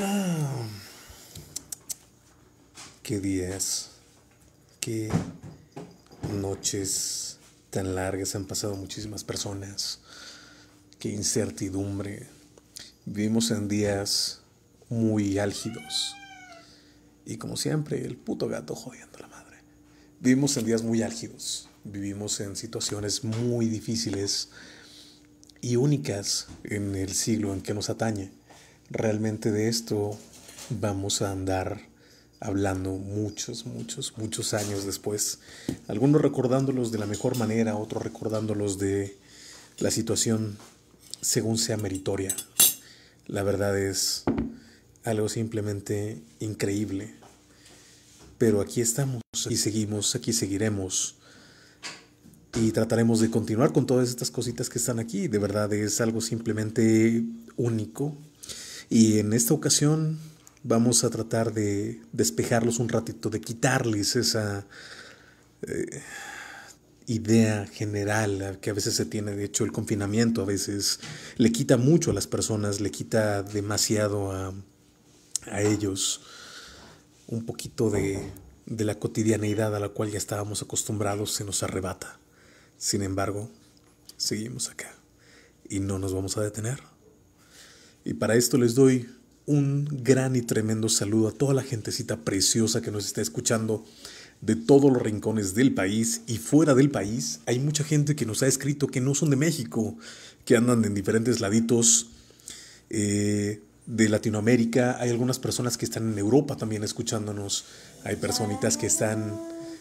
Ah, qué días, qué noches tan largas han pasado muchísimas personas, qué incertidumbre. Vivimos en días muy álgidos y como siempre el puto gato jodiendo a la madre. Vivimos en días muy álgidos, vivimos en situaciones muy difíciles y únicas en el siglo en que nos atañe. Realmente de esto vamos a andar hablando muchos años después. Algunos recordándolos de la mejor manera, otros recordándolos de la situación según sea meritoria. La verdad es algo simplemente increíble. Pero aquí estamos, aquí seguimos, aquí seguiremos. Y trataremos de continuar con todas estas cositas que están aquí. De verdad es algo simplemente único. Y en esta ocasión vamos a tratar de despejarlos un ratito, de quitarles esa idea general que a veces se tiene. De hecho, el confinamiento a veces le quita mucho a las personas, le quita demasiado a ellos un poquito de la cotidianeidad a la cual ya estábamos acostumbrados, se nos arrebata. Sin embargo, seguimos acá y no nos vamos a detener. Y para esto les doy un gran y tremendo saludo a toda la gentecita preciosa que nos está escuchando de todos los rincones del país y fuera del país. Hay mucha gente que nos ha escrito que no son de México, que andan en diferentes laditos de Latinoamérica. Hay algunas personas que están en Europa también escuchándonos. Hay personitas que están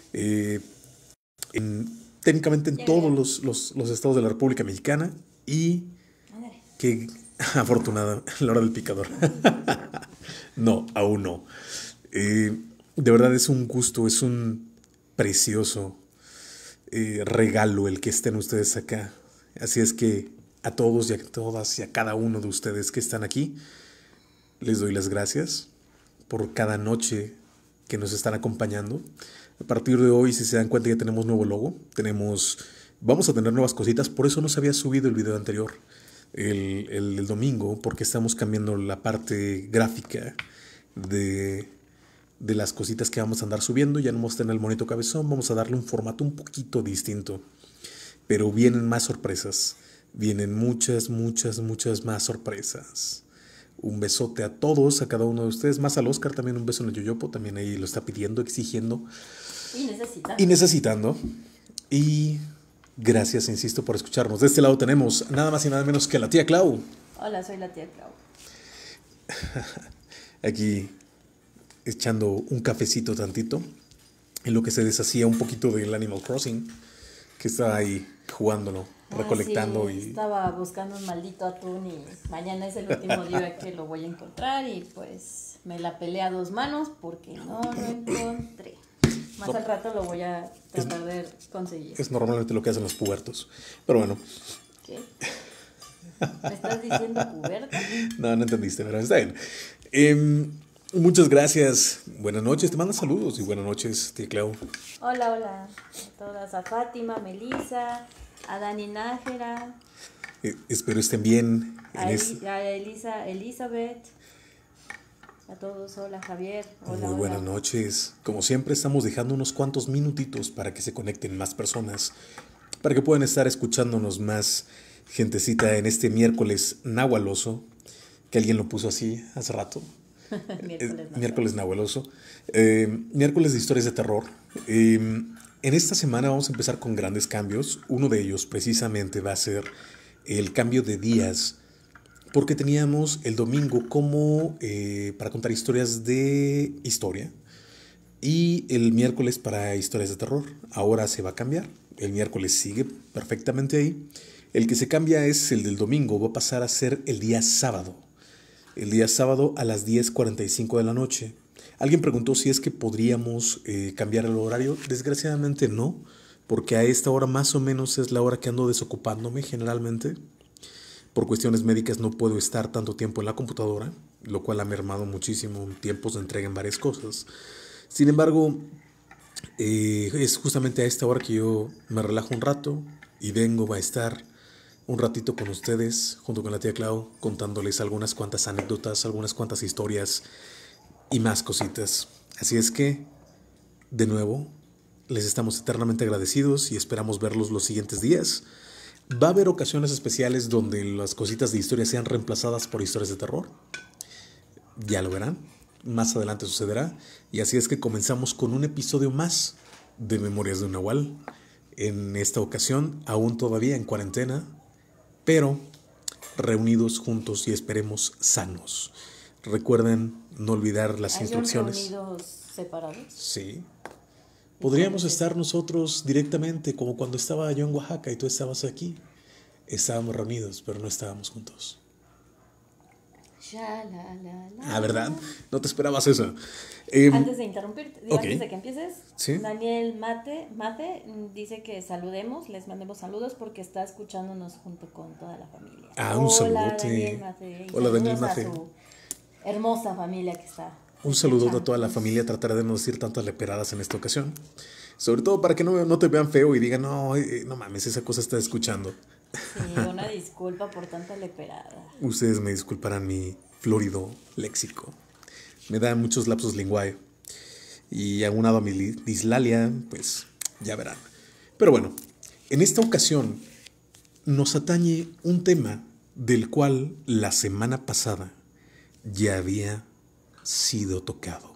técnicamente en todos los estados de la República Mexicana y que afortunada la hora del picador. No, aún no. De verdad es un gusto, es un precioso regalo el que estén ustedes acá. Así es que a todos y a todas y a cada uno de ustedes que están aquí, les doy las gracias por cada noche que nos están acompañando. A partir de hoy, si se dan cuenta, ya tenemos nuevo logo. Vamos a tener nuevas cositas. Por eso no se había subido el video anterior, el domingo, porque estamos cambiando la parte gráfica de las cositas que vamos a andar subiendo. Ya no vamos a tener el monito cabezón, vamos a darle un formato un poquito distinto. Pero vienen más sorpresas. Vienen muchas más sorpresas. Un besote a todos, a cada uno de ustedes, más al Oscar también un beso en el yoyopo, también ahí lo está pidiendo, exigiendo y necesitando. Y gracias, insisto, por escucharnos. De este lado tenemos nada más y nada menos que a la tía Clau. Hola, soy la tía Clau. Aquí echando un cafecito tantito, en lo que se deshacía un poquito del Animal Crossing, que estaba ahí jugándolo, recolectando. Sí, estaba buscando un maldito atún y mañana es el último día que lo voy a encontrar y pues me la peleé a dos manos porque no lo encontré. Más al rato lo voy a tratar de conseguir. Es normalmente lo que hacen los pubertos, pero bueno. ¿Qué? ¿Me estás diciendo puberto? No entendiste, pero está bien. Muchas gracias. Buenas noches, te mando saludos y buenas noches, tía Clau. Hola a todas, a Fátima, Melissa, a Dani Nájera, Espero estén bien. a Elizabeth, a todos, hola Javier, hola. Muy buenas noches. Como siempre estamos dejando unos cuantos minutitos para que se conecten más personas, para que puedan estar escuchándonos más gentecita en este miércoles nahualoso, que alguien lo puso así hace rato. Miércoles nahualoso. Miércoles de historias de terror. En esta semana vamos a empezar con grandes cambios. Uno de ellos precisamente va a ser el cambio de días, porque teníamos el domingo como para contar historias de historia y el miércoles para historias de terror. Ahora se va a cambiar. El miércoles sigue perfectamente ahí. El que se cambia es el del domingo. Va a pasar a ser el día sábado. El día sábado a las 10:45 de la noche. Alguien preguntó si es que podríamos cambiar el horario. Desgraciadamente no, porque a esta hora más o menos es la hora que ando desocupándome generalmente. Por cuestiones médicas no puedo estar tanto tiempo en la computadora, lo cual ha mermado muchísimo tiempos de entrega en varias cosas. Sin embargo, es justamente a esta hora que yo me relajo un rato y vengo a estar un ratito con ustedes, junto con la tía Clau, contándoles algunas cuantas anécdotas, algunas cuantas historias y más cositas. Así es que, de nuevo, les estamos eternamente agradecidos y esperamos verlos los siguientes días. Va a haber ocasiones especiales donde las cositas de historia sean reemplazadas por historias de terror. Ya lo verán, más adelante sucederá. Y así es que comenzamos con un episodio más de Memorias de un Nahual. En esta ocasión, aún todavía en cuarentena, pero reunidos juntos y esperemos sanos. Recuerden no olvidar las instrucciones. ¿Reunidos separados? Sí. Podríamos estar nosotros directamente, como cuando estaba yo en Oaxaca y tú estabas aquí. Estábamos reunidos, pero no estábamos juntos. ¿Verdad? No te esperabas eso. Antes de interrumpirte, antes de que empieces, ¿sí? Daniel Mate dice que saludemos, les mandemos saludos porque está escuchándonos junto con toda la familia. Un saludote. Daniel Mate. Hola, Daniel Mate. A su hermosa familia que está. Un saludo a toda la familia. Trataré de no decir tantas leperadas en esta ocasión. Sobre todo para que no te vean feo y digan, no mames, esa cosa está escuchando. Sí, una disculpa por tanta leperada. Ustedes me disculparán mi florido léxico. Me da muchos lapsus linguae. Y aunado a mi dislalia, pues ya verán. Pero bueno, en esta ocasión nos atañe un tema del cual la semana pasada ya había sido tocado.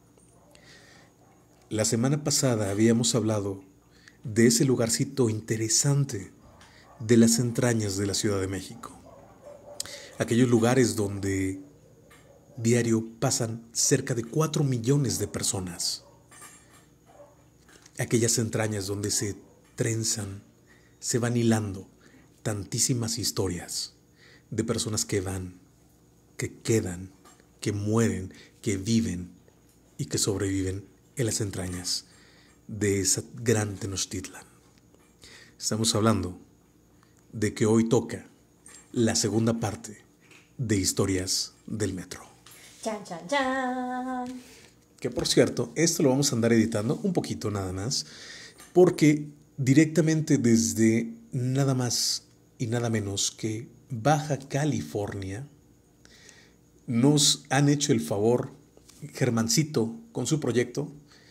La semana pasada habíamos hablado de ese lugarcito interesante de las entrañas de la Ciudad de México. Aquellos lugares donde diario pasan cerca de 4 millones de personas. Aquellas entrañas donde se trenzan, se van hilando tantísimas historias de personas que van, que quedan, que mueren, que viven y que sobreviven en las entrañas de esa gran Tenochtitlan. Estamos hablando de que hoy toca la segunda parte de Historias del Metro. Chan, chan, chan. Que por cierto, esto lo vamos a andar editando un poquito nada más, porque directamente desde nada más y nada menos que Baja California nos han hecho el favor, Germancito con su proyecto,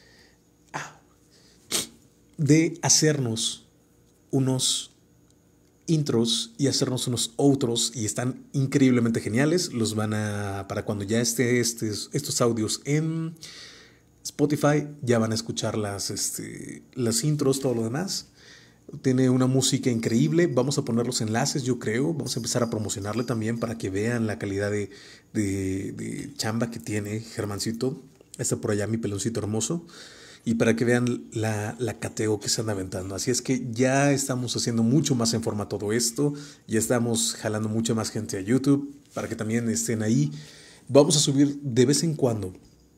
de hacernos unos intros y hacernos unos outros, y están increíblemente geniales. Los van a, para cuando ya esté estos audios en Spotify, ya van a escuchar las intros, todo lo demás. Tiene una música increíble. Vamos a poner los enlaces, yo creo. Vamos a empezar a promocionarle también para que vean la calidad de chamba que tiene Germancito. Está por allá mi peloncito hermoso. Y para que vean la cateo que se anda aventando. Así es que ya estamos haciendo mucho más en forma todo esto. Ya estamos jalando mucha más gente a YouTube para que también estén ahí. Vamos a subir de vez en cuando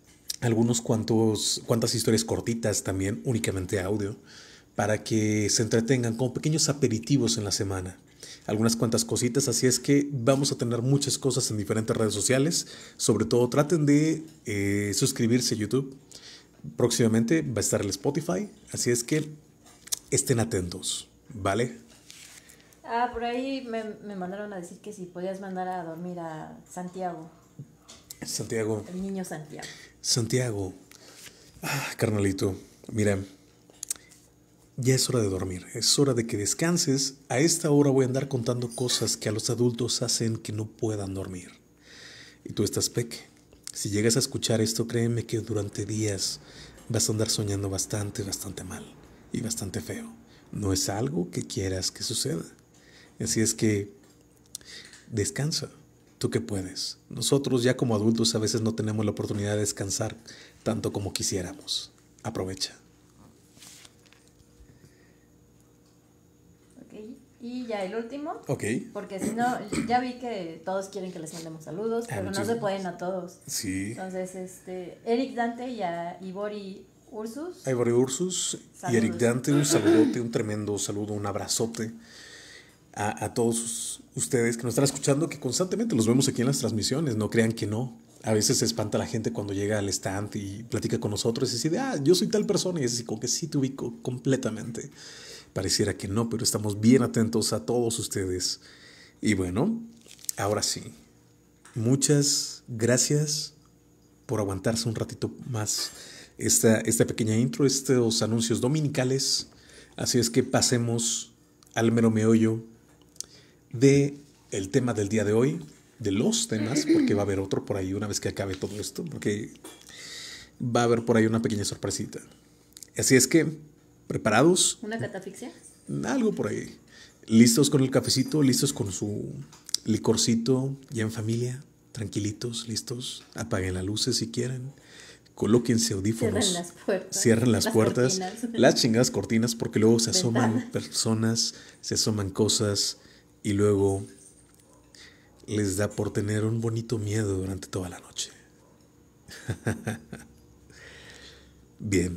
cuantas historias cortitas también, únicamente audio, para que se entretengan como pequeños aperitivos en la semana. Algunas cuantas cositas, así es que vamos a tener muchas cosas en diferentes redes sociales. Sobre todo traten de suscribirse a YouTube. Próximamente va a estar el Spotify, así es que estén atentos, ¿vale? Por ahí me mandaron a decir que si podías mandar a dormir a Santiago. Santiago. El niño Santiago. Santiago. Carnalito, mira, ya es hora de dormir, es hora de que descanses. A esta hora voy a andar contando cosas que a los adultos hacen que no puedan dormir. Y tú estás peque. Si llegas a escuchar esto, créeme que durante días vas a andar soñando bastante mal y bastante feo. No es algo que quieras que suceda. Así es que descansa, tú que puedes. Nosotros ya como adultos a veces no tenemos la oportunidad de descansar tanto como quisiéramos. Aprovecha. Y ya el último. Ok. Porque si no, ya vi que todos quieren que les mandemos saludos, pero no se pueden a todos. Sí. Entonces, Eric Dante y a Ivori Ursus. Ivori Ursus Saludos. Y Eric Dante, un saludote, un tremendo saludo, un abrazote a todos ustedes que nos están escuchando, que constantemente los vemos aquí en las transmisiones. No crean que no. A veces se espanta la gente cuando llega al stand y platica con nosotros y dice, yo soy tal persona, y es así como que sí te ubico completamente. Pareciera que no, pero estamos bien atentos a todos ustedes. Y bueno, ahora sí, muchas gracias por aguantarse un ratito más esta pequeña intro, estos anuncios dominicales. Así es que pasemos al mero meollo de el tema del día de hoy, de los temas, porque va a haber otro por ahí una vez que acabe todo esto, porque va a haber por ahí una pequeña sorpresita. Así es que, ¿preparados? ¿Una catafixia? Algo por ahí. ¿Listos con el cafecito? ¿Listos con su licorcito? ¿Ya en familia? ¿Tranquilitos? ¿Listos? Apaguen las luces si quieren. Colóquense audífonos. Cierren las puertas. Cierren las puertas. Cortinas. Las chingadas cortinas, porque luego se asoman personas, se asoman cosas y luego les da por tener un bonito miedo durante toda la noche. Bien.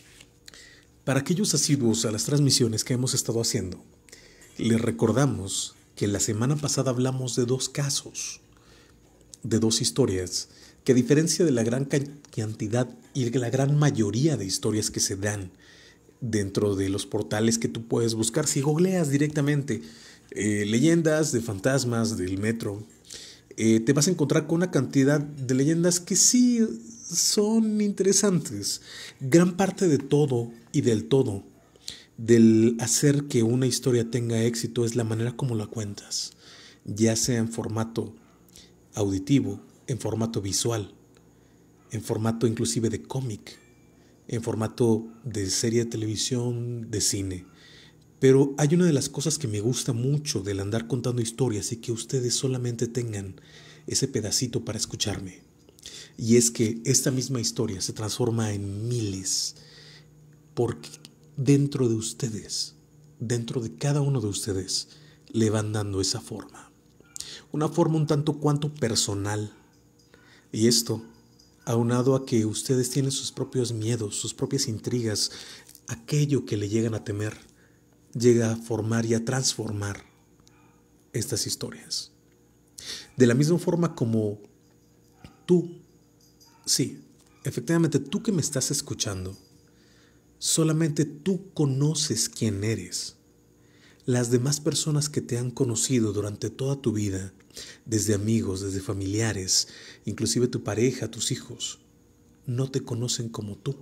Para aquellos asiduos a las transmisiones que hemos estado haciendo, les recordamos que la semana pasada hablamos de 2 casos, de 2 historias, que a diferencia de la gran cantidad y de la gran mayoría de historias que se dan dentro de los portales que tú puedes buscar, si googleas directamente leyendas de fantasmas del metro, te vas a encontrar con una cantidad de leyendas que sí son interesantes. Gran parte de todo y del todo del hacer que una historia tenga éxito es la manera como la cuentas, ya sea en formato auditivo, en formato visual, en formato inclusive de cómic, en formato de serie de televisión, de cine. Pero hay una de las cosas que me gusta mucho del andar contando historias y que ustedes solamente tengan ese pedacito para escucharme. Y es que esta misma historia se transforma en miles, porque dentro de ustedes, dentro de cada uno de ustedes, le van dando esa forma. Una forma un tanto cuanto personal. Y esto, aunado a que ustedes tienen sus propios miedos, sus propias intrigas, aquello que le llegan a temer, llega a formar y a transformar estas historias. De la misma forma como tú, sí, efectivamente tú que me estás escuchando, solamente tú conoces quién eres. Las demás personas que te han conocido durante toda tu vida, desde amigos, desde familiares, inclusive tu pareja, tus hijos, no te conocen como tú.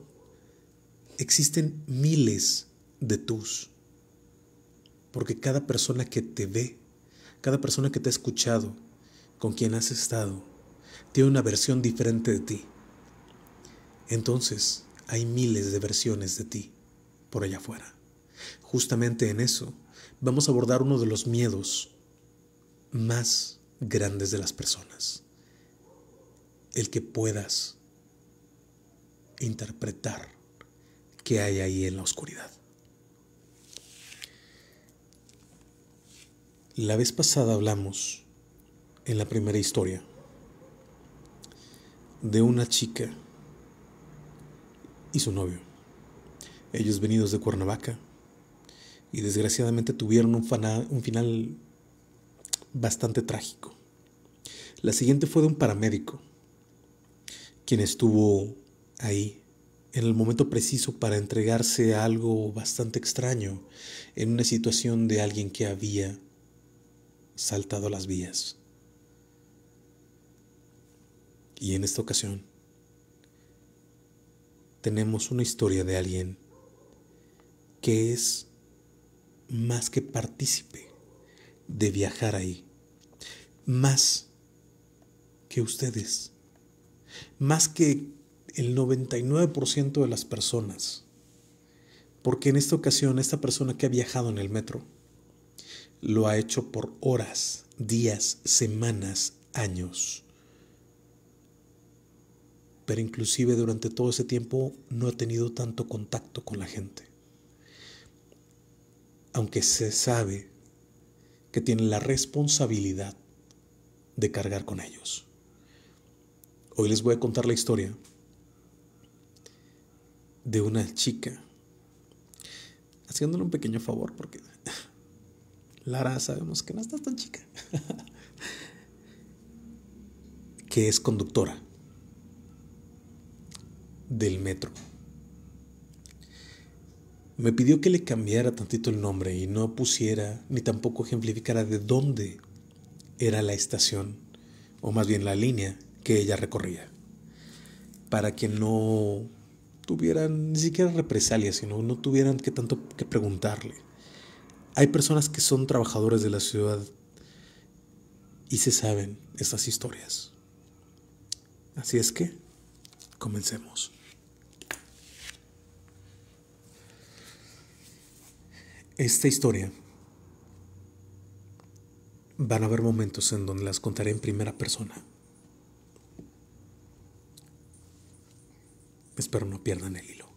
Existen miles de tus. Porque cada persona que te ve, cada persona que te ha escuchado, con quien has estado, tiene una versión diferente de ti. Entonces, hay miles de versiones de ti por allá afuera. Justamente en eso, vamos a abordar uno de los miedos más grandes de las personas. El que puedas interpretar qué hay ahí en la oscuridad. La vez pasada hablamos, en la primera historia, de una chica y su novio. Ellos venidos de Cuernavaca y desgraciadamente tuvieron un final bastante trágico. La siguiente fue de un paramédico, quien estuvo ahí en el momento preciso para entregarse a algo bastante extraño, en una situación de alguien que había saltado las vías. Y en esta ocasión tenemos una historia de alguien que es más que partícipe de viajar ahí, más que ustedes, más que el 99% de las personas, porque en esta ocasión esta persona que ha viajado en el metro lo ha hecho por horas, días, semanas, años. Pero inclusive durante todo ese tiempo no ha tenido tanto contacto con la gente. Aunque se sabe que tiene la responsabilidad de cargar con ellos. Hoy les voy a contar la historia de una chica, haciéndole un pequeño favor porque Lara sabemos que no está tan chica, que es conductora del metro. Me pidió que le cambiara tantito el nombre y no pusiera ni tampoco ejemplificara de dónde era la estación, o más bien la línea que ella recorría, para que no tuvieran ni siquiera represalias, sino no tuvieran que tanto que preguntarle. Hay personas que son trabajadores de la ciudad y se saben estas historias. Así es que, comencemos. Esta historia van a haber momentos en donde las contaré en primera persona. Espero no pierdan el hilo.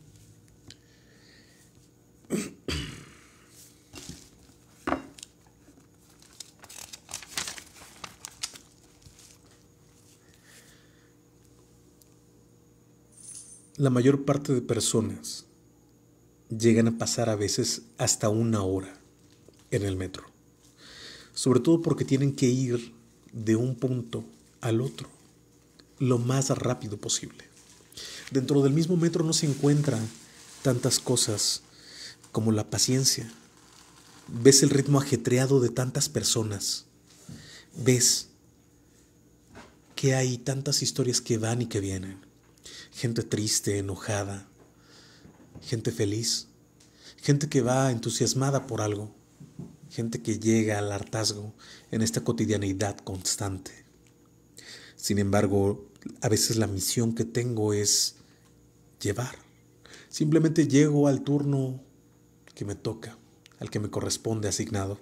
La mayor parte de personas llegan a pasar a veces hasta 1 hora en el metro, sobre todo porque tienen que ir de un punto al otro lo más rápido posible. Dentro del mismo metro no se encuentran tantas cosas como la paciencia. Ves el ritmo ajetreado de tantas personas. Ves que hay tantas historias que van y que vienen. Gente triste, enojada, gente feliz, gente que va entusiasmada por algo, gente que llega al hartazgo en esta cotidianeidad constante. Sin embargo, a veces la misión que tengo es llevar. Simplemente llego al turno que me toca, al que me corresponde asignado.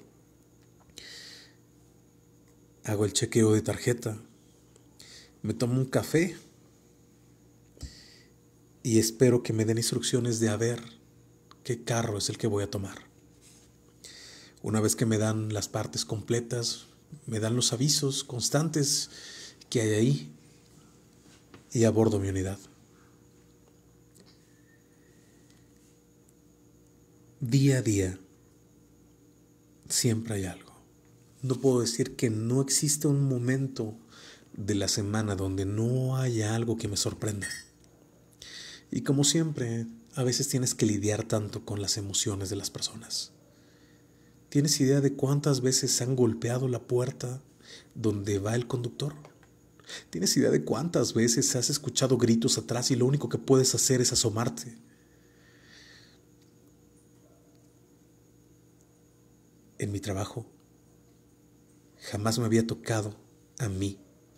Hago el chequeo de tarjeta, me tomo un café y espero que me den instrucciones de a ver qué carro es el que voy a tomar. Una vez que me dan las partes completas, me dan los avisos constantes que hay ahí y abordo mi unidad. Día a día siempre hay algo. No puedo decir que no existe un momento de la semana donde no haya algo que me sorprenda. Y como siempre, a veces tienes que lidiar tanto con las emociones de las personas. ¿Tienes idea de cuántas veces han golpeado la puerta donde va el conductor? ¿Tienes idea de cuántas veces has escuchado gritos atrás y lo único que puedes hacer es asomarte? En mi trabajo, jamás me había tocado a mí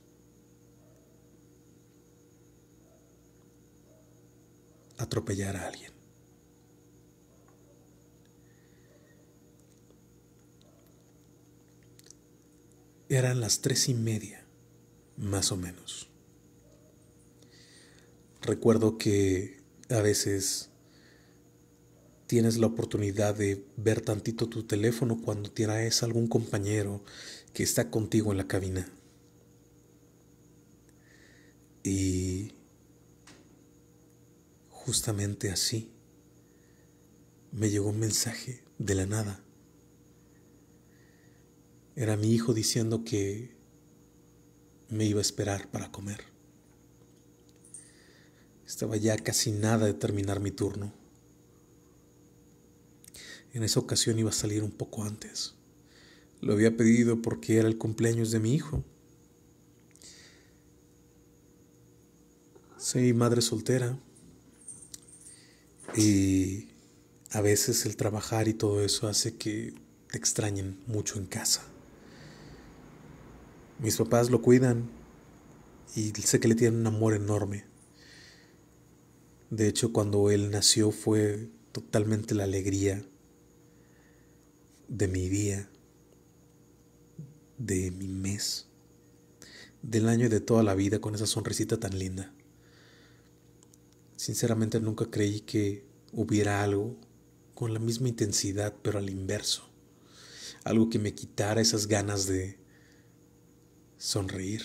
atropellar a alguien. Eran las 3:30, más o menos. Recuerdo que a veces tienes la oportunidad de ver tantito tu teléfono cuando tienes algún compañero que está contigo en la cabina. Y justamente así me llegó un mensaje de la nada. Era mi hijo diciendo que me iba a esperar para comer. Estaba ya casi nada de terminar mi turno. En esa ocasión iba a salir un poco antes. Lo había pedido porque era el cumpleaños de mi hijo. Soy madre soltera y a veces el trabajar y todo eso hace que te extrañen mucho en casa. Mis papás lo cuidan y sé que le tienen un amor enorme. De hecho, cuando él nació fue totalmente la alegría de mi día, de mi mes, del año y de toda la vida, con esa sonrisita tan linda. Sinceramente nunca creí que hubiera algo con la misma intensidad, pero al inverso. Algo que me quitara esas ganas de sonreír.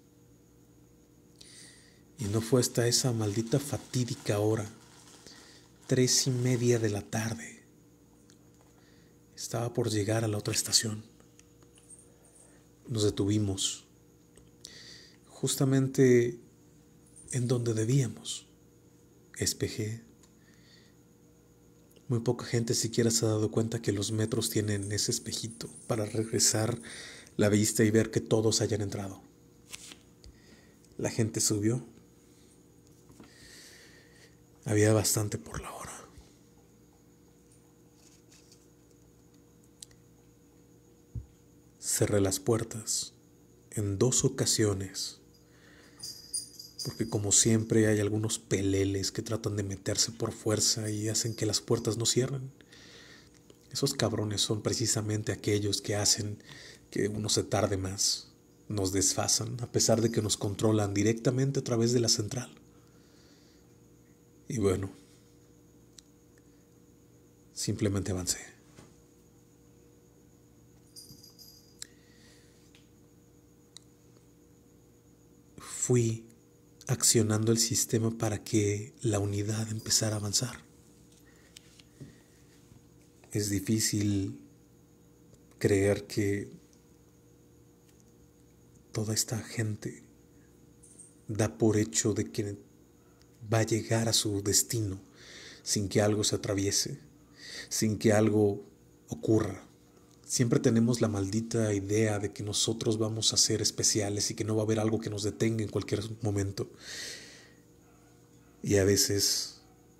Y no fue hasta esa maldita fatídica hora, 3:30 de la tarde. Estaba por llegar a la otra estación. Nos detuvimos, justamente en donde debíamos. Espejé Muy poca gente siquiera se ha dado cuenta que los metros tienen ese espejito para regresar la vista y ver que todos hayan entrado. La gente subió. Había bastante por la hora. Cerré las puertas en 2 ocasiones, porque como siempre hay algunos peleles que tratan de meterse por fuerza y hacen que las puertas no cierren. Esos cabrones son precisamente aquellos que hacen que uno se tarde más. Nos desfasan a pesar de que nos controlan directamente a través de la central. Y bueno, simplemente avancé. Fui accionando el sistema para que la unidad empezara a avanzar. Es difícil creer que toda esta gente da por hecho de que va a llegar a su destino sin que algo se atraviese, sin que algo ocurra. Siempre tenemos la maldita idea de que nosotros vamos a ser especiales y que no va a haber algo que nos detenga en cualquier momento. Y a veces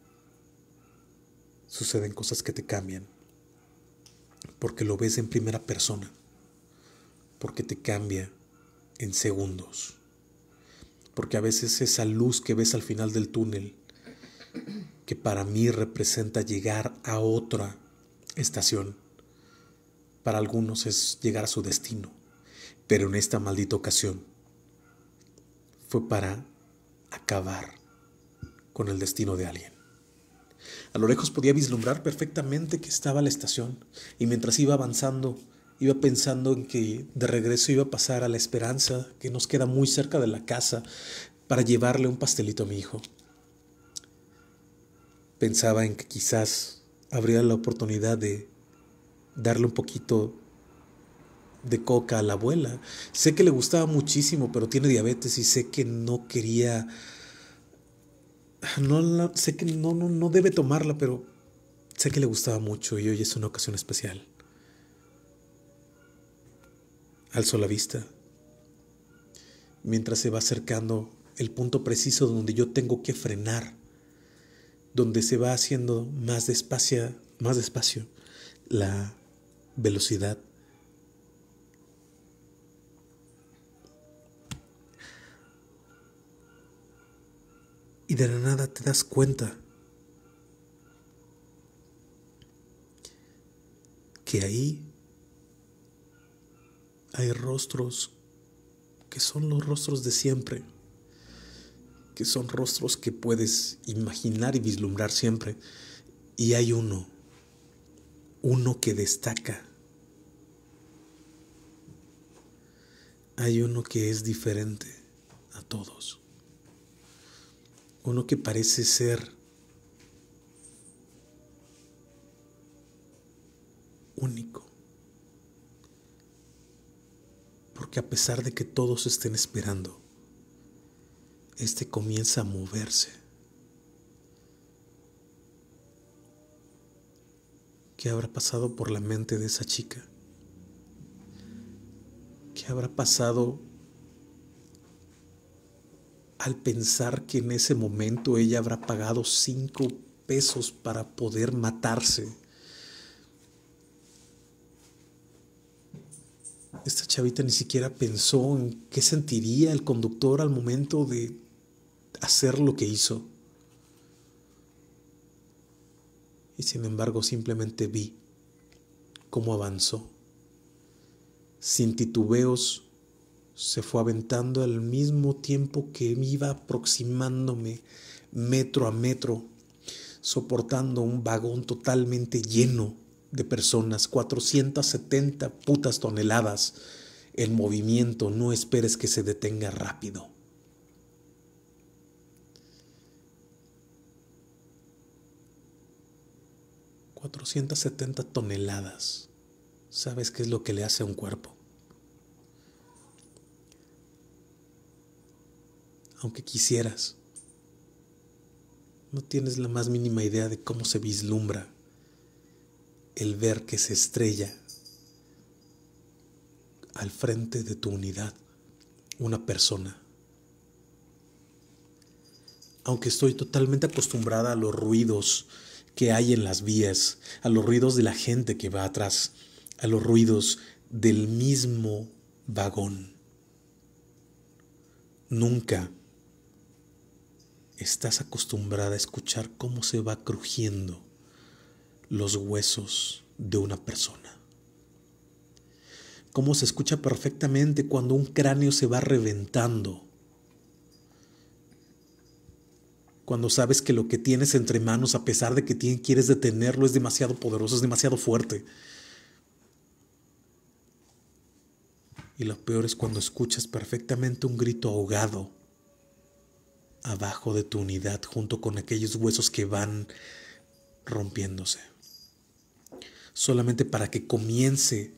suceden cosas que te cambian, porque lo ves en primera persona, porque te cambia en segundos, porque a veces esa luz que ves al final del túnel, que para mí representa llegar a otra estación, para algunos es llegar a su destino, pero en esta maldita ocasión fue para acabar con el destino de alguien. A lo lejos podía vislumbrar perfectamente que estaba la estación, y mientras iba avanzando, iba pensando en que de regreso iba a pasar a La Esperanza, que nos queda muy cerca de la casa, para llevarle un pastelito a mi hijo. Pensaba en que quizás habría la oportunidad de darle un poquito de coca a la abuela. Sé que le gustaba muchísimo, pero tiene diabetes y sé que no quería, sé que no debe tomarla, pero sé que le gustaba mucho y hoy es una ocasión especial. Alzo la vista mientras se va acercando el punto preciso donde yo tengo que frenar, donde se va haciendo más despacio la velocidad. Y de la nada te das cuenta que ahí hay rostros que son los rostros de siempre, que son rostros que puedes imaginar y vislumbrar siempre. Y hay uno que destaca. Hay uno que es diferente a todos. Uno que parece ser único. Porque a pesar de que todos estén esperando, este comienza a moverse. ¿Qué habrá pasado por la mente de esa chica? ¿Qué habrá pasado al pensar que en ese momento ella habrá pagado 5 pesos para poder matarse? Esta chavita ni siquiera pensó en qué sentiría el conductor al momento de hacer lo que hizo. Y sin embargo simplemente vi cómo avanzó. Sin titubeos se fue aventando al mismo tiempo que iba aproximándome metro a metro, soportando un vagón totalmente lleno de personas, 470 putas toneladas en movimiento. No esperes que se detenga rápido. $470 toneladas. ¿Sabes qué es lo que le hace a un cuerpo? Aunque quisieras, no tienes la más mínima idea de cómo se vislumbra el ver que se estrella al frente de tu unidad una persona. Aunque estoy totalmente acostumbrada a los ruidos que hay en las vías, a los ruidos de la gente que va atrás, a los ruidos del mismo vagón. Nunca estás acostumbrada a escuchar cómo se va crujiendo los huesos de una persona. Cómo se escucha perfectamente cuando un cráneo se va reventando. Cuando sabes que lo que tienes entre manos, a pesar de que quieres detenerlo, es demasiado poderoso, es demasiado fuerte. Y lo peor es cuando escuchas perfectamente un grito ahogado abajo de tu unidad, junto con aquellos huesos que van rompiéndose. Solamente para que comience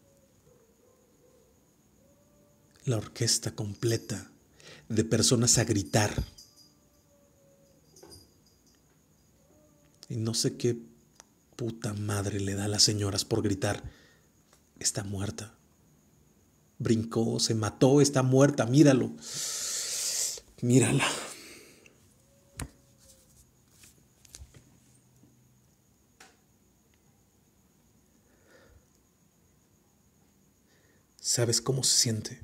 la orquesta completa de personas a gritar. Y no sé qué puta madre le da a las señoras por gritar: está muerta. Brincó, se mató, está muerta, míralo. Mírala. ¿Sabes cómo se siente?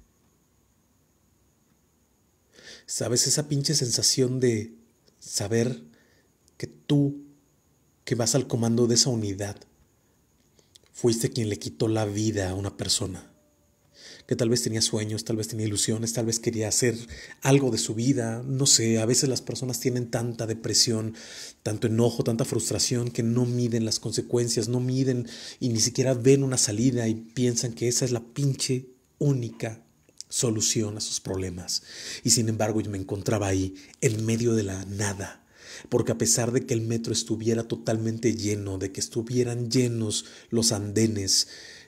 ¿Sabes esa pinche sensación de saber que tú, que vas al comando de esa unidad, fuiste quien le quitó la vida a una persona? Que tal vez tenía sueños, tal vez tenía ilusiones, tal vez quería hacer algo de su vida, no sé, a veces las personas tienen tanta depresión, tanto enojo, tanta frustración que no miden las consecuencias, no miden y ni siquiera ven una salida y piensan que esa es la pinche única solución a sus problemas. Y sin embargo yo me encontraba ahí, en medio de la nada, porque a pesar de que el metro estuviera totalmente lleno, de que estuvieran llenos los andenes,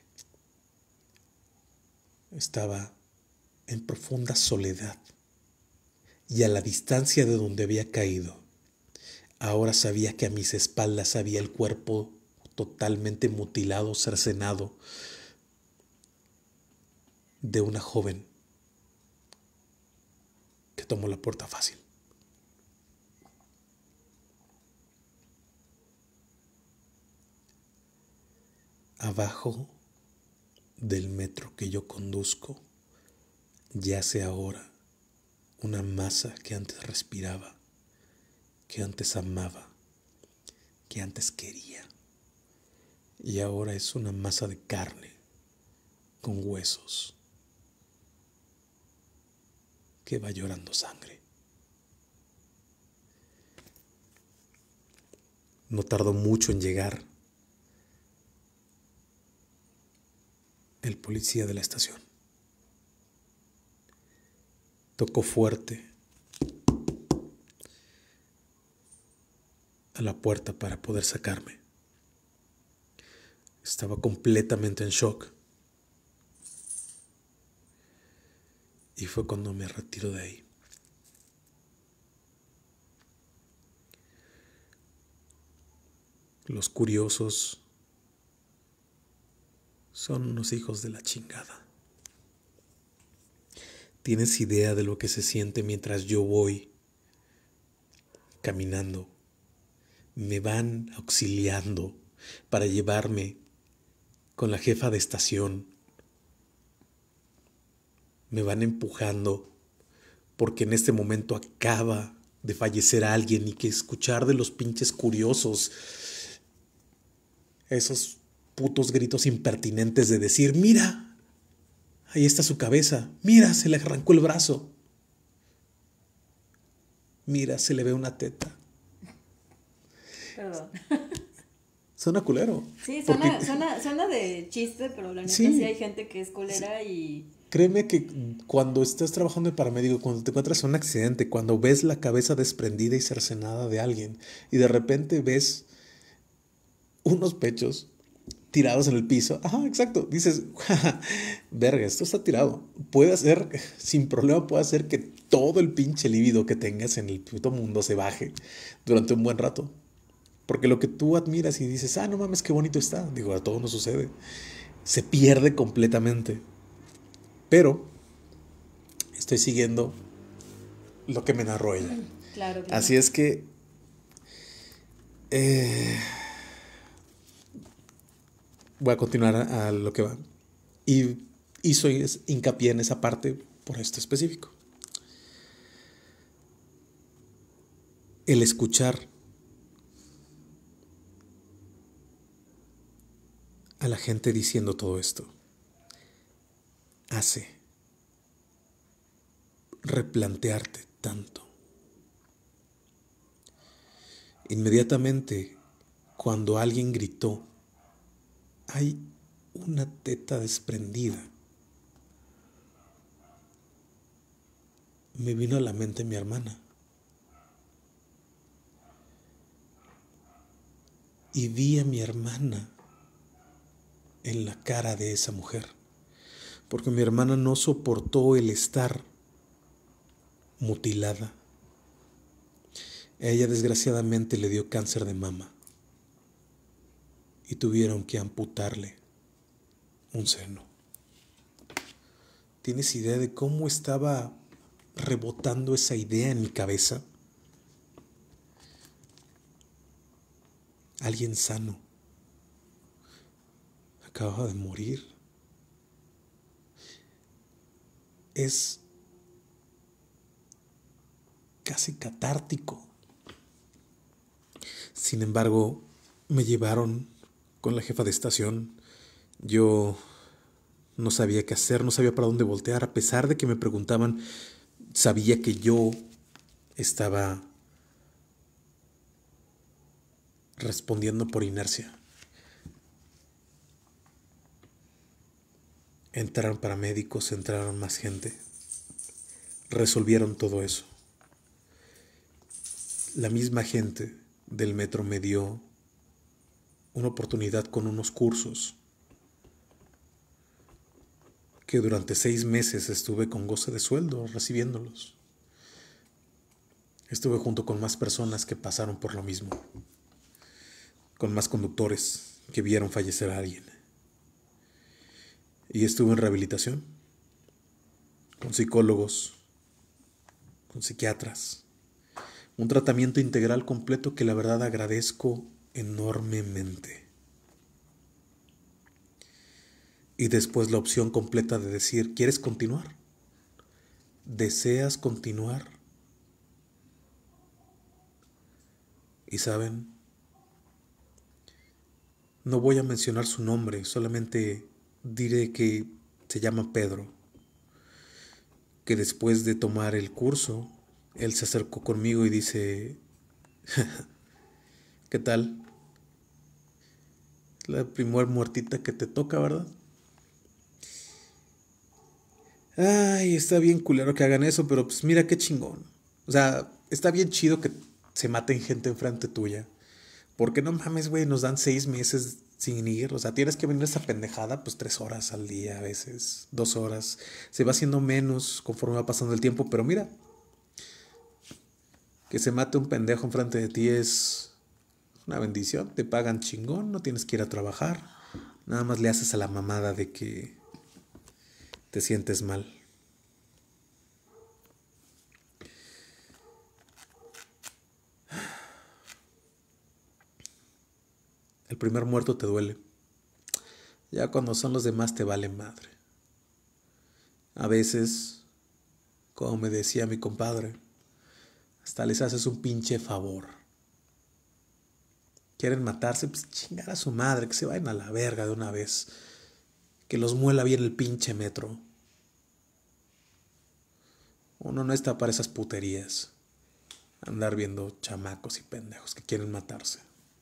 estaba en profunda soledad y a la distancia de donde había caído. Ahora sabía que a mis espaldas había el cuerpo totalmente mutilado, cercenado de una joven que tomó la puerta fácil. Abajo del metro que yo conduzco yace ahora una masa que antes respiraba, que antes amaba, que antes quería, y ahora es una masa de carne con huesos que va llorando sangre. No tardó mucho en llegar el policía de la estación. Tocó fuerte a la puerta para poder sacarme. Estaba completamente en shock. Y fue cuando me retiro de ahí. Los curiosos son unos hijos de la chingada. ¿Tienes idea de lo que se siente mientras yo voy caminando? Me van auxiliando para llevarme con la jefa de estación. Me van empujando porque en este momento acaba de fallecer alguien y que escuchar de los pinches curiosos esos putos gritos impertinentes de decir: mira, ahí está su cabeza, mira, se le arrancó el brazo, mira, se le ve una teta. Perdón. Suena culero. Sí, suena de chiste, pero la neta sí hay gente que es culera y... Créeme que cuando estás trabajando de paramédico, cuando te encuentras en un accidente, cuando ves la cabeza desprendida y cercenada de alguien y de repente ves unos pechos tirados en el piso, ajá, exacto, dices, verga, esto está tirado. Puede hacer, sin problema, puede hacer que todo el pinche líbido que tengas en el puto mundo se baje durante un buen rato. Porque lo que tú admiras y dices, no mames, qué bonito está, digo, a todos nos sucede, se pierde completamente. Pero estoy siguiendo lo que me narró ella. Claro. Así es que voy a continuar a lo que va. Y hizo hincapié en esa parte por esto específico. El escuchar a la gente diciendo todo esto hace replantearte tanto. Inmediatamente, cuando alguien gritó, hay una teta desprendida, me vino a la mente mi hermana. Y vi a mi hermana en la cara de esa mujer, porque mi hermana no soportó el estar mutilada. A ella desgraciadamente le dio cáncer de mama y tuvieron que amputarle un seno. ¿Tienes idea de cómo estaba rebotando esa idea en mi cabeza? Alguien sano acababa de morir. Es casi catártico. Sin embargo, me llevaron con la jefa de estación. Yo no sabía qué hacer, no sabía para dónde voltear. A pesar de que me preguntaban, sabía que yo estaba respondiendo por inercia. Entraron paramédicos, entraron más gente. Resolvieron todo eso. La misma gente del metro me dio una oportunidad con unos cursos que durante 6 meses estuve con goce de sueldo recibiéndolos. Estuve junto con más personas que pasaron por lo mismo, con más conductores que vieron fallecer a alguien. Y estuve en rehabilitación, con psicólogos, con psiquiatras. Un tratamiento integral completo que la verdad agradezco enormemente. Y después la opción completa de decir, ¿quieres continuar? ¿Deseas continuar? Y saben, no voy a mencionar su nombre, solamente diré que se llama Pedro, que después de tomar el curso, él se acercó conmigo y dice, ¿qué tal? La primer muertita que te toca, ¿verdad? Ay, está bien culero que hagan eso, pero pues mira qué chingón. O sea, está bien chido que se maten gente enfrente tuya. Porque no mames, güey, nos dan 6 meses sin ir. O sea, tienes que venir a esa pendejada, pues 3 horas al día a veces, 2 horas. Se va haciendo menos conforme va pasando el tiempo, pero mira, que se mate un pendejo enfrente de ti es una bendición. Te pagan chingón, no tienes que ir a trabajar. Nada más le haces a la mamada de que te sientes mal. El primer muerto te duele. Ya cuando son los demás te vale madre. A veces, como me decía mi compadre, hasta les haces un pinche favor. Quieren matarse, pues chingar a su madre, que se vayan a la verga de una vez. Que los muela bien el pinche metro. Uno no está para esas puterías. Andar viendo chamacos y pendejos que quieren matarse.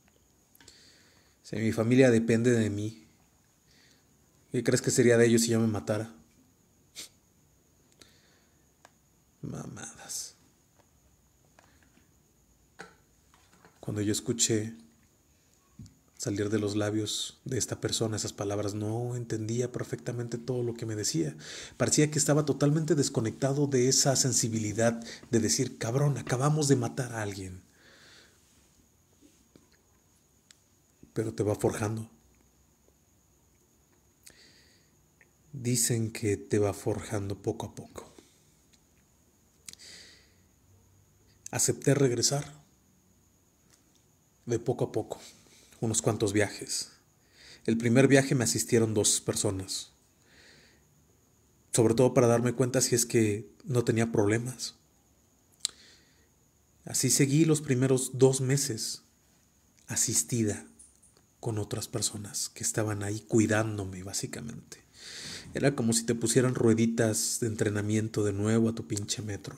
Si mi familia depende de mí, ¿qué crees que sería de ellos si yo me matara? Mamadas. Cuando yo escuché salir de los labios de esta persona esas palabras, no entendía perfectamente todo lo que me decía. Parecía que estaba totalmente desconectado de esa sensibilidad de decir, cabrón, acabamos de matar a alguien. pero te va forjando. Dicen que te va forjando poco a poco. Acepté regresar de poco a poco, unos cuantos viajes. El primer viaje me asistieron 2 personas, sobre todo para darme cuenta si es que no tenía problemas. Así seguí los primeros 2 meses asistida con otras personas que estaban ahí cuidándome, básicamente. Era como si te pusieran rueditas de entrenamiento de nuevo a tu pinche metro.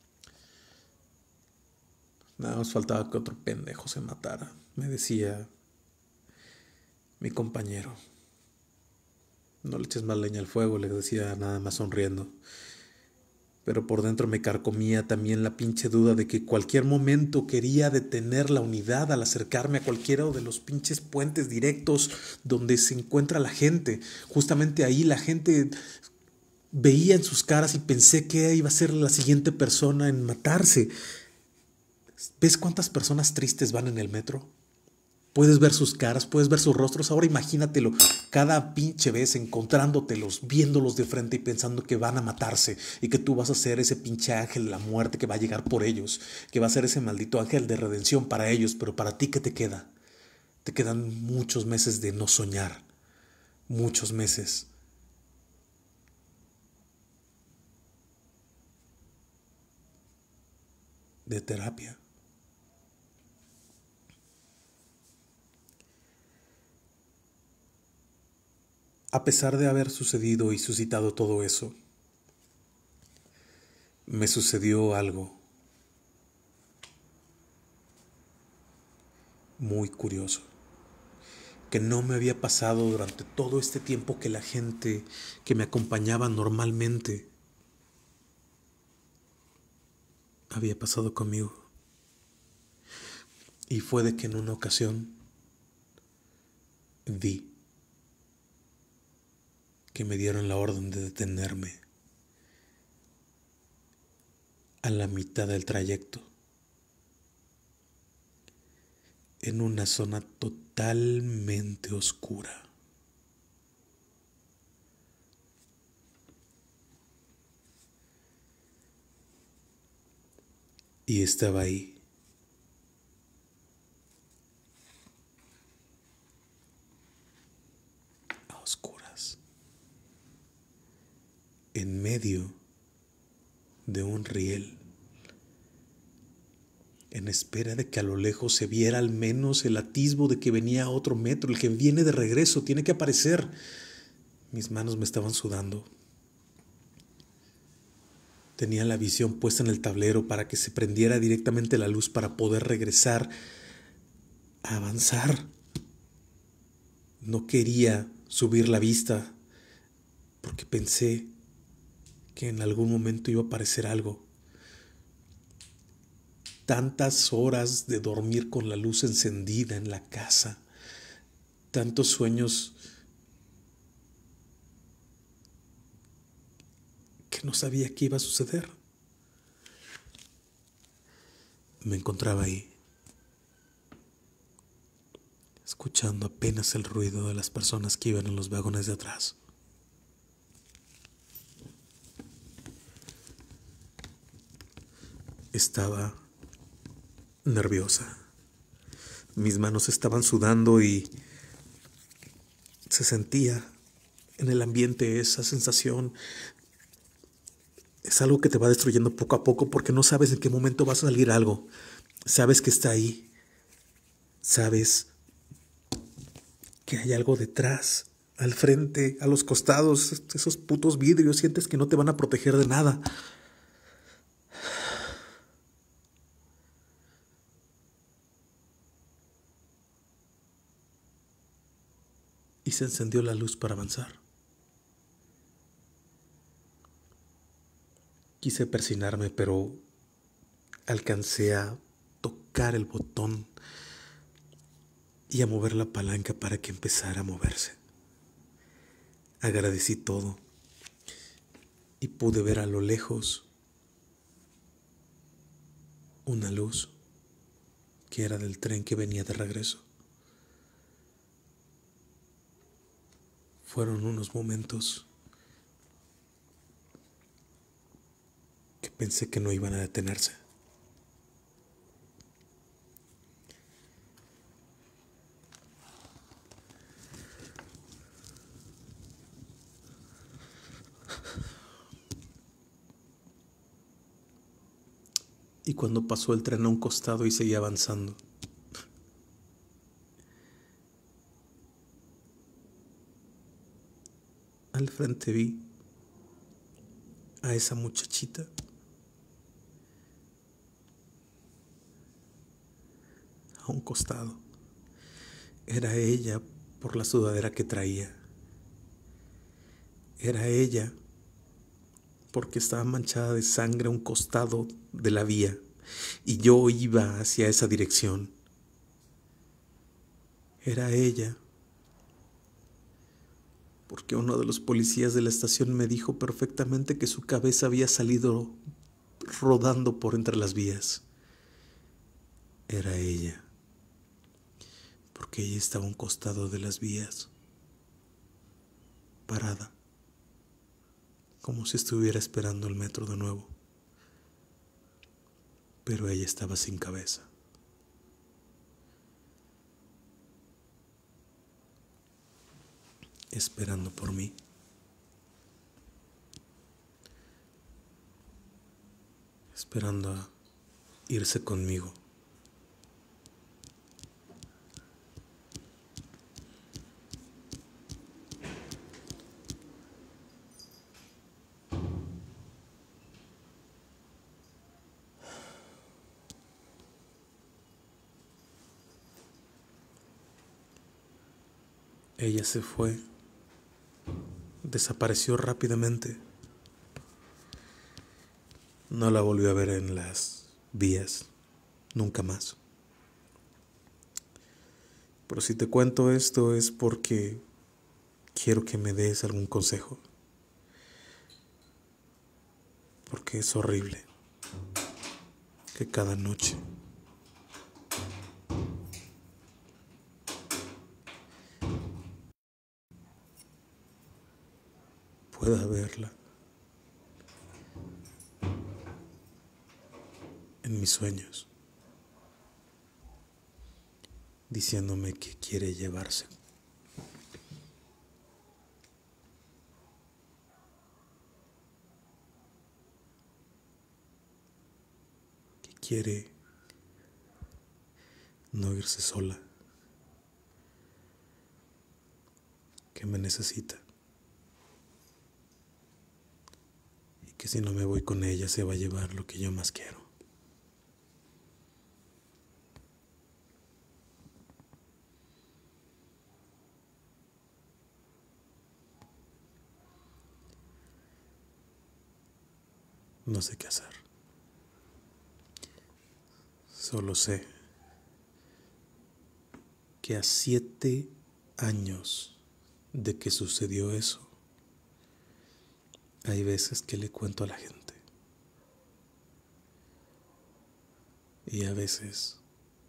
Nada más faltaba que otro pendejo se matara, me decía mi compañero. No le eches más leña al fuego, le decía nada más sonriendo. Pero por dentro me carcomía también la pinche duda de que cualquier momento quería detener la unidad al acercarme a cualquiera de los pinches puentes directos donde se encuentra la gente. Justamente ahí la gente veía en sus caras y pensé que iba a ser la siguiente persona en matarse. ¿Ves cuántas personas tristes van en el metro? Puedes ver sus caras, puedes ver sus rostros. Ahora imagínatelo, cada pinche vez encontrándotelos, viéndolos de frente y pensando que van a matarse y que tú vas a ser ese pinche ángel de la muerte que va a llegar por ellos, que va a ser ese maldito ángel de redención para ellos. Pero para ti, ¿qué te queda? Te quedan muchos meses de no soñar, muchos meses. De terapia. A pesar de haber sucedido y suscitado todo eso, me sucedió algo muy curioso, que no me había pasado durante todo este tiempo que la gente que me acompañaba normalmente había pasado conmigo. Y fue de que en una ocasión vi que me dieron la orden de detenerme a la mitad del trayecto, en una zona totalmente oscura. Y estaba ahí, a oscuras, en medio de un riel, en espera de que a lo lejos se viera al menos el atisbo de que venía otro metro. El que viene de regreso tiene que aparecer. Mis manos me estaban sudando. Tenía la visión puesta en el tablero para que se prendiera directamente la luz para poder regresar a avanzar. No quería subir la vista porque pensé que en algún momento iba a aparecer algo. Tantas horas de dormir con la luz encendida en la casa, tantos sueños que no sabía qué iba a suceder. Me encontraba ahí, escuchando apenas el ruido de las personas que iban en los vagones de atrás. Estaba nerviosa. Mis manos estaban sudando y se sentía en el ambiente esa sensación. Es algo que te va destruyendo poco a poco porque no sabes en qué momento va a salir algo. Sabes que está ahí. Sabes que hay algo detrás, al frente, a los costados, esos putos vidrios. Sientes que no te van a proteger de nada. Y se encendió la luz para avanzar. Quise persignarme, pero alcancé a tocar el botón y a mover la palanca para que empezara a moverse. Agradecí todo y pude ver a lo lejos una luz que era del tren que venía de regreso. Fueron unos momentos que pensé que no iban a detenerse. Y cuando pasó el tren a un costado y seguía avanzando, al frente vi a esa muchachita a un costado. Era ella por la sudadera que traía. Era ella porque estaba manchada de sangre a un costado de la vía y yo iba hacia esa dirección. Era ella porque uno de los policías de la estación me dijo perfectamente que su cabeza había salido rodando por entre las vías. Era ella, porque ella estaba a un costado de las vías, parada, como si estuviera esperando el metro de nuevo. Pero ella estaba sin cabeza. Esperando por mí. Esperando a irse conmigo. Ella se fue, desapareció rápidamente. No la volví a ver en las vías, nunca más. Pero si te cuento esto es porque quiero que me des algún consejo. Porque es horrible que cada noche pueda verla en mis sueños, diciéndome que quiere llevarse. Que quiere no irse sola. Que me necesita. Y que si no me voy con ella se va a llevar lo que yo más quiero. No sé qué hacer. Solo sé que a 7 años de que sucedió eso, hay veces que le cuento a la gente. Y a veces,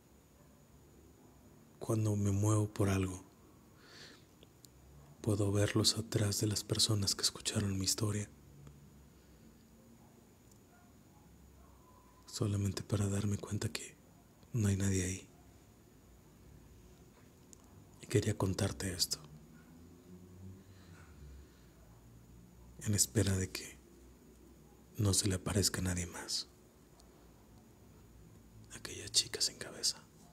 cuando me muevo por algo, puedo verlos atrás de las personas que escucharon mi historia. Solamente para darme cuenta que no hay nadie ahí. Y quería contarte esto, en espera de que no se le aparezca a nadie más. Aquella chica sin cabeza.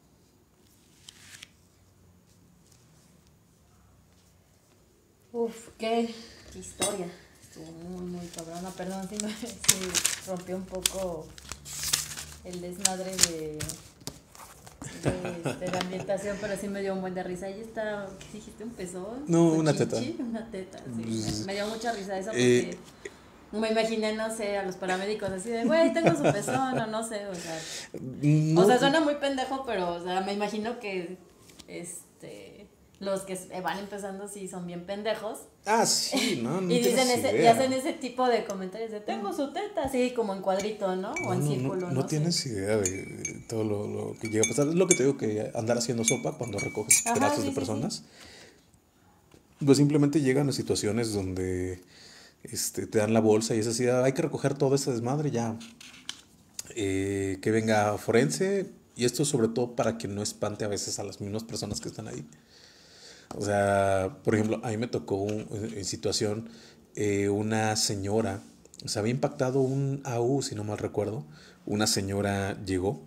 Uf, qué historia. Estuvo muy cabrona. Perdón si me si rompió un poco el desmadre de la ambientación, pero sí me dio un buen de risa. Ahí está, ¿qué dijiste? ¿Un pezón? No, ¿Un una chinchi? teta. Una teta, sí. Me dio mucha risa eso porque me imaginé, no sé, a los paramédicos así de, güey, tengo su pezón, o no sé, o sea. No, O sea, suena muy pendejo, pero, o sea, me imagino que, los que van empezando sí son bien pendejos. Ah, sí, no Y dicen tienes idea. y hacen ese tipo de comentarios de tengo su teta, así como en cuadrito, ¿no? O en círculo, no sé. tienes idea de todo lo que llega a pasar. Es lo que te digo, que andar haciendo sopa cuando recoges pedazos de personas. Pues simplemente llegan a situaciones donde te dan la bolsa y es así, hay que recoger todo ese desmadre ya. Que venga forense y esto sobre todo para que no espante a veces a las mismas personas que están ahí. O sea, por ejemplo, a mí me tocó en situación una señora, se había impactado un AU, si no mal recuerdo, una señora llegó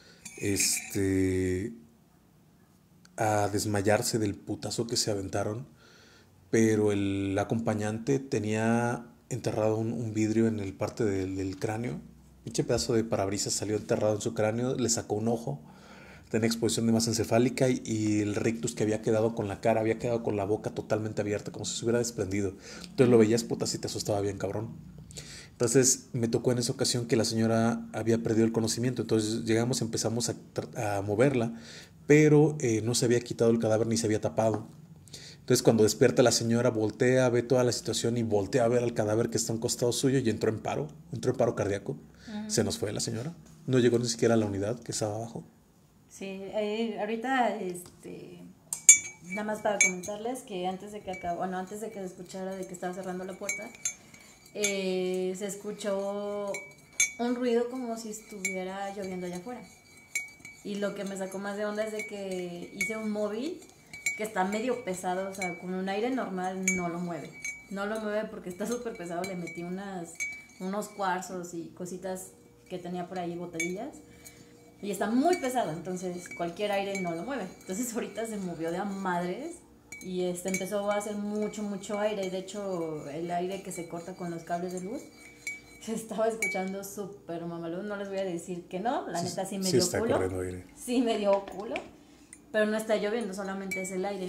este, a desmayarse del putazo que se aventaron, pero el acompañante tenía enterrado un vidrio en el parte del cráneo. Pinche pedazo de parabrisas salió enterrado en su cráneo, le sacó un ojo, tenía exposición de masa encefálica y el rictus que había quedado con la cara, había quedado con la boca totalmente abierta, como si se hubiera desprendido. Entonces lo veías, puta, si te asustaba bien, cabrón. Entonces me tocó en esa ocasión que la señora había perdido el conocimiento, entonces llegamos, empezamos a moverla, pero no se había quitado el cadáver ni se había tapado. Entonces cuando despierta la señora, voltea, ve toda la situación y voltea a ver al cadáver que está a un costado suyo y entró en paro cardíaco. Se nos fue la señora. No llegó ni siquiera a la unidad que estaba abajo. Sí, ahorita, nada más para comentarles que antes de que antes de que se escuchara de que estaba cerrando la puerta, se escuchó un ruido como si estuviera lloviendo allá afuera. Y lo que me sacó más de onda es de que hice un móvil que está medio pesado, o sea, con un aire normal no lo mueve. No lo mueve porque está súper pesado, le metí unos cuarzos y cositas que tenía por ahí, botellas. Y está muy pesado, entonces cualquier aire no lo mueve. Entonces ahorita se movió de a madres y empezó a hacer mucho aire. De hecho, el aire que se corta con los cables de luz se estaba escuchando súper mamalón. No les voy a decir que no, la neta sí me dio está culo. Corriendo aire. Sí me dio culo, pero no está lloviendo, solamente es el aire.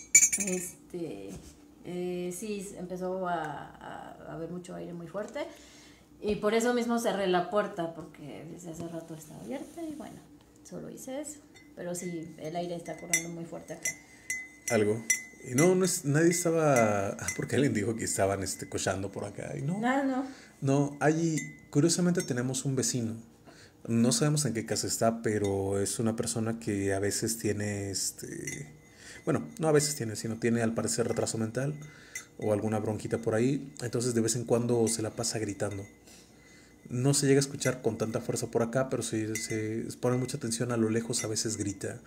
Sí, empezó a haber mucho aire muy fuerte. Y por eso mismo cerré la puerta, porque desde hace rato está abierta y bueno, solo hice eso. Pero sí, el aire está corriendo muy fuerte acá. Algo. Y no nadie estaba. Porque alguien dijo que estaban cochando por acá. Y no. No. No, allí, curiosamente tenemos un vecino. No sabemos en qué casa está, pero es una persona que a veces tiene bueno, no a veces tiene, sino tiene al parecer retraso mental o alguna bronquita por ahí. Entonces de vez en cuando se la pasa gritando. No se llega a escuchar con tanta fuerza por acá, pero si se pone mucha atención a lo lejos, a veces grita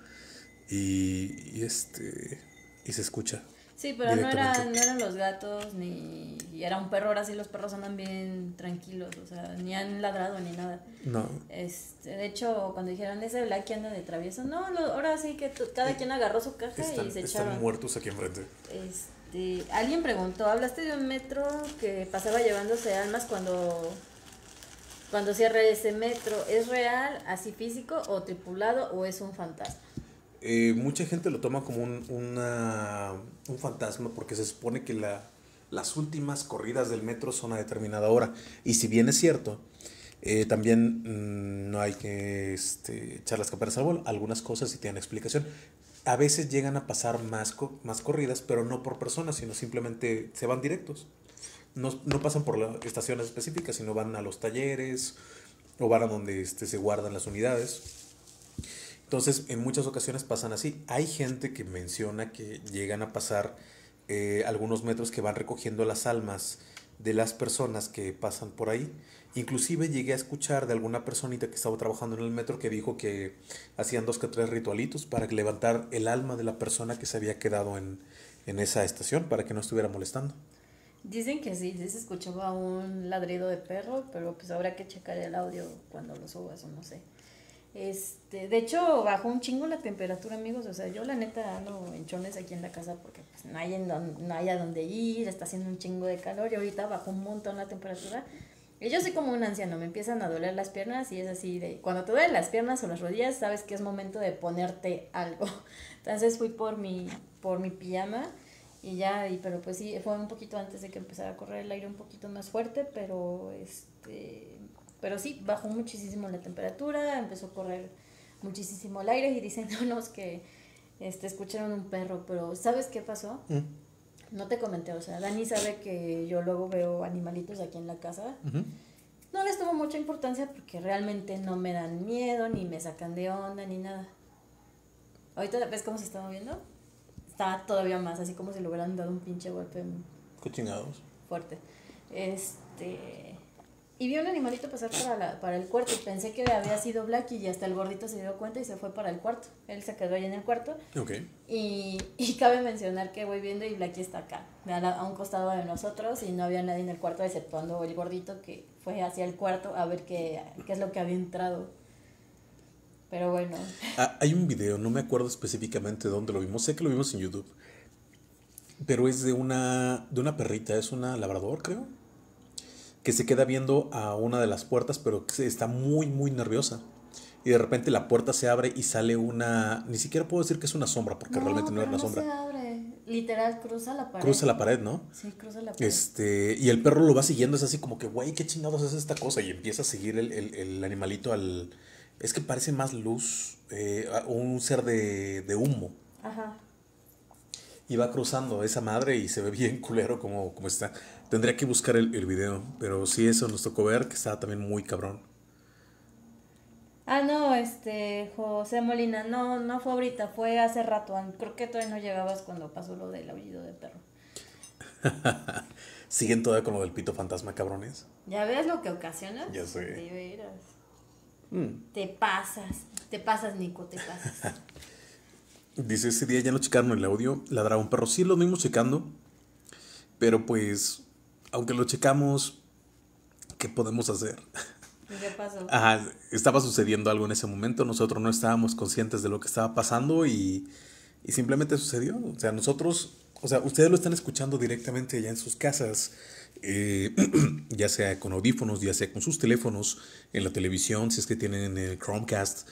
y se escucha. Sí, pero no eran los gatos, ni era un perro. Ahora sí los perros andan bien tranquilos, o sea, ni han ladrado ni nada. No. De hecho, cuando dijeron ese Blacky anda de travieso, no, ahora sí que cada quien agarró su caja y se echaron. Están muertos aquí enfrente. Alguien preguntó, ¿hablaste de un metro que pasaba llevándose almas cuando cierra ese metro? ¿Es real, así físico o tripulado o es un fantasma? Mucha gente lo toma como un fantasma porque se supone que las últimas corridas del metro son a determinada hora. Y si bien es cierto, también no hay que echar las campanas al vuelo. Algunas cosas sí tienen explicación. A veces llegan a pasar más corridas, pero no por personas, sino simplemente se van directos. No pasan por las estaciones específicas, sino van a los talleres o van a donde se guardan las unidades. Entonces, en muchas ocasiones pasan así. Hay gente que menciona que llegan a pasar algunos metros que van recogiendo las almas de las personas que pasan por ahí. Inclusive llegué a escuchar de alguna personita que estaba trabajando en el metro que dijo que hacían 2 que 3 ritualitos para levantar el alma de la persona que se había quedado en esa estación para que no estuviera molestando. Dicen que sí, se escuchaba un ladrido de perro, pero pues habrá que checar el audio cuando lo subas o no sé. De hecho, bajó un chingo la temperatura, amigos. O sea, yo la neta ando en chones aquí en la casa porque pues no hay a dónde ir, está haciendo un chingo de calor y ahorita bajó un montón la temperatura. Y yo soy como un anciano, me empiezan a doler las piernas y es así de, cuando te duelen las piernas o las rodillas, sabes que es momento de ponerte algo. Entonces fui por mi pijama y ya, pero pues sí, fue un poquito antes de que empezara a correr el aire un poquito más fuerte, pero pero sí, bajó muchísimo la temperatura, empezó a correr muchísimo el aire y dicen unos que escucharon un perro, pero ¿sabes qué pasó? No te comenté, o sea, Dani sabe que yo luego veo animalitos aquí en la casa. No les tomo mucha importancia porque realmente no me dan miedo, ni me sacan de onda, ni nada. Ahorita ves cómo se está moviendo. está todavía más, así como si le hubieran dado un pinche golpe Qué chingados. fuerte. Y vi un animalito pasar para el cuarto. Pensé que había sido Blackie y hasta el gordito se dio cuenta y se fue para el cuarto. Él se quedó ahí en el cuarto. Ok. Y cabe mencionar que voy viendo y Blackie está acá, a un costado de nosotros, y no había nadie en el cuarto exceptuando el gordito que fue hacia el cuarto a ver qué es lo que había entrado. Pero bueno. Hay un video, no me acuerdo específicamente dónde lo vimos. Sé que lo vimos en YouTube. Pero es de una perrita, es una labrador, creo. Que se queda viendo a una de las puertas, pero que está muy, muy nerviosa. Y de repente la puerta se abre y sale una... Ni siquiera puedo decir que es una sombra, porque realmente no era una sombra. No se abre. Literal, cruza la pared. Cruza la pared, ¿no? Sí, cruza la pared. Y el perro lo va siguiendo, es así como que, güey, ¿qué chingados es esta cosa? Y empieza a seguir el animalito al... Es que parece más luz, un ser de humo. Ajá. Y va cruzando esa madre y se ve bien culero como está. Tendría que buscar el video, pero sí, eso nos tocó ver, que estaba también muy cabrón. No, José Molina, no fue ahorita, fue hace rato. Creo que todavía no llegabas cuando pasó lo del aullido de perro. ¿Siguen todavía con lo del pito fantasma, cabrones? ¿Ya ves lo que ocasiona? Ya sé. De veras. Te pasas, Nico, te pasas. Dice, ese día ya no checaron el audio, ladraba un perro. Sí, lo mismos checando, pero pues, aunque lo checamos, ¿qué podemos hacer? ¿Qué pasó? Estaba sucediendo algo en ese momento, nosotros no estábamos conscientes de lo que estaba pasando y simplemente sucedió. O sea, ustedes lo están escuchando directamente allá en sus casas, ya sea con audífonos, ya sea con sus teléfonos, en la televisión, si es que tienen el Chromecast,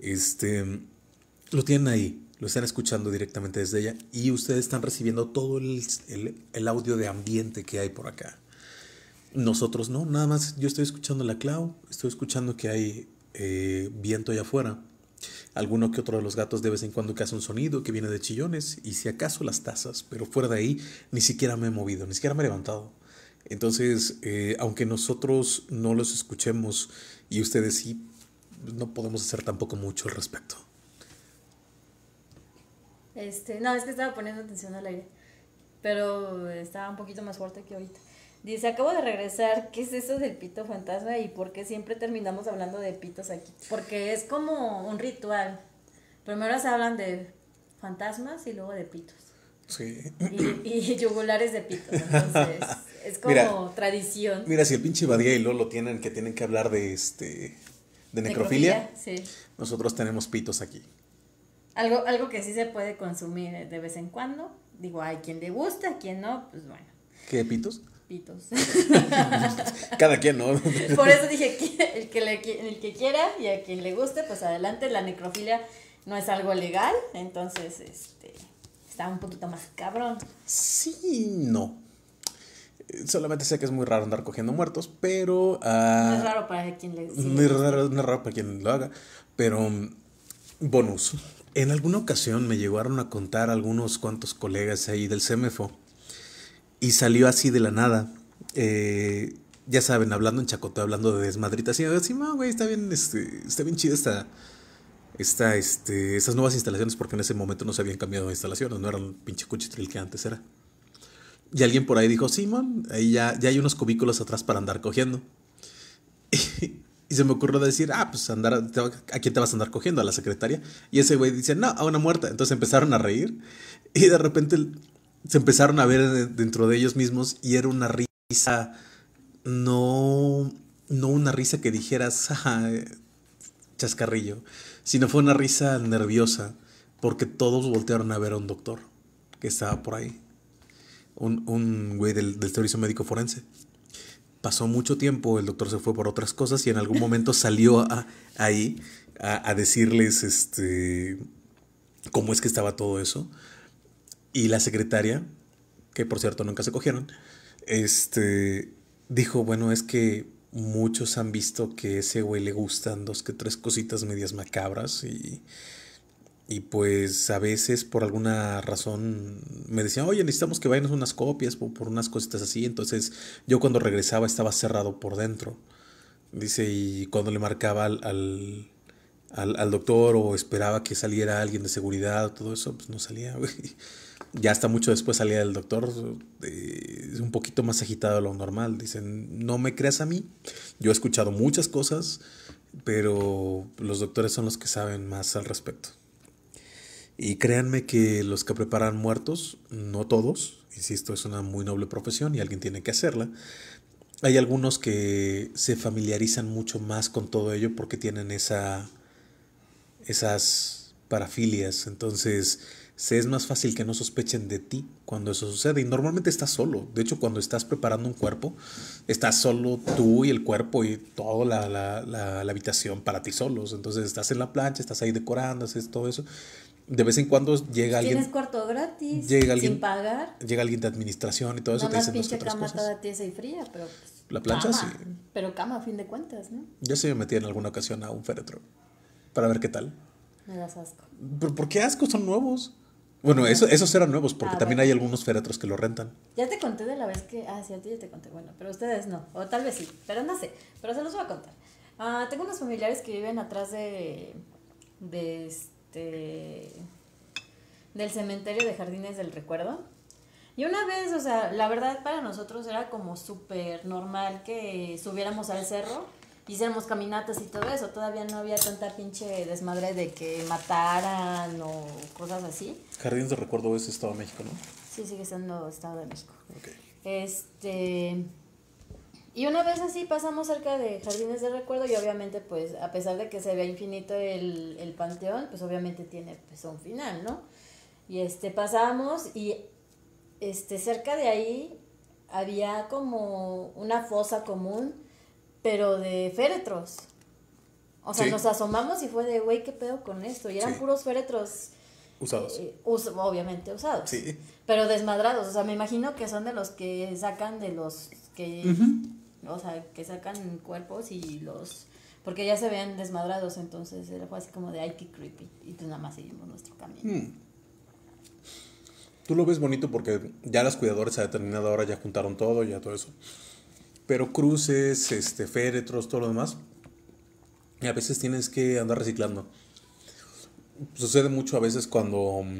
lo tienen ahí, lo están escuchando directamente desde ella y ustedes están recibiendo todo el audio de ambiente que hay por acá. Nosotros no, nada más yo estoy escuchando la Clau, estoy escuchando que hay viento allá afuera. Alguno que otro de los gatos de vez en cuando que hace un sonido que viene de chillones y si acaso las tazas, pero fuera de ahí ni siquiera me he movido, ni siquiera me he levantado. Entonces, aunque nosotros no los escuchemos y ustedes sí, no podemos hacer tampoco mucho al respecto. No, es que estaba poniendo atención al aire, pero estaba un poquito más fuerte que ahorita. Dice, acabo de regresar, ¿qué es eso del pito fantasma y por qué siempre terminamos hablando de pitos aquí? Porque es como un ritual. Primero se hablan de fantasmas y luego de pitos. Sí. Y yugulares de pitos, entonces es como tradición. Mira, si el pinche Badía y Lolo tienen que hablar de necrofilia, sí. Nosotros tenemos pitos aquí. Algo que sí se puede consumir de vez en cuando. Digo, hay quien le gusta, a quien no, pues bueno. ¿Qué pitos? Pitos. Cada quien, ¿no? Por eso dije que el que quiera y a quien le guste, pues adelante. La necrofilia no es algo legal, entonces está un poquito más cabrón. Sí, no. Solamente sé que es muy raro andar cogiendo muertos, pero... no es raro para quien le... no es raro para quien lo haga, pero... bonus. En alguna ocasión me llegaron a contar algunos cuantos colegas ahí del CEMEFO y salió así de la nada. Ya saben, hablando en chacoteo, hablando de desmadritas. Y así, no, güey, está bien chida estas nuevas instalaciones, porque en ese momento no se habían cambiado de instalaciones, no era un pinche cuchitril que antes era. Y alguien por ahí dijo, sí, man, ahí ya hay unos cubículos atrás para andar cogiendo. Y se me ocurrió decir, pues ¿a quién te vas a andar cogiendo? ¿A la secretaria? Y ese güey dice, no, a una muerta. Entonces empezaron a reír y de repente se empezaron a ver dentro de ellos mismos y era una risa, no una risa que dijeras, chascarrillo, sino fue una risa nerviosa porque todos voltearon a ver a un doctor que estaba por ahí, un güey del servicio médico forense. Pasó mucho tiempo, el doctor se fue por otras cosas y en algún momento salió ahí a decirles cómo es que estaba todo eso. Y la secretaria, que por cierto nunca se cogieron, dijo, bueno, es que muchos han visto que a ese güey le gustan 2 que 3 cositas medias macabras y pues a veces por alguna razón me decían, oye, necesitamos que vayan unas copias por unas cositas así. Entonces yo cuando regresaba estaba cerrado por dentro. Dice, y cuando le marcaba al doctor o esperaba que saliera alguien de seguridad, todo eso, pues no salía, güey. Ya hasta mucho después salía el doctor, un poquito más agitado de lo normal. Dicen, no me creas a mí. Yo he escuchado muchas cosas, pero los doctores son los que saben más al respecto. Y créanme que los que preparan muertos, no todos, insisto, es una muy noble profesión y alguien tiene que hacerla. Hay algunos que se familiarizan mucho más con todo ello porque tienen esas parafilias. Entonces, se es más fácil que no sospechen de ti cuando eso sucede. Y normalmente estás solo. De hecho, cuando estás preparando un cuerpo, estás solo tú y el cuerpo y toda la habitación para ti solos. Entonces, estás en la plancha, estás ahí decorando, haces todo eso. De vez en cuando llega alguien. Tienes cuarto gratis, Llega alguien, sin pagar. Llega alguien de administración y todo eso. No Te más dicen dos pinche otras cama cosas. toda tiesa y fría, pero pues, La plancha cama. sí. Pero cama a fin de cuentas, ¿no? Yo sí me metí en alguna ocasión a un féretro para ver qué tal. Me das asco. ¿Pero por qué asco? Son nuevos. Bueno, esos eran nuevos porque también bueno. hay algunos féretros que lo rentan. Ya te conté de la vez que... Ah, sí, a ti ya te conté. Bueno, pero ustedes no. O tal vez sí, pero no sé. Pero se los voy a contar. Tengo unos familiares que viven atrás del cementerio de Jardines del Recuerdo. Y una vez, o sea, la verdad para nosotros era como súper normal que subiéramos al cerro, hiciéramos caminatas y todo eso. Todavía no había tanta pinche desmadre de que mataran o cosas así. Jardines de Recuerdo es Estado de México, ¿no? Sí, sigue siendo Estado de México. Okay. Y una vez así pasamos cerca de Jardines de Recuerdo y obviamente pues a pesar de que se vea infinito el panteón, pues obviamente tiene pues un final, ¿no? Y pasamos y cerca de ahí había como una fosa común, pero de féretros. O sea, Sí. nos asomamos y fue de, güey, ¿qué pedo con esto? Y eran Sí. puros féretros Usados. obviamente usados. Sí. Pero desmadrados. O sea, me imagino que son de los que sacan de los que... O sea, que sacan cuerpos y los... Porque ya se vean desmadrados, entonces fue así como de, ay, qué creepy. Y pues nada más seguimos nuestro camino. Tú lo ves bonito porque ya las cuidadoras a determinada hora ya juntaron todo, ya todo eso. Pero cruces, féretros, todo lo demás, y a veces tienes que andar reciclando. Sucede mucho a veces cuando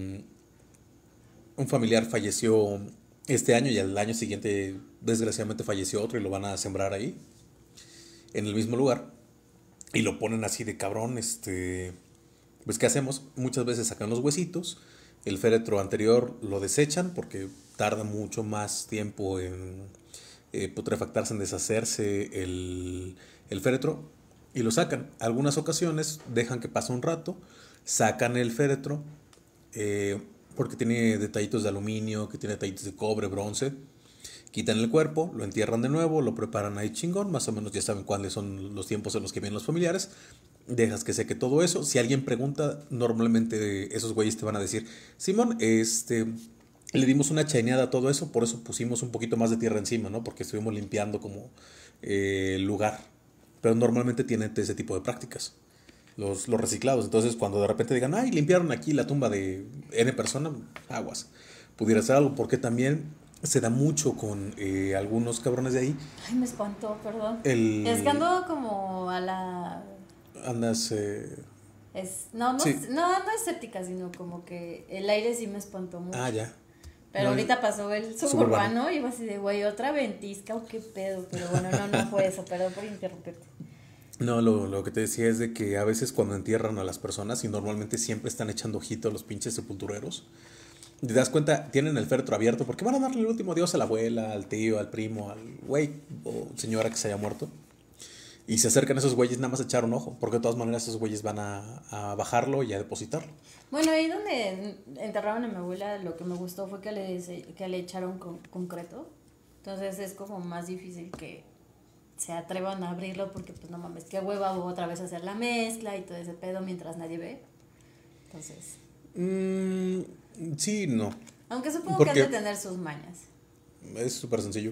un familiar falleció este año y al año siguiente desgraciadamente falleció otro y lo van a sembrar ahí, en el mismo lugar, y lo ponen así de cabrón, pues ¿qué hacemos? Muchas veces sacan los huesitos, el féretro anterior lo desechan porque tarda mucho más tiempo en putrefactarse, en deshacerse el féretro, y lo sacan. Algunas ocasiones dejan que pase un rato, sacan el féretro, porque tiene detallitos de aluminio, que tiene detallitos de cobre, bronce. Quitan el cuerpo, lo entierran de nuevo, lo preparan ahí chingón, más o menos ya saben cuáles son los tiempos en los que vienen los familiares. Dejas que seque todo eso. Si alguien pregunta, normalmente esos güeyes te van a decir, Simón, le dimos una chaineada a todo eso, por eso pusimos un poquito más de tierra encima, ¿no? Porque estuvimos limpiando como el lugar. Pero normalmente tienen ese tipo de prácticas, los reciclados. Entonces, cuando de repente digan, ay, limpiaron aquí la tumba de N persona, aguas. Pudiera ser algo, porque también se da mucho con algunos cabrones de ahí. Ay, me espantó, perdón. El... Es que ando como a la... Andas... No, sí. no escéptica, sino como que el aire sí me espantó mucho. Ah, ya. Pero No, ahorita pasó el suburbano y iba así de, güey, otra ventisca o qué pedo. Pero bueno, no fue eso, perdón por interrumpirte. No, lo que te decía es de que a veces cuando entierran a las personas, y normalmente siempre están echando ojito a los pinches sepultureros, te das cuenta, tienen el féretro abierto porque van a darle el último adiós a la abuela, al tío, al primo, al güey o señora que se haya muerto. Y se acercan esos güeyes nada más a echar un ojo, porque de todas maneras esos güeyes van a bajarlo y a depositarlo. Bueno, ahí donde enterraron a mi abuela, lo que me gustó fue que le echaron concreto. Entonces es como más difícil que se atrevan a abrirlo porque pues no mames, qué hueva otra vez hacer la mezcla y todo ese pedo mientras nadie ve. Entonces... sí, no. Aunque supongo que han de tener sus mañas. Es súper sencillo.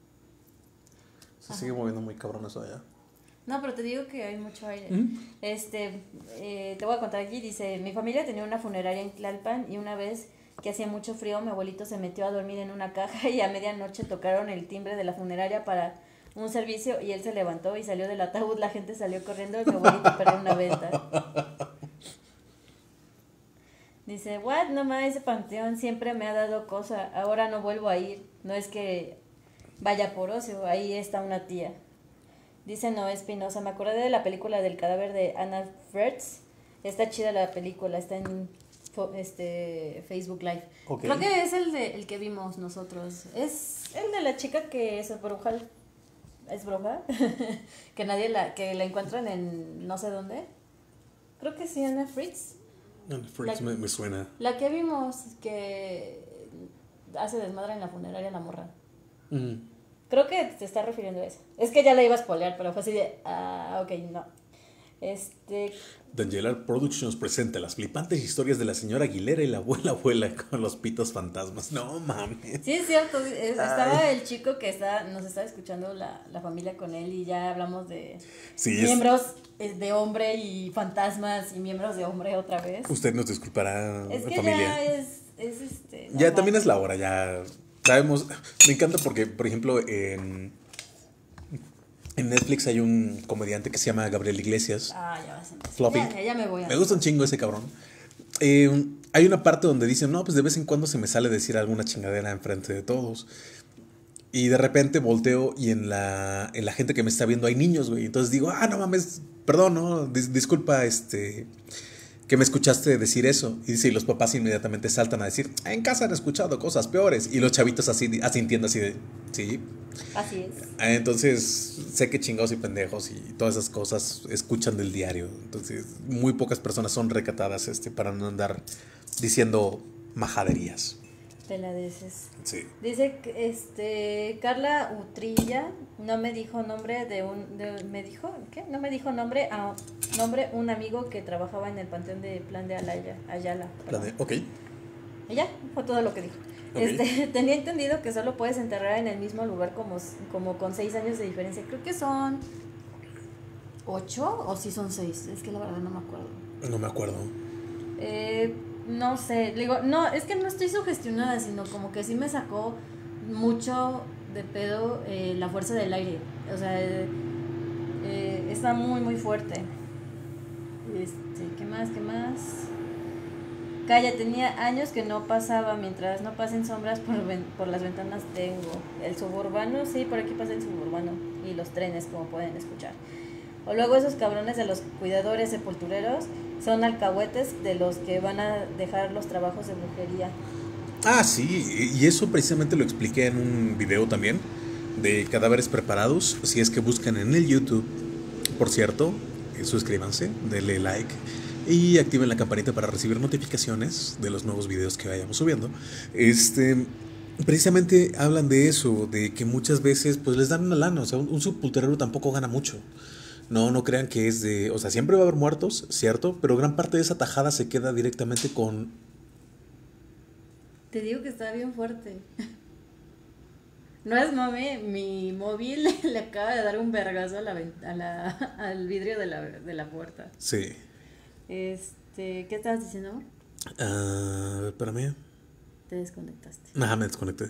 Se sigue moviendo muy cabrón eso allá. No, pero te digo que hay mucho aire. Te voy a contar aquí, dice, mi familia tenía una funeraria en Tlalpan y una vez que hacía mucho frío, mi abuelito se metió a dormir en una caja y a medianoche tocaron el timbre de la funeraria para un servicio y él se levantó y salió del ataúd, la gente salió corriendo y mi abuelito perdió una venta. Dice, what, no más, ese panteón siempre me ha dado cosa, ahora no vuelvo a ir, no es que vaya por ocio, ahí está una tía. Dice Noé Espinosa, me acordé de la película del cadáver de Anna Fretz, está chida la película, está en Facebook Live. Okay. Creo que es el que vimos nosotros, es el de la chica que es bruja, que que la encuentran en no sé dónde, creo que sí, Anna Fretz. Me suena. La que vimos que hace desmadre en la funeraria la morra. Creo que te está refiriendo a esa. Es que ya la iba a spoilear, pero fue así de... ok, no. Dangela Productions presenta las flipantes historias de la señora Aguilera y la abuela con los pitos fantasmas. No mames. Sí, es cierto. Estaba el chico que nos está escuchando la familia con él y ya hablamos de miembros de hombre y fantasmas y miembros de hombre otra vez. Usted nos disculpará, es que familia. Ya es ya también es la hora, ya sabemos. Me encanta porque, por ejemplo, en Netflix hay un comediante que se llama Gabriel Iglesias. Ya vas a empezar. Floppy. Ya me voy. Me gusta un chingo ese cabrón. Hay una parte donde dicen, no, pues de vez en cuando se me sale decir alguna chingadera enfrente de todos. Y de repente volteo y en la gente que me está viendo hay niños, güey. Entonces digo, no mames, perdón, ¿no? Disculpa, que me escuchaste decir eso. Y dice, y los papás inmediatamente saltan a decir, en casa han escuchado cosas peores. Y los chavitos así asintiendo así de, sí. Así es. Entonces, sé que chingados y pendejos y todas esas cosas escuchan del diario. Entonces, muy pocas personas son recatadas para no andar diciendo majaderías. Peladeces. Sí. Dice que Carla Utrilla no me dijo nombre ¿me dijo qué? No me dijo nombre un amigo que trabajaba en el panteón de Plan de Ayala. Ok. Ella fue todo lo que dijo. Okay. Tenía entendido que solo puedes enterrar en el mismo lugar como con 6 años de diferencia. Creo que son 8 o sí son 6. Es que la verdad no me acuerdo. No me acuerdo. No sé, digo, no, es que no estoy sugestionada, sino como que sí me sacó mucho de pedo la fuerza del aire. O sea, está muy, muy fuerte. ¿Qué más? Calla, tenía años que no pasaba, mientras no pasen sombras por las ventanas tengo. El suburbano, sí, por aquí pasa el suburbano. Y los trenes, como pueden escuchar. O luego esos cabrones de los cuidadores sepultureros son alcahuetes de los que van a dejar los trabajos de brujería. Sí, y eso precisamente lo expliqué en un video también de cadáveres preparados. Si es que buscan en el YouTube, por cierto, suscríbanse, denle like y activen la campanita para recibir notificaciones de los nuevos videos que vayamos subiendo. Precisamente hablan de eso, de que muchas veces pues les dan una lana. O sea, un sepulturero tampoco gana mucho. No crean que es de... O sea, siempre va a haber muertos, cierto, pero gran parte de esa tajada se queda directamente con... Te digo que está bien fuerte. No es mame, mi móvil le acaba de dar un vergazo al vidrio de la puerta. Sí. ¿Qué estabas diciendo? Espérame. Te desconectaste. Me desconecté.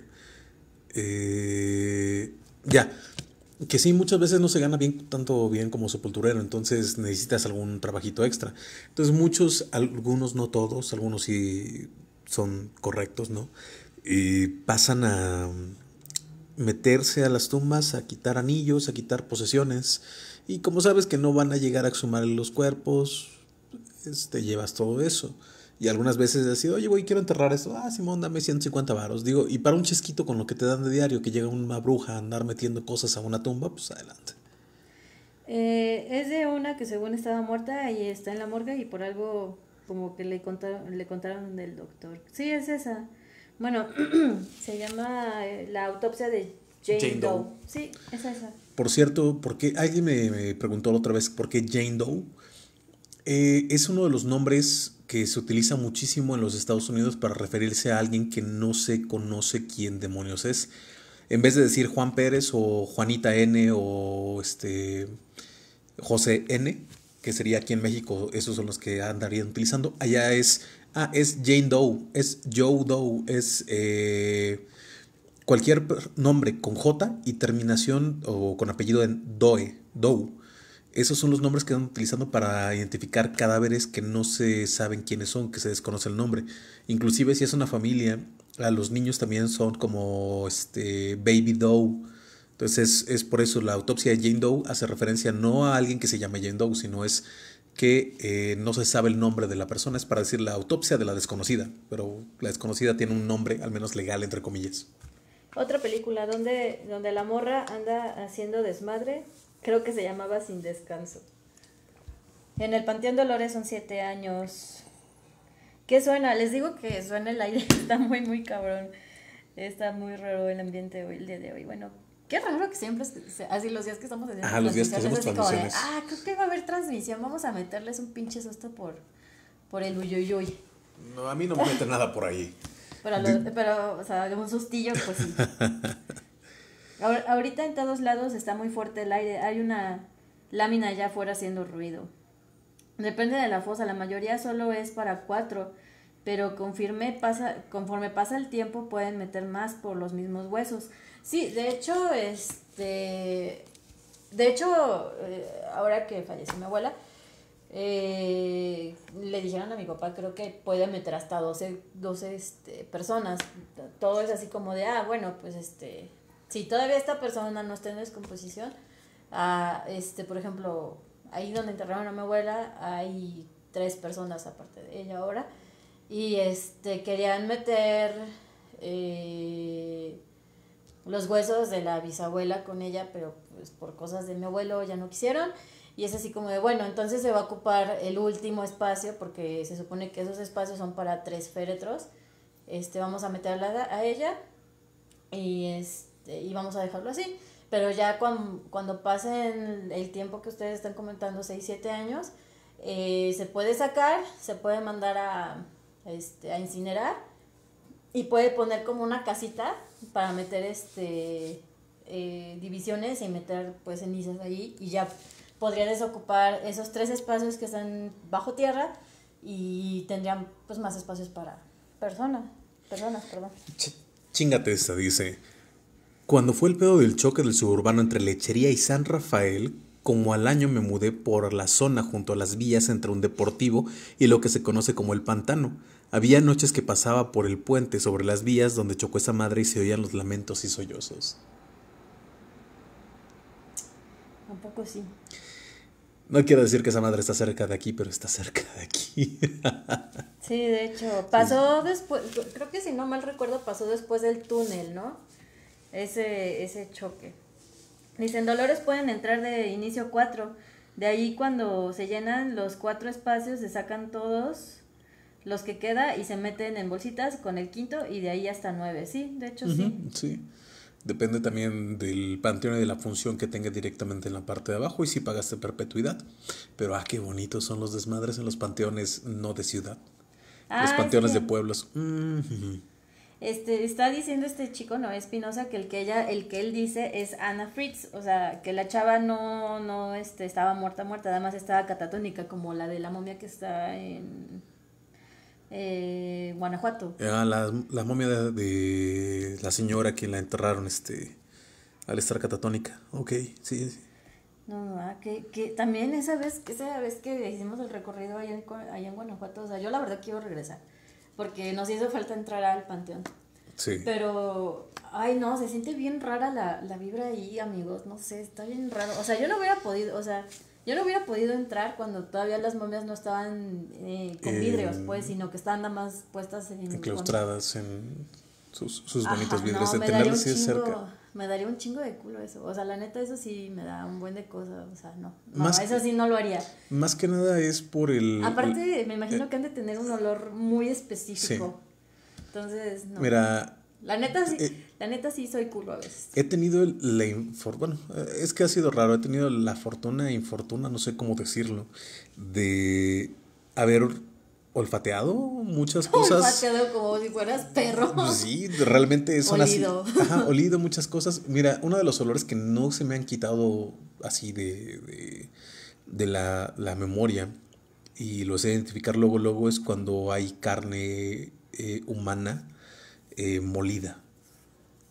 Ya. Que sí, muchas veces no se gana tanto bien como sepulturero, entonces necesitas algún trabajito extra. Entonces algunos no todos, algunos sí son correctos, ¿no? Y pasan a meterse a las tumbas, a quitar anillos, a quitar posesiones. Y como sabes que no van a llegar a exhumar los cuerpos, te llevas todo eso. Y algunas veces decís, oye, güey, quiero enterrar esto. Simón, dame 150 varos. Digo, y para un chesquito con lo que te dan de diario, que llega una bruja a andar metiendo cosas a una tumba, pues adelante. Es de una que según estaba muerta y está en la morgue y por algo como que le contaron del doctor. Sí, es esa. Bueno, se llama La autopsia de Jane Doe. Sí, es esa. Por cierto, porque alguien me preguntó la otra vez por qué Jane Doe. Es uno de los nombres que se utiliza muchísimo en los Estados Unidos para referirse a alguien que no se conoce quién demonios es. En vez de decir Juan Pérez o Juanita N o José N, que sería aquí en México, esos son los que andarían utilizando. Allá es Jane Doe, es Joe Doe, es cualquier nombre con J y terminación o con apellido en Doe. Esos son los nombres que están utilizando para identificar cadáveres que no se saben quiénes son, que se desconoce el nombre. Inclusive si es una familia, a los niños también son como Baby Doe. Entonces es por eso la autopsia de Jane Doe hace referencia no a alguien que se llame Jane Doe, sino es que no se sabe el nombre de la persona. Es para decir la autopsia de la desconocida, pero la desconocida tiene un nombre, al menos legal, entre comillas. Otra película donde la morra anda haciendo desmadre, creo que se llamaba Sin Descanso. En el Panteón Dolores son 7 años. ¿Qué suena? Les digo que suena el aire, está muy, muy cabrón. Está muy raro el ambiente hoy, el día de hoy. Bueno, qué raro que siempre, así los días que estamos haciendo los días que hacemos transmisiones. Creo que va a haber transmisión, vamos a meterles un pinche susto por el uyuyuy. No, a mí no me mete nada por ahí. Pero, o sea, un sustillo, pues sí. Ahorita en todos lados está muy fuerte el aire. Hay una lámina allá afuera haciendo ruido. Depende de la fosa. La mayoría solo es para 4. Pero conforme pasa el tiempo pueden meter más por los mismos huesos. Sí, de hecho, ahora que falleció mi abuela, le dijeron a mi papá, creo que puede meter hasta 12 personas. Todo es así como de, bueno, pues si todavía esta persona no está en descomposición, por ejemplo, ahí donde enterraron a mi abuela hay 3 personas aparte de ella ahora, y querían meter los huesos de la bisabuela con ella, pero pues por cosas de mi abuelo ya no quisieron. Y es así como de, bueno, entonces se va a ocupar el último espacio, porque se supone que esos espacios son para 3 féretros. Vamos a meterla a ella y vamos a dejarlo así. Pero ya cuando pasen el tiempo que ustedes están comentando, 6-7 años, se puede sacar, se puede mandar a incinerar, y puede poner como una casita para meter divisiones y meter pues cenizas ahí, y ya podría desocupar esos 3 espacios que están bajo tierra y tendrían pues más espacios para personas, perdón. Chíngate esta, dice. Cuando fue el pedo del choque del suburbano entre Lechería y San Rafael, como al año me mudé por la zona junto a las vías entre un deportivo y lo que se conoce como el pantano. Había noches que pasaba por el puente sobre las vías donde chocó esa madre y se oían los lamentos y sollozos. Tampoco sí. No quiero decir que esa madre está cerca de aquí, pero está cerca de aquí. Sí, de hecho, pasó después, creo que si no mal recuerdo, pasó después del túnel, ¿no? Ese choque. Dicen, Dolores pueden entrar de inicio 4. De ahí cuando se llenan los 4 espacios, se sacan todos los que queda y se meten en bolsitas con el quinto, y de ahí hasta 9. Sí, de hecho sí. Sí. Depende también del panteón y de la función que tenga directamente en la parte de abajo y si pagaste perpetuidad. Pero qué bonitos son los desmadres en los panteones no de ciudad. Los panteones de pueblos. Está diciendo este chico, Noé Espinosa, que el que él dice es Ana Fritz, o sea, que la chava no estaba muerta, además estaba catatónica, como la de la momia que está en Guanajuato. La momia de la señora que la enterraron al estar catatónica. Ok, sí. No, que también esa vez que hicimos el recorrido allá en Guanajuato, o sea, yo la verdad quiero regresar, porque nos hizo falta entrar al panteón. Sí. Pero, no, se siente bien rara la vibra ahí, amigos, no sé, está bien raro. O sea, yo no hubiera podido entrar cuando todavía las momias no estaban con vidrios, pues, sino que estaban nada más puestas enclaustradas en sus bonitos vidrios. No, de tenerlas así cerca. Me daría un chingo de culo eso. O sea, la neta, eso sí me da un buen de cosas. O sea, no, eso sí no lo haría. Más que nada es por el... Aparte, me imagino que han de tener un olor muy específico. Sí. Entonces, no. Mira... La neta sí soy culo a veces. He tenido es que ha sido raro. He tenido la fortuna e infortuna, no sé cómo decirlo, de haber olfateado muchas cosas. Olfateado como si fueras perro. Sí, realmente son olido. Así. Olido muchas cosas. Mira, uno de los olores que no se me han quitado así de la memoria, y lo sé identificar luego es cuando hay carne humana molida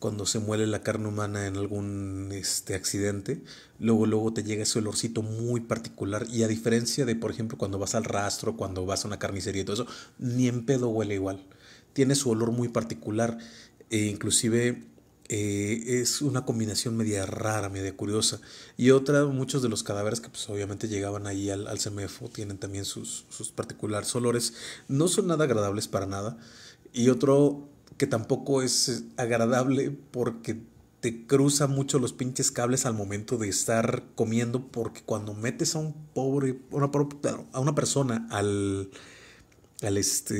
cuando se muele la carne humana en algún accidente, luego te llega ese olorcito muy particular. Y a diferencia de, por ejemplo, cuando vas al rastro, cuando vas a una carnicería y todo eso, ni en pedo huele igual. Tiene su olor muy particular. Inclusive es una combinación media rara, media curiosa. Y otra, muchos de los cadáveres que pues obviamente llegaban ahí al CEMEFO tienen también sus particulares olores. No son nada agradables para nada. Y otro que tampoco es agradable porque te cruza mucho los pinches cables al momento de estar comiendo, porque cuando metes a a una persona al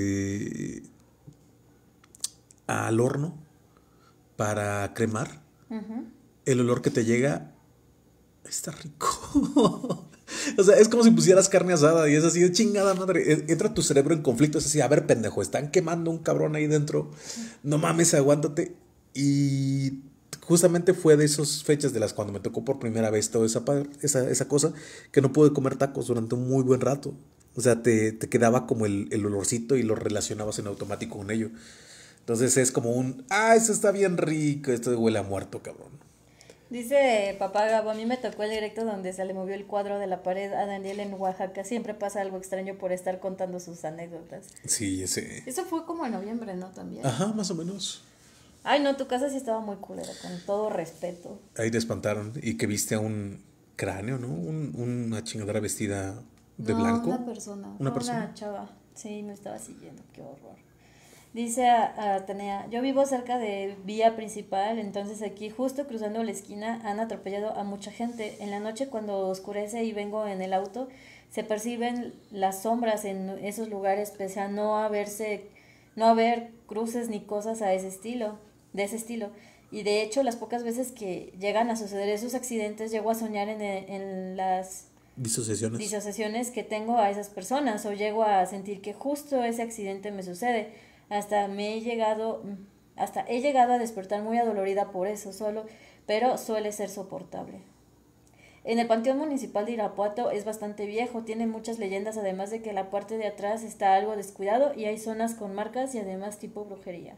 al horno para cremar, el olor que te llega está rico. O sea, es como si pusieras carne asada y es así de chingada madre. Entra tu cerebro en conflicto, es así, a ver, pendejo, están quemando un cabrón ahí dentro. No mames, aguántate. Y justamente fue de esas fechas de las cuando me tocó por primera vez toda esa cosa, que no pude comer tacos durante un muy buen rato. O sea, te quedaba como el olorcito y lo relacionabas en automático con ello. Entonces es como eso está bien rico, esto huele a muerto, cabrón. Dice Papá Gabo, a mí me tocó el directo donde se le movió el cuadro de la pared a Daniel en Oaxaca. Siempre pasa algo extraño por estar contando sus anécdotas. Sí, ese. Eso fue como en noviembre, ¿no? También. Ajá, más o menos. Ay, no, tu casa sí estaba muy culera, con todo respeto. Ahí te espantaron y que viste a un cráneo, ¿no? Una chingadera vestida de blanco. Una persona. Una persona. Una chava. Sí, me estaba siguiendo, qué horror. Dice Atenea, yo vivo cerca de vía principal, entonces aquí justo cruzando la esquina han atropellado a mucha gente. En la noche cuando oscurece y vengo en el auto, se perciben las sombras en esos lugares, pese a no haber cruces ni cosas de ese estilo. Y de hecho, las pocas veces que llegan a suceder esos accidentes, llego a soñar en las disociaciones que tengo a esas personas, o llego a sentir que justo ese accidente me sucede. Hasta he llegado a despertar muy adolorida por eso solo, pero suele ser soportable. En el Panteón Municipal de Irapuato es bastante viejo, tiene muchas leyendas, además de que la parte de atrás está algo descuidado y hay zonas con marcas y además tipo brujería.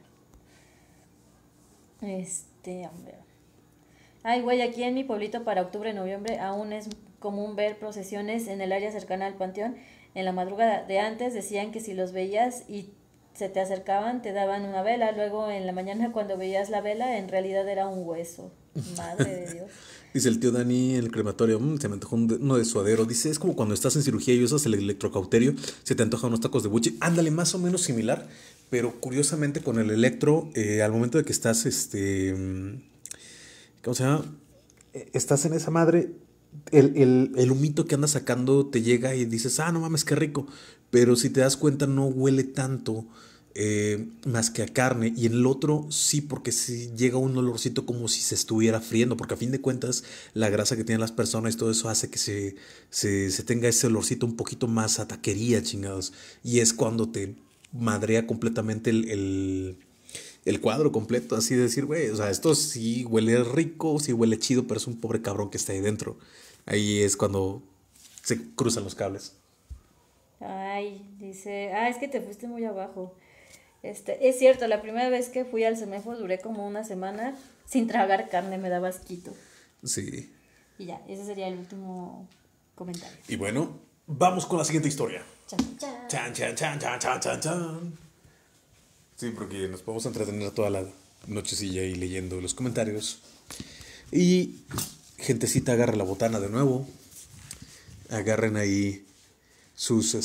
Hombre. Ay, güey, aquí en mi pueblito para octubre, noviembre aún es común ver procesiones en el área cercana al panteón. En la madrugada de antes decían que si los veías y se te acercaban, te daban una vela. Luego en la mañana cuando veías la vela, en realidad era un hueso. Madre de Dios. Dice el tío Dani en el crematorio, se me antojó uno de suadero. Dice, es como cuando estás en cirugía y usas el electrocauterio, se te antojan unos tacos de buche. Ándale, más o menos similar, pero curiosamente con el electro, al momento de que estás, ¿cómo se llama? Estás en esa madre, el humito que andas sacando te llega y dices, no mames, qué rico. Pero si te das cuenta no huele tanto más que a carne. Y en el otro sí, porque sí llega un olorcito como si se estuviera friendo, porque a fin de cuentas la grasa que tienen las personas y todo eso hace que se tenga ese olorcito un poquito más a taquería, chingados. Y es cuando te madrea completamente el cuadro completo, así de decir, güey, o sea, esto sí huele rico, sí huele chido, pero es un pobre cabrón que está ahí dentro. Ahí es cuando se cruzan los cables. Ay, dice, es que te fuiste muy abajo. Es cierto, la primera vez que fui al CEMEFO duré como una semana sin tragar carne, me daba asquito. Sí. Y ya, ese sería el último comentario. Y bueno, vamos con la siguiente historia. Chan, chan. Chan, chan, chan, chan, chan, chan, chan. Sí, porque nos podemos entretener toda la nochecilla ahí leyendo los comentarios. Y gentecita, agarra la botana de nuevo. Agarren ahí sus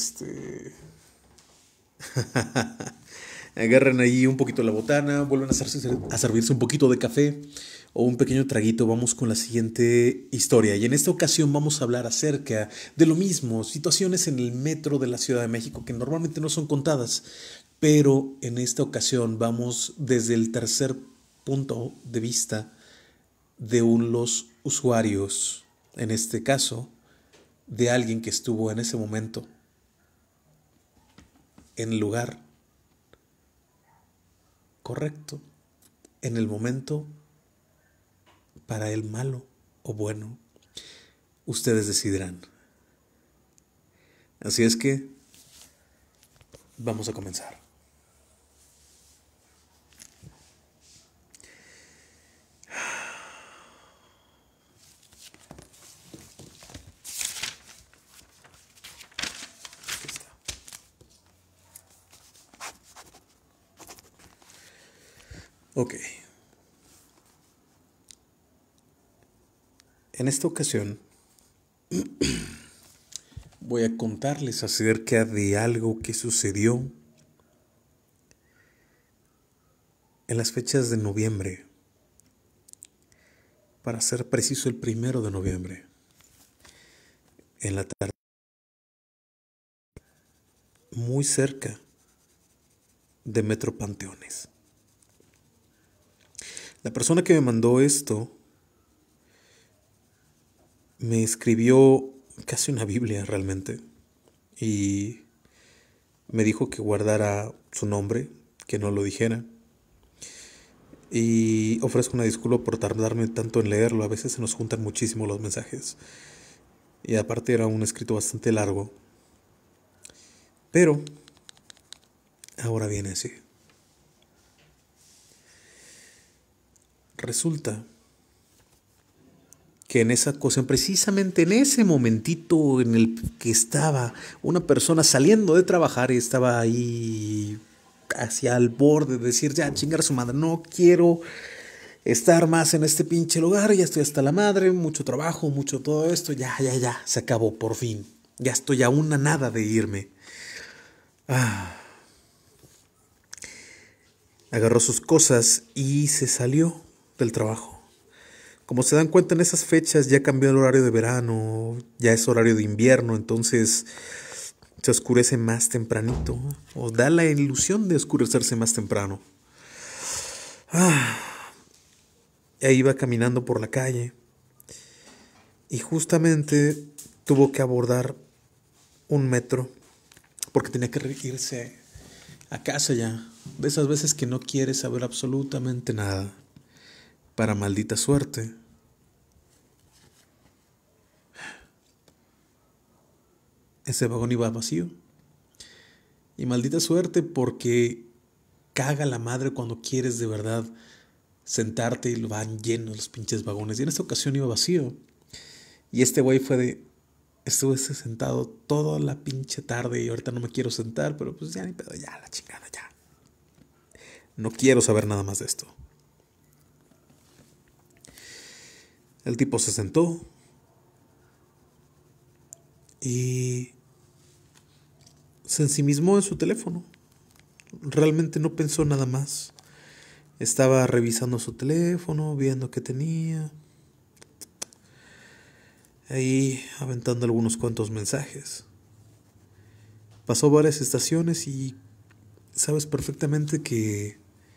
agarren ahí un poquito la botana, vuelven a servirse un poquito de café o un pequeño traguito. Vamos con la siguiente historia, y en esta ocasión vamos a hablar acerca de lo mismo, situaciones en el metro de la Ciudad de México que normalmente no son contadas, pero en esta ocasión vamos desde el tercer punto de vista de los usuarios, en este caso de alguien que estuvo en ese momento en el lugar correcto, en el momento para el malo o bueno. Ustedes decidirán. Así es que vamos a comenzar. Ok. En esta ocasión voy a contarles acerca de algo que sucedió en las fechas de noviembre, para ser preciso el 1 de noviembre, en la tarde, muy cerca de Metro Panteones. La persona que me mandó esto me escribió casi una Biblia realmente y me dijo que guardara su nombre, que no lo dijera. Y ofrezco una disculpa por tardarme tanto en leerlo. A veces se nos juntan muchísimo los mensajes. Y aparte era un escrito bastante largo. Pero ahora viene así. Resulta que en esa ocasión, precisamente en ese momentito en el que estaba una persona saliendo de trabajar y estaba ahí hacia el borde de decir, ya, chingar a su madre, no quiero estar más en este pinche lugar, ya estoy hasta la madre, mucho trabajo, mucho todo esto, ya, se acabó por fin, ya estoy a una nada de irme. Agarró sus cosas y se salió del trabajo. Como se dan cuenta, en esas fechas ya cambió el horario de verano, ya es horario de invierno, entonces se oscurece más tempranito, o da la ilusión de oscurecerse más temprano. Ahí iba caminando por la calle y justamente tuvo que abordar un metro porque tenía que irse a casa ya. De esas veces que no quiere saber absolutamente nada. Para maldita suerte, ese vagón iba vacío. Y maldita suerte porque caga la madre cuando quieres de verdad sentarte y lo van llenos los pinches vagones. Y en esta ocasión iba vacío. Y este güey estuve sentado toda la pinche tarde y ahorita no me quiero sentar, pero pues ya ni pedo, ya la chingada, ya. No quiero saber nada más de esto. El tipo se sentó y se ensimismó en su teléfono. Realmente no pensó nada más. Estaba revisando su teléfono, viendo qué tenía. Ahí aventando algunos cuantos mensajes. Pasó varias estaciones y sabes perfectamente que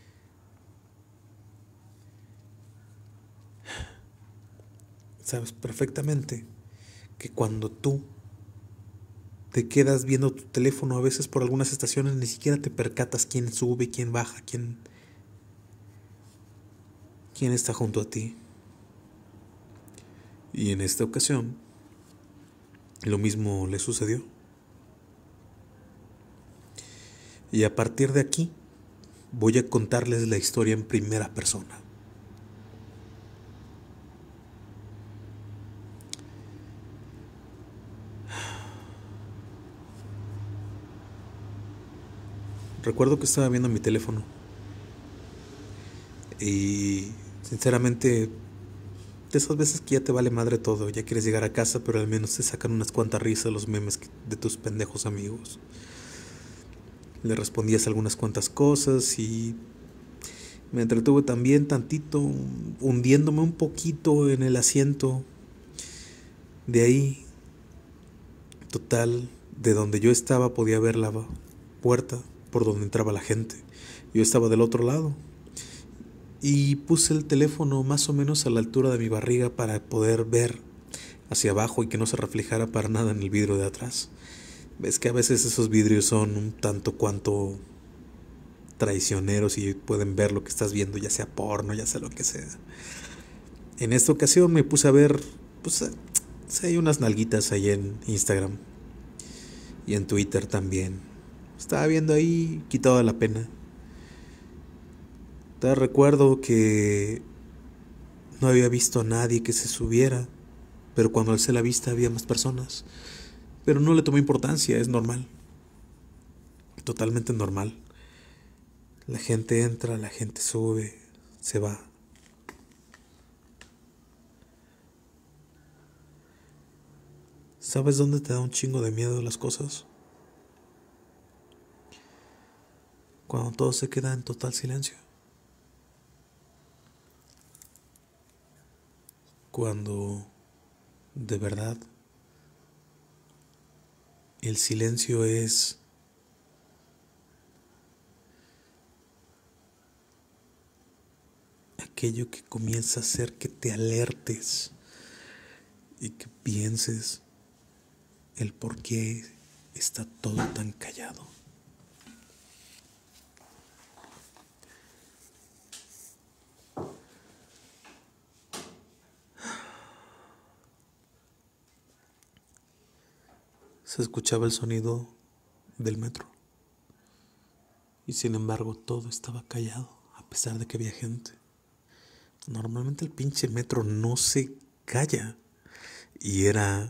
cuando tú te quedas viendo tu teléfono, a veces por algunas estaciones ni siquiera te percatas quién sube, quién baja, quién está junto a ti. Y en esta ocasión, lo mismo le sucedió. Y a partir de aquí, voy a contarles la historia en primera persona. Recuerdo que estaba viendo mi teléfono y sinceramente, de esas veces que ya te vale madre todo, ya quieres llegar a casa, pero al menos te sacan unas cuantas risas los memes de tus pendejos amigos. Le respondías algunas cuantas cosas y me entretuve también tantito, hundiéndome un poquito en el asiento. De ahí, total, de donde yo estaba podía ver la puerta por donde entraba la gente. Yo estaba del otro lado y puse el teléfono más o menos a la altura de mi barriga para poder ver hacia abajo y que no se reflejara para nada en el vidrio de atrás. Ves que a veces esos vidrios son un tanto cuanto traicioneros y pueden ver lo que estás viendo, ya sea porno, ya sea lo que sea. En esta ocasión me puse a ver, pues hay unas nalguitas ahí en Instagram y en Twitter también. Estaba viendo ahí, quitado de la pena. Te recuerdo que no había visto a nadie que se subiera, pero cuando alcé la vista había más personas. Pero no le tomé importancia, es normal. Totalmente normal. La gente entra, la gente sube, se va. ¿Sabes dónde te da un chingo de miedo las cosas? Cuando todo se queda en total silencio. Cuando de verdad el silencio es aquello que comienza a hacer que te alertes y que pienses el por qué está todo tan callado. Se escuchaba el sonido del metro y sin embargo todo estaba callado a pesar de que había gente. Normalmente el pinche metro no se calla y era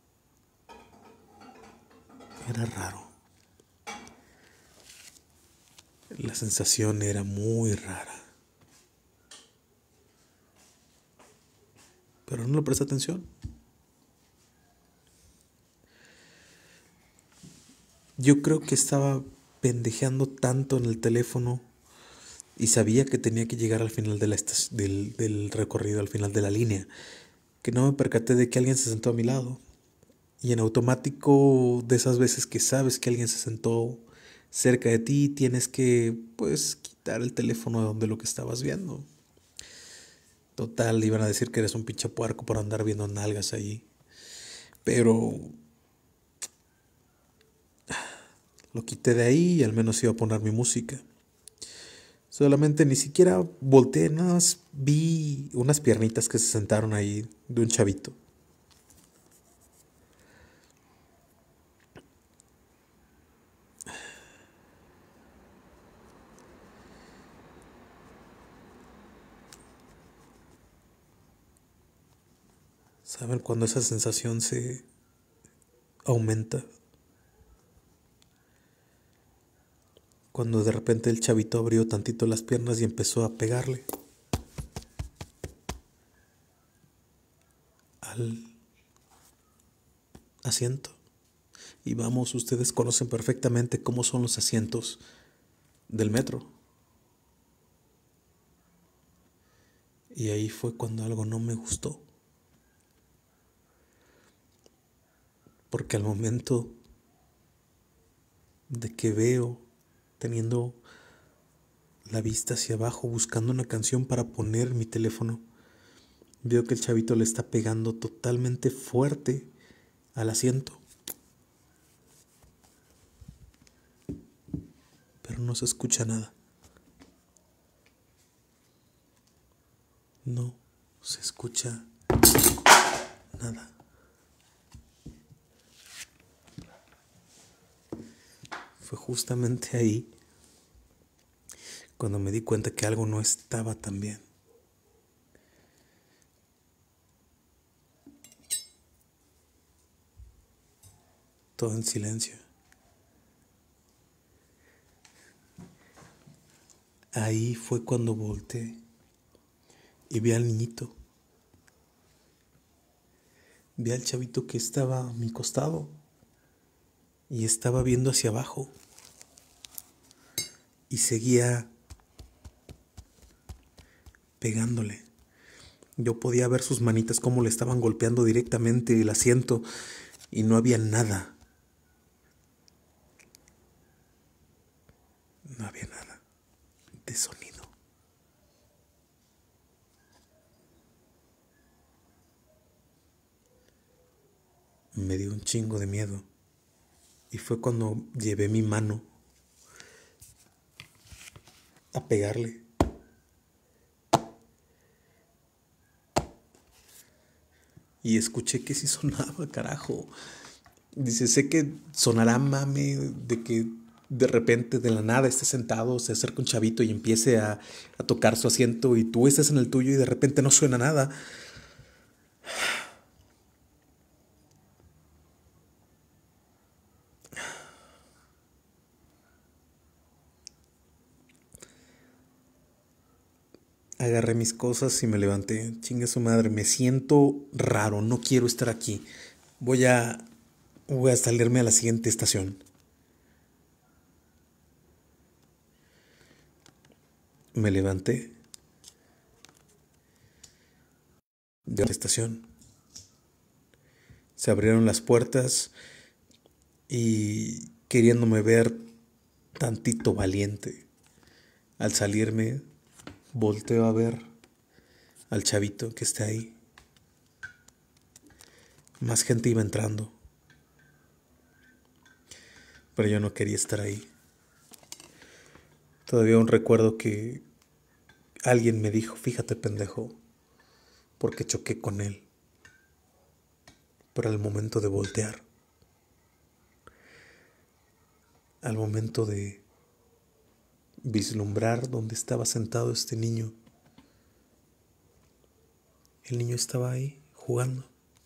raro. La sensación era muy rara. Pero no le presté atención. Yo creo que estaba pendejeando tanto en el teléfono y sabía que tenía que llegar al final de del recorrido, al final de la línea, que no me percaté de que alguien se sentó a mi lado. Y en automático, de esas veces que sabes que alguien se sentó cerca de ti, tienes que, pues, quitar el teléfono de donde lo que estabas viendo. Total, iban a decir que eres un pinche puerco por andar viendo nalgas allí. Pero lo quité de ahí y al menos iba a poner mi música. Solamente ni siquiera volteé, nada más vi unas piernitas que se sentaron ahí de un chavito. ¿Saben cuando esa sensación se aumenta? Cuando de repente el chavito abrió tantito las piernas y empezó a pegarle al asiento. Y vamos, ustedes conocen perfectamente cómo son los asientos del metro. Y ahí fue cuando algo no me gustó. Porque al momento de que veo, teniendo la vista hacia abajo, buscando una canción para poner en mi teléfono, veo que el chavito le está pegando totalmente fuerte al asiento. Pero no se escucha nada. No se escucha nada. Fue justamente ahí cuando me di cuenta que algo no estaba tan bien. Todo en silencio. Ahí fue cuando volteé y vi al niñito. Vi al chavito que estaba a mi costado y estaba viendo hacia abajo y seguía pegándole. Yo podía ver sus manitas cómo le estaban golpeando directamente el asiento y no había nada. No había nada de sonido. Me dio un chingo de miedo y fue cuando llevé mi mano a pegarle. Y escuché que sí sonaba, carajo. Dice, sé que sonará mame de que de repente de la nada esté sentado, se acerca un chavito y empiece a tocar su asiento y tú estés en el tuyo y de repente no suena nada. Agarré mis cosas y me levanté. Chingue su madre, me siento raro, no quiero estar aquí. Voy a salirme a la siguiente estación. Me levanté de la estación. Se abrieron las puertas y queriéndome ver tantito valiente. Al salirme, volteo a ver al chavito que está ahí. Más gente iba entrando, pero yo no quería estar ahí. Todavía aún recuerdo que alguien me dijo, fíjate pendejo, porque choqué con él. Pero al momento de voltear, al momento de vislumbrar dónde estaba sentado este niño, el niño estaba ahí jugando.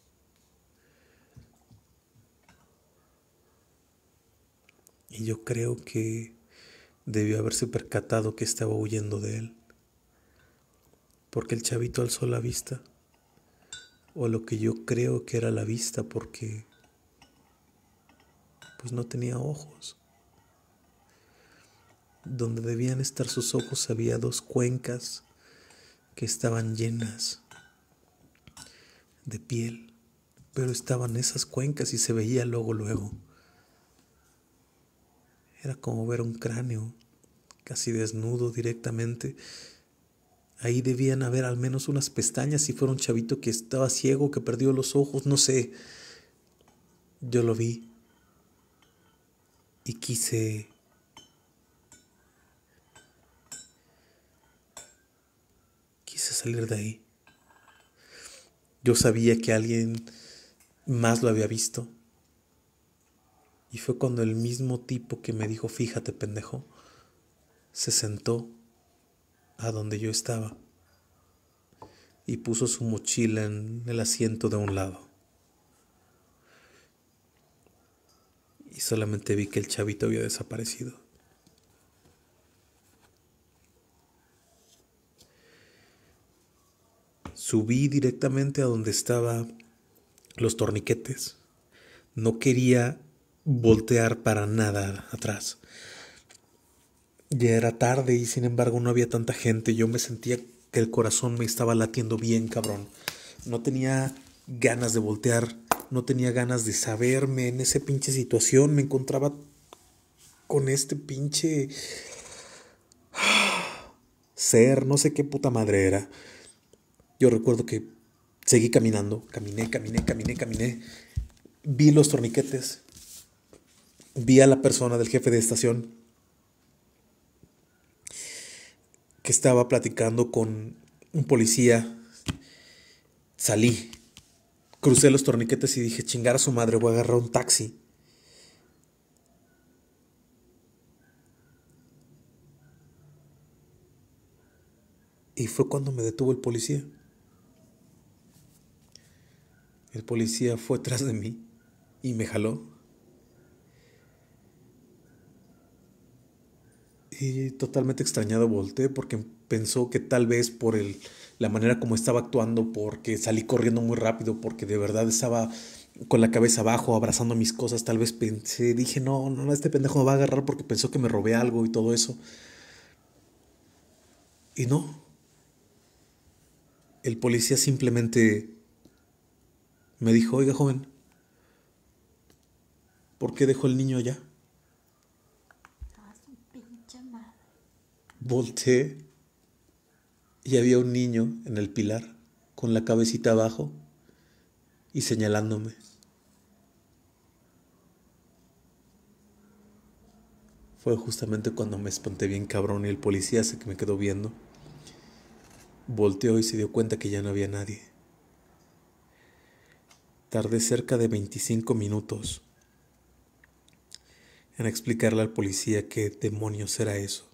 Y yo creo que debió haberse percatado que estaba huyendo de él, porque el chavito alzó la vista, o lo que yo creo que era la vista, porque pues no tenía ojos. Donde debían estar sus ojos había 2 cuencas que estaban llenas de piel, pero estaban esas cuencas y se veía luego. Era como ver un cráneo casi desnudo directamente. Ahí debían haber al menos unas pestañas si fuera un chavito que estaba ciego, que perdió los ojos, no sé. Yo lo vi y quise salir de ahí. Yo sabía que alguien más lo había visto. Y fue cuando el mismo tipo que me dijo, fíjate pendejo, se sentó a donde yo estaba y puso su mochila en el asiento de un lado. Y solamente vi que el chavito había desaparecido. Subí directamente a donde estaban los torniquetes. No quería voltear para nada atrás. Ya era tarde y sin embargo no había tanta gente. Yo me sentía que el corazón me estaba latiendo bien cabrón. No tenía ganas de voltear, no tenía ganas de saberme en esa pinche situación. Me encontraba con este pinche ser, no sé qué puta madre era. Yo recuerdo que seguí caminando, caminé. Vi los torniquetes, vi a la persona del jefe de estación que estaba platicando con un policía. Salí, crucé los torniquetes y dije, chingar a su madre, voy a agarrar un taxi. Y fue cuando me detuvo el policía. El policía fue tras de mí y me jaló. Y totalmente extrañado volteé porque pensó que tal vez por la manera como estaba actuando, porque salí corriendo muy rápido, porque de verdad estaba con la cabeza abajo abrazando mis cosas, tal vez pensé, dije, no, este pendejo me va a agarrar porque pensó que me robé algo y todo eso. Y no. El policía simplemente me dijo, oiga joven, ¿por qué dejó el niño allá? Volteé y había un niño en el pilar con la cabecita abajo y señalándome. Fue justamente cuando me espanté bien cabrón y el policía se que me quedó viendo. Volteó y se dio cuenta que ya no había nadie. Tardé cerca de 25 minutos en explicarle al policía qué demonios era eso.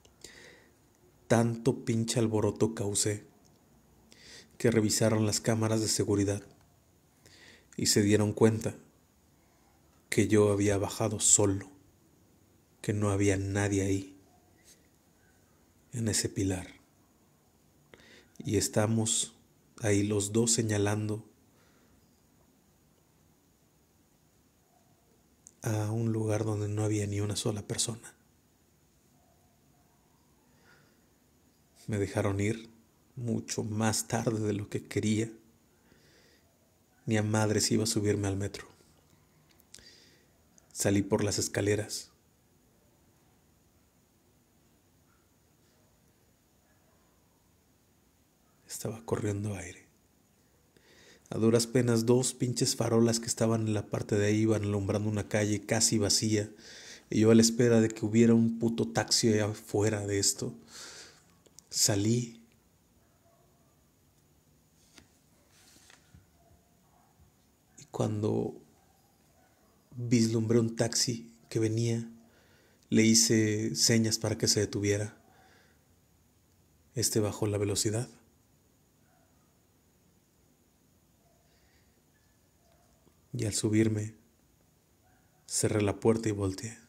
Tanto pinche alboroto causé que revisaron las cámaras de seguridad y se dieron cuenta que yo había bajado solo, que no había nadie ahí, en ese pilar. y estamos ahí los dos señalando a un lugar donde no había ni una sola persona. Me dejaron ir mucho más tarde de lo que quería. Ni a madres iba a subirme al metro. Salí por las escaleras. Estaba corriendo aire. A duras penas 2 pinches farolas que estaban en la parte de ahí iban alumbrando una calle casi vacía. Y yo a la espera de que hubiera un puto taxi allá afuera de esto. Salí. Y cuando vislumbré un taxi que venía, le hice señas para que se detuviera. Bajó la velocidad. Y al subirme, cerré la puerta y volteé.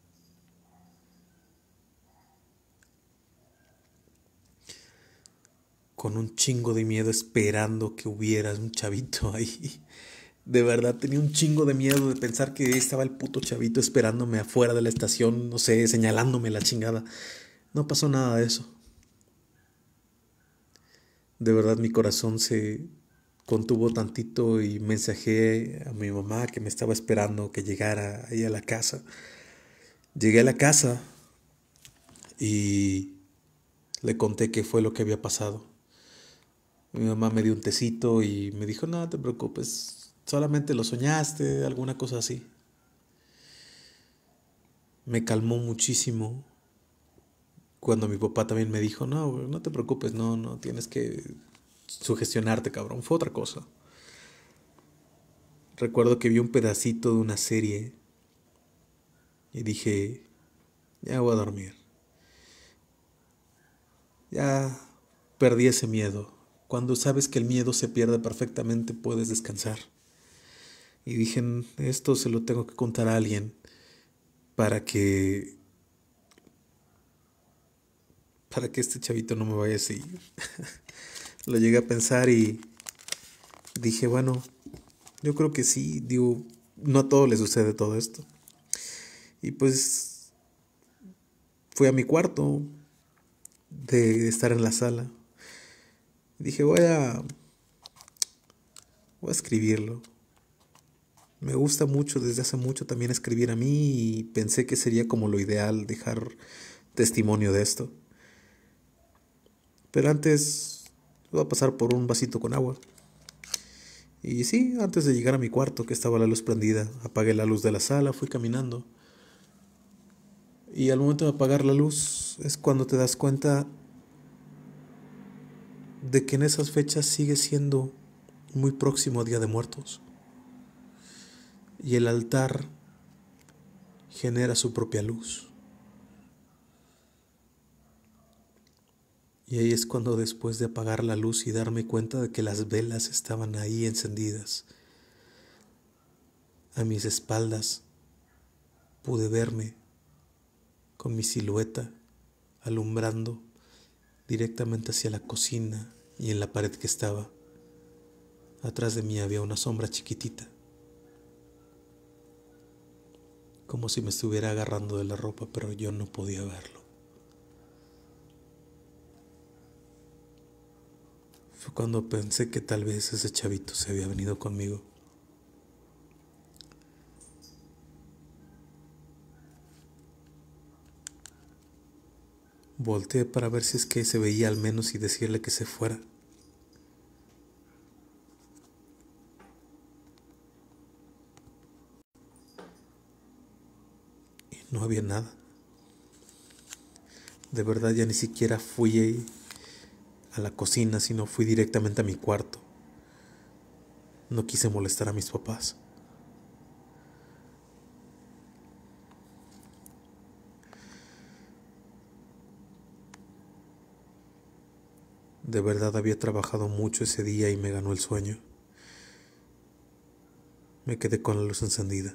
Con un chingo de miedo esperando que hubiera un chavito ahí. De verdad tenía un chingo de miedo de pensar que estaba el puto chavito esperándome afuera de la estación, no sé, señalándome la chingada. No pasó nada de eso. De verdad mi corazón se contuvo tantito y mensajé a mi mamá que me estaba esperando que llegara ahí a la casa. Llegué a la casa y le conté qué fue lo que había pasado. Mi mamá me dio un tecito y me dijo, no te preocupes, solamente lo soñaste, alguna cosa así. Me calmó muchísimo cuando mi papá también me dijo, no te preocupes, no tienes que sugestionarte, cabrón, fue otra cosa. Recuerdo que vi un pedacito de una serie y dije, ya voy a dormir. Ya perdí ese miedo. Cuando sabes que el miedo se pierde perfectamente, puedes descansar. Y dije, esto se lo tengo que contar a alguien para que este chavito no me vaya a seguir. Lo llegué a pensar y dije, bueno, yo creo que sí, digo, no a todos les sucede todo esto. Y pues fui a mi cuarto de estar en la sala. Dije, voy a escribirlo. Me gusta mucho, desde hace mucho también escribir a mí y pensé que sería como lo ideal dejar testimonio de esto. Pero antes voy a pasar por un vasito con agua. Y sí, antes de llegar a mi cuarto, que estaba la luz prendida, apagué la luz de la sala, fui caminando. Y al momento de apagar la luz es cuando te das cuenta de que en esas fechas sigue siendo muy próximo a Día de Muertos. Y el altar genera su propia luz. Y ahí es cuando, después de apagar la luz y darme cuenta de que las velas estaban ahí encendidas, a mis espaldas pude verme con mi silueta alumbrando directamente hacia la cocina, y en la pared que estaba atrás de mí había una sombra chiquitita, como si me estuviera agarrando de la ropa, pero yo no podía verlo. Fue cuando pensé que tal vez ese chavito se había venido conmigo. Volteé para ver si es que se veía al menos y decirle que se fuera. Y no había nada. De verdad ya ni siquiera fui a la cocina, sino fui directamente a mi cuarto. No quise molestar a mis papás. De verdad había trabajado mucho ese día y me ganó el sueño. Me quedé con la luz encendida.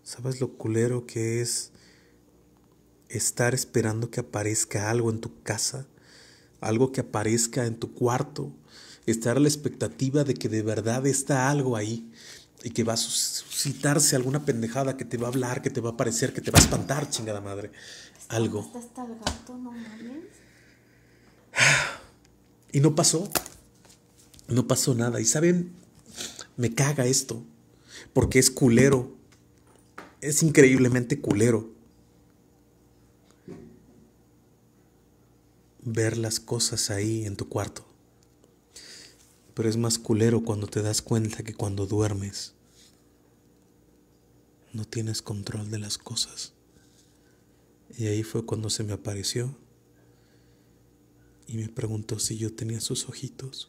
¿Sabes lo culero que es estar esperando que aparezca algo en tu casa? Algo que aparezca en tu cuarto. Estar a la expectativa de que de verdad está algo ahí. Y que va a suscitarse alguna pendejada que te va a hablar, que te va a aparecer, que te va a espantar, chingada madre. Algo. Está hasta el gato, no mames. Y no pasó. No pasó nada. Y saben, me caga esto. Porque es culero. Es increíblemente culero. Ver las cosas ahí en tu cuarto. Pero es más culero cuando te das cuenta que cuando duermes no tienes control de las cosas. Y ahí fue cuando se me apareció y me preguntó si yo tenía sus ojitos.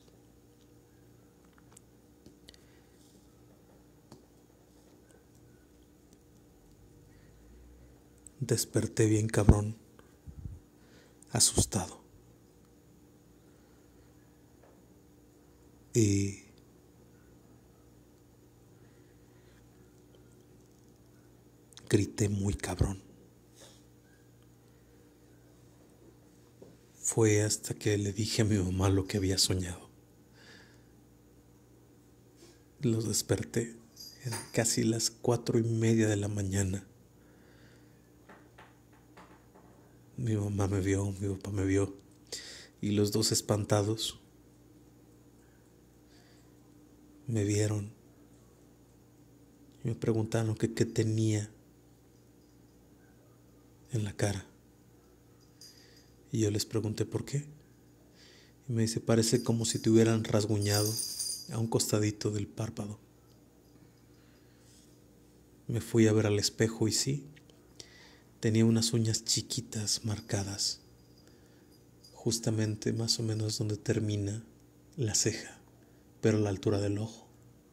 Desperté bien cabrón, asustado. Y grité muy cabrón. Fue hasta que le dije a mi mamá lo que había soñado. Los desperté, eran casi las 4:30 de la mañana. Mi mamá me vio, mi papá me vio, y los dos espantados me vieron y me preguntaron qué tenía en la cara. Y yo les pregunté por qué. Y me dice, parece como si te hubieran rasguñado a un costadito del párpado. Me fui a ver al espejo y sí, tenía unas uñas chiquitas marcadas, justamente más o menos donde termina la ceja, pero a la altura del ojo.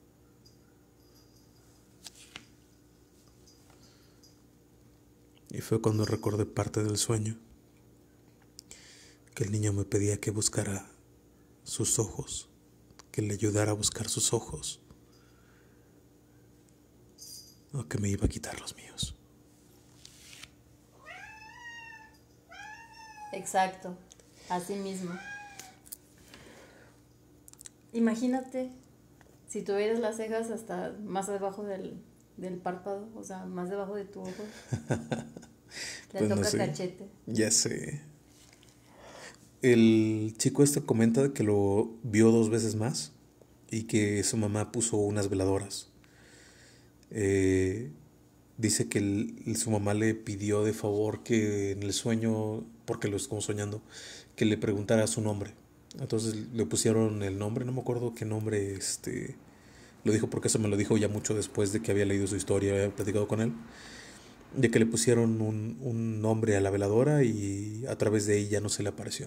Y fue cuando recordé parte del sueño, que el niño me pedía que buscara sus ojos, que le ayudara a buscar sus ojos, o que me iba a quitar los míos. Exacto, así mismo. Imagínate si tuvieras las cejas hasta más debajo del párpado, o sea, más debajo de tu ojo. Le Pues toca no sé. cachete. Ya sé. El chico comenta que lo vio 2 veces más y que su mamá puso unas veladoras. Dice que su mamá le pidió de favor que en el sueño, porque lo estuvo soñando, que le preguntara su nombre. Entonces le pusieron el nombre, no me acuerdo qué nombre lo dijo, porque eso me lo dijo ya mucho después de que había leído su historia, había platicado con él, de que le pusieron un nombre a la veladora y a través de ella no se le apareció.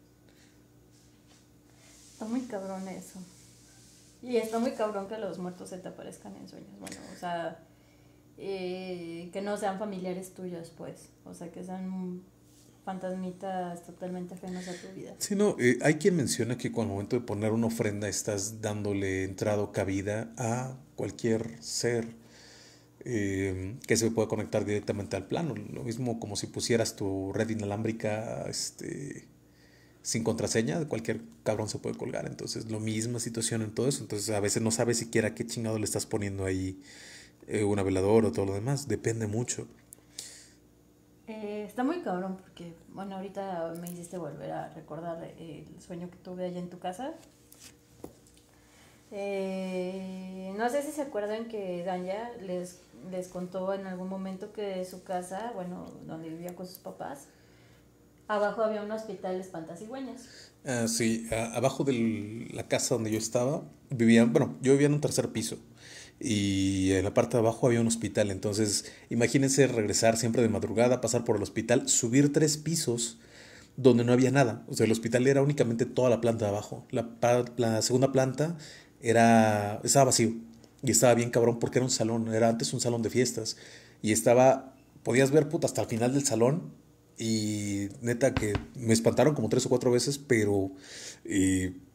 Está muy cabrón eso. Y está muy cabrón que los muertos se te aparezcan en sueños. Bueno, o sea, que no sean familiares tuyos, pues. O sea, que sean fantasmitas totalmente ajenos a tu vida. Sí, no, hay quien menciona que con el momento de poner una ofrenda estás dándole entrada o cabida a cualquier ser que se pueda conectar directamente al plano. Lo mismo como si pusieras tu red inalámbrica sin contraseña, cualquier cabrón se puede colgar. Entonces, lo misma situación en todo eso. Entonces, a veces no sabes siquiera qué chingado le estás poniendo ahí, una veladora o todo lo demás. Depende mucho. Está muy cabrón porque, bueno, ahorita me hiciste volver a recordar el sueño que tuve allá en tu casa. No sé si se acuerdan que Danya les contó en algún momento que su casa, bueno, donde vivía con sus papás, abajo había un hospital de espantasigüeñas. Sí, abajo de la casa donde yo estaba, yo vivía en un tercer piso y en la parte de abajo había un hospital. Entonces, imagínense regresar siempre de madrugada, pasar por el hospital, subir 3 pisos donde no había nada. O sea, el hospital era únicamente toda la planta de abajo. La segunda planta estaba vacío y estaba bien cabrón porque era un salón, era antes un salón de fiestas y podías ver hasta el final del salón. Y neta que me espantaron como 3 o 4 veces, pero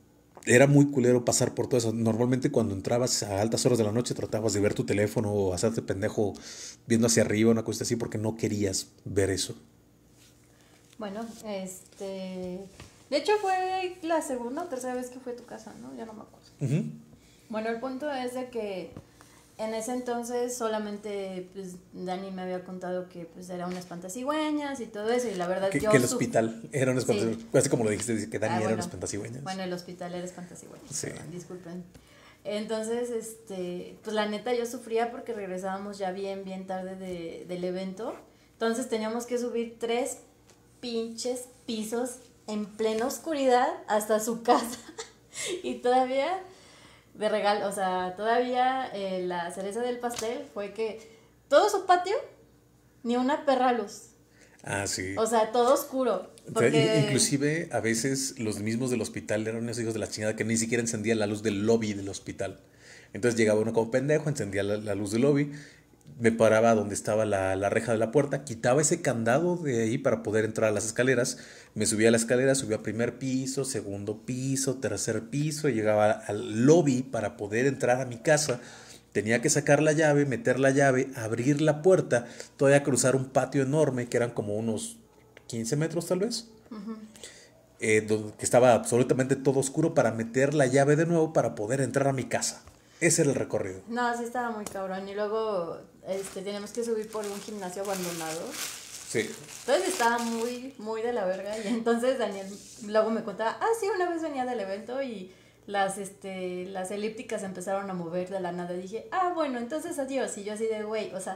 era muy culero pasar por todo eso. Normalmente cuando entrabas a altas horas de la noche tratabas de ver tu teléfono o hacerte pendejo viendo hacia arriba, una cosa así, porque no querías ver eso. Bueno, de hecho fue la segunda o tercera vez que fue a tu casa, ¿no? Ya no me acuerdo. Ujú. Bueno, el punto es de que en ese entonces solamente pues Dani me había contado que pues era una espantacigüeñas y todo eso y la verdad Que el hospital era un Sí. espantasigüeñas. Así como lo dijiste, que Dani era un bueno, espantasigüeñas. bueno, el hospital era espantacigüeñas, Sí. perdón, disculpen. Entonces, pues la neta yo sufría porque regresábamos ya bien tarde del evento. Entonces teníamos que subir 3 pinches pisos en plena oscuridad hasta su casa. Y todavía de regalo, o sea, todavía la cereza del pastel fue que todo su patio, ni una perra luz. Ah, sí. O sea, todo oscuro. O sea, Porque inclusive a veces los mismos del hospital eran unos hijos de la chingada que ni siquiera encendían la luz del lobby del hospital. Entonces llegaba uno como pendejo, encendía la luz del lobby, me paraba donde estaba la reja de la puerta, quitaba ese candado de ahí para poder entrar a las escaleras, me subía a la escalera, subía a primer piso, segundo piso, tercer piso, y llegaba al lobby para poder entrar a mi casa. Tenía que sacar la llave, meter la llave, abrir la puerta, todavía cruzar un patio enorme que eran como unos 15 metros tal vez, que estaba absolutamente todo oscuro para meter la llave de nuevo para poder entrar a mi casa. Ese era el recorrido. no, sí estaba muy cabrón. Y luego teníamos que subir por un gimnasio abandonado. Sí. Entonces estaba muy de la verga. Y entonces Daniel luego me contaba, sí, una vez venía del evento y las elípticas empezaron a mover de la nada. Y dije, bueno, entonces adiós. Y yo así de, güey, o sea,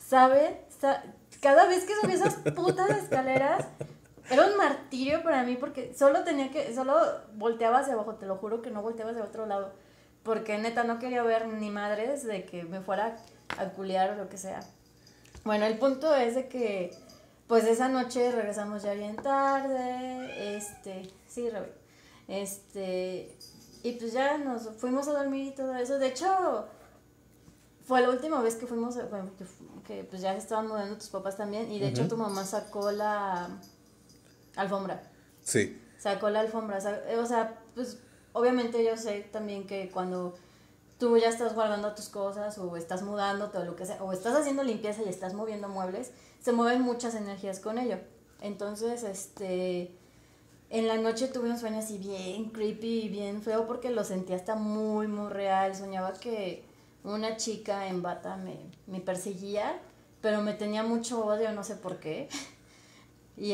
cada vez que subí esas putas escaleras, era un martirio para mí porque solo volteaba hacia abajo, te lo juro que no volteaba hacia otro lado. Porque neta no quería ver ni madres de que me fuera a culiar o lo que sea. Bueno, el punto es de que pues esa noche regresamos ya bien tarde, sí, Raúl, y pues ya nos fuimos a dormir y todo eso. De hecho, fue la última vez que fuimos, bueno, que pues ya se estaban mudando tus papás también, y de hecho tu mamá sacó la alfombra. Sí. Sacó la alfombra, o sea, pues obviamente yo sé también que cuando tú ya estás guardando tus cosas o estás mudando todo lo que sea, o estás haciendo limpieza y estás moviendo muebles, se mueven muchas energías con ello. Entonces, en la noche tuve un sueño así bien creepy y bien feo porque lo sentía hasta muy real. Soñaba que una chica en bata me perseguía, pero me tenía mucho odio, no sé por qué. Y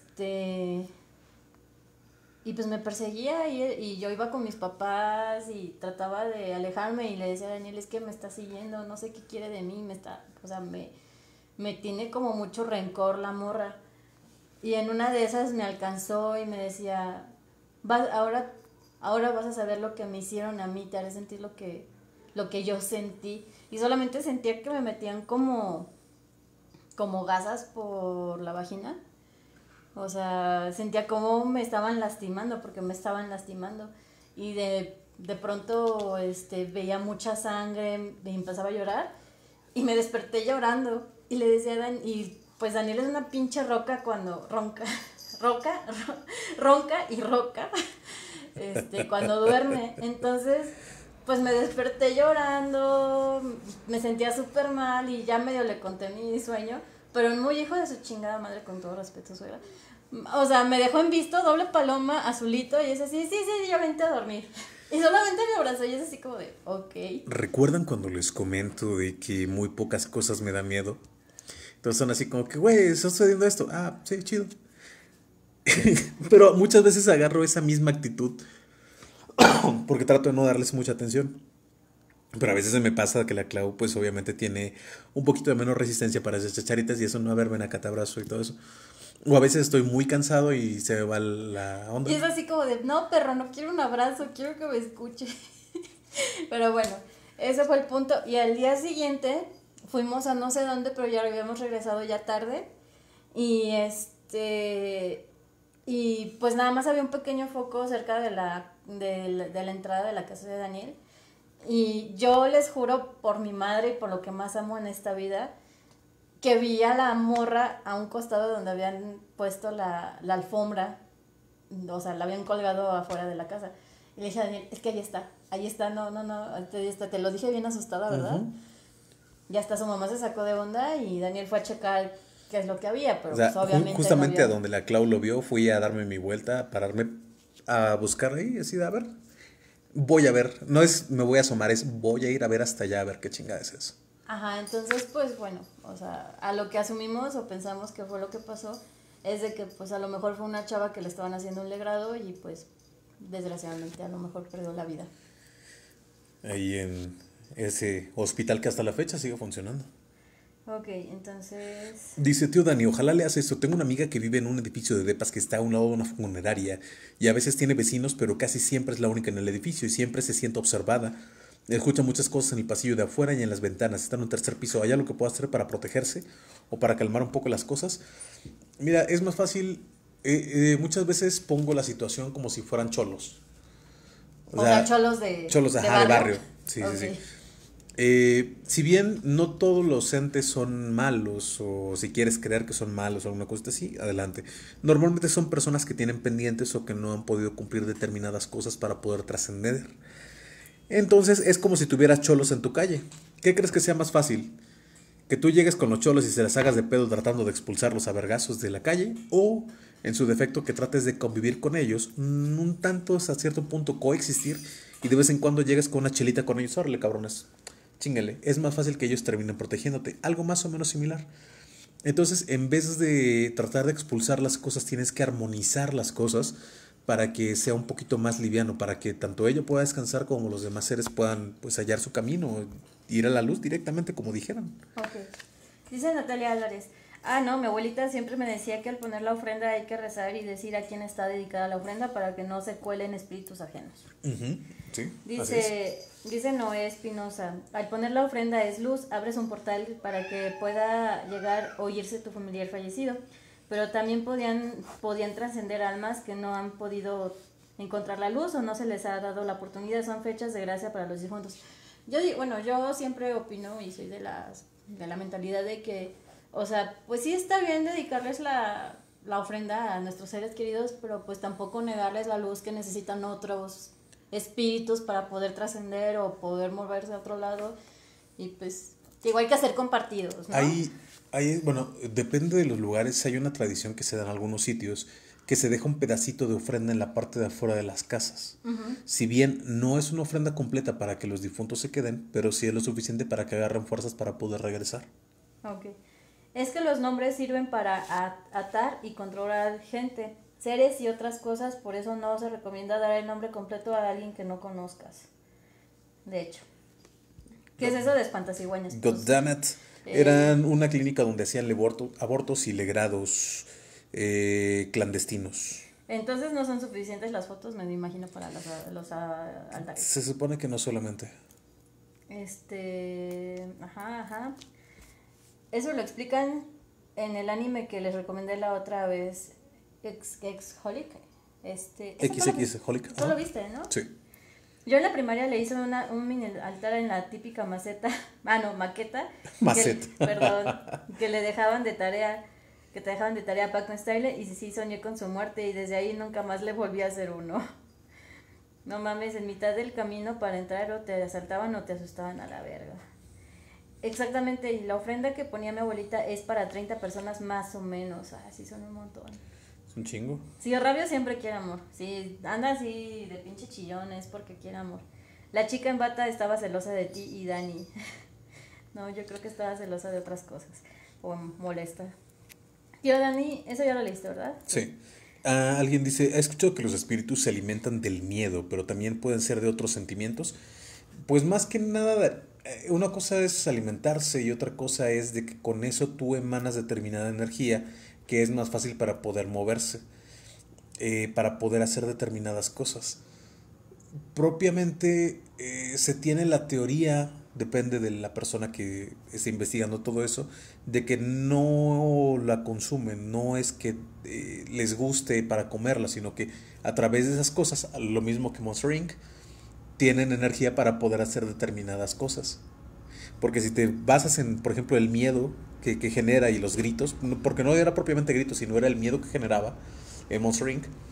y pues me perseguía y yo iba con mis papás y trataba de alejarme y le decía a Daniel, es que me está siguiendo, no sé qué quiere de mí, o sea, me tiene como mucho rencor la morra. Y en una de esas me alcanzó y me decía, ahora vas a saber lo que me hicieron a mí, te haré sentir lo que yo sentí. Y solamente sentía que me metían como gasas por la vagina. O sea, sentía como me estaban lastimando, porque me estaban lastimando. Y de pronto veía mucha sangre, me empezaba a llorar y me desperté llorando. Y le decía a Dan, y pues Daniel es una pinche roca cuando ronca, ronca y roca, cuando duerme. Entonces, pues me desperté llorando, me sentía súper mal y ya medio le conté mi sueño, pero muy hijo de su chingada madre, con todo respeto, suegra. O sea, me dejó en visto, doble paloma, azulito, y es así, sí, ya vente a dormir. Y solamente me abrazó y es así como de, ok. ¿Recuerdan cuando les comento de que muy pocas cosas me da miedo? Entonces son así como que, güey, está sucediendo esto. Ah, sí, chido. Pero muchas veces agarro esa misma actitud porque trato de no darles mucha atención. Pero a veces se me pasa que la Clau, pues obviamente tiene un poquito de menos resistencia para esas chacharitas y eso no verme en acatabrazo y todo eso. O a veces estoy muy cansado y se me va la onda. Y es así como de, no, perro, no quiero un abrazo, quiero que me escuche. Pero bueno, ese fue el punto. Y al día siguiente fuimos a no sé dónde, pero ya habíamos regresado ya tarde. Y y pues nada más había un pequeño foco cerca de la entrada de la casa de Daniel. Y yo les juro por mi madre y por lo que más amo en esta vida, que vi a la morra a un costado donde habían puesto la alfombra, o sea, la habían colgado afuera de la casa. Y le dije a Daniel, es que ahí está, no, ahí está, te lo dije bien asustada, ¿verdad? Ya hasta su mamá se sacó de onda y Daniel fue a checar qué es lo que había, pero O sea, pues obviamente justamente no a había... donde la Clau lo vio, fui a darme mi vuelta, a pararme a buscar ahí, así de a ver. Voy a ver, no es me voy a asomar, es voy a ir a ver hasta allá a ver qué chingada es eso. Ajá, entonces pues bueno, o sea, a lo que asumimos o pensamos que fue lo que pasó es de que pues a lo mejor fue una chava que le estaban haciendo un legrado y pues desgraciadamente a lo mejor perdió la vida. Ahí en ese hospital que hasta la fecha sigue funcionando. Ok, entonces... Dice, tío Dani, ojalá leas esto. Tengo una amiga que vive en un edificio de depas que está a un lado de una funeraria y a veces tiene vecinos, pero casi siempre es la única en el edificio y siempre se siente observada. Escucha muchas cosas en el pasillo de afuera y en las ventanas. Está en un tercer piso. ¿Hay algo que pueda hacer para protegerse o para calmar un poco las cosas? Mira, es más fácil. Muchas veces pongo la situación como si fueran cholos. O sea, cholos de... Cholos, ajá, de barrio. Sí, okay. sí, sí. Si bien no todos los entes son malos, o si quieres creer que son malos o alguna cosa así, adelante. Normalmente son personas que tienen pendientes o que no han podido cumplir determinadas cosas para poder trascender. Entonces es como si tuvieras cholos en tu calle. ¿Qué crees que sea más fácil? ¿Que tú llegues con los cholos y se las hagas de pedo tratando de expulsarlos a vergazos de la calle? ¿O, en su defecto, que trates de convivir con ellos, un tanto hasta cierto punto coexistir y de vez en cuando llegues con una chelita con ellos? Órale, cabrones, chíngale. Es más fácil que ellos terminen protegiéndote. Algo más o menos similar. Entonces, en vez de tratar de expulsar las cosas, tienes que armonizar las cosas para que sea un poquito más liviano, para que tanto ella pueda descansar como los demás seres puedan pues hallar su camino, ir a la luz directamente como dijeron. Ok. Dice Natalia Álvarez, no, mi abuelita siempre me decía que al poner la ofrenda hay que rezar y decir a quién está dedicada la ofrenda para que no se cuelen espíritus ajenos. Sí, dice Noé Espinosa, al poner la ofrenda es luz, abres un portal para que pueda llegar o irse tu familiar fallecido, pero también podían trascender almas que no han podido encontrar la luz o no se les ha dado la oportunidad, son fechas de gracia para los difuntos. Yo siempre opino y soy de la mentalidad de que, o sea, pues sí está bien dedicarles la ofrenda a nuestros seres queridos, pero pues tampoco negarles la luz que necesitan otros espíritus para poder trascender o poder moverse a otro lado. Y pues, digo, hay que hacer compartidos, ¿no? Bueno, depende de los lugares. Hay una tradición que se da en algunos sitios que se deja un pedacito de ofrenda en la parte de afuera de las casas. Si bien no es una ofrenda completa para que los difuntos se queden, pero sí es lo suficiente para que agarren fuerzas para poder regresar. Ok. Es que los nombres sirven para atar y controlar gente, seres y otras cosas, por eso no se recomienda dar el nombre completo a alguien que no conozcas. De hecho. ¿Qué es eso de espantascigüeñas? God damn it. Eran una clínica donde hacían abortos y legrados clandestinos. Entonces no son suficientes las fotos, me imagino, para los altares. Se supone que no solamente. Ajá. Eso lo explican en el anime que les recomendé la otra vez, X-Holic. XX-Holic. Tú lo viste, ¿no? Sí. Yo en la primaria le hice un mini altar en la típica maqueta. Maceta. Que le dejaban de tarea, a Paco Style, y sí soñé con su muerte y desde ahí nunca más le volví a hacer uno. No mames, en mitad del camino para entrar o te asaltaban o te asustaban a la verga. Exactamente, y la ofrenda que ponía mi abuelita es para 30 personas más o menos. Sí son un montón. Es un chingo. Sí, Rabio siempre quiere amor. Sí, anda así de pinche chillón, es porque quiere amor. La chica en bata estaba celosa de ti y Dani. No, yo creo que estaba celosa de otras cosas. O molesta. Tío Dani, eso ya lo leíste, ¿verdad? Sí. Alguien dice, he escuchado que los espíritus se alimentan del miedo, pero también pueden ser de otros sentimientos. Pues más que nada, una cosa es alimentarse y otra cosa es de que con eso tú emanas determinada energía que es más fácil para poder moverse, para poder hacer determinadas cosas. Propiamente se tiene la teoría, depende de la persona que esté investigando todo eso, de que no la consumen, no es que les guste para comerla, sino que a través de esas cosas, lo mismo que Monster Inc., tienen energía para poder hacer determinadas cosas. Porque si te basas en, por ejemplo, el miedo que genera y los gritos, porque no era propiamente gritos, sino era el miedo que generaba en Monster Inc.,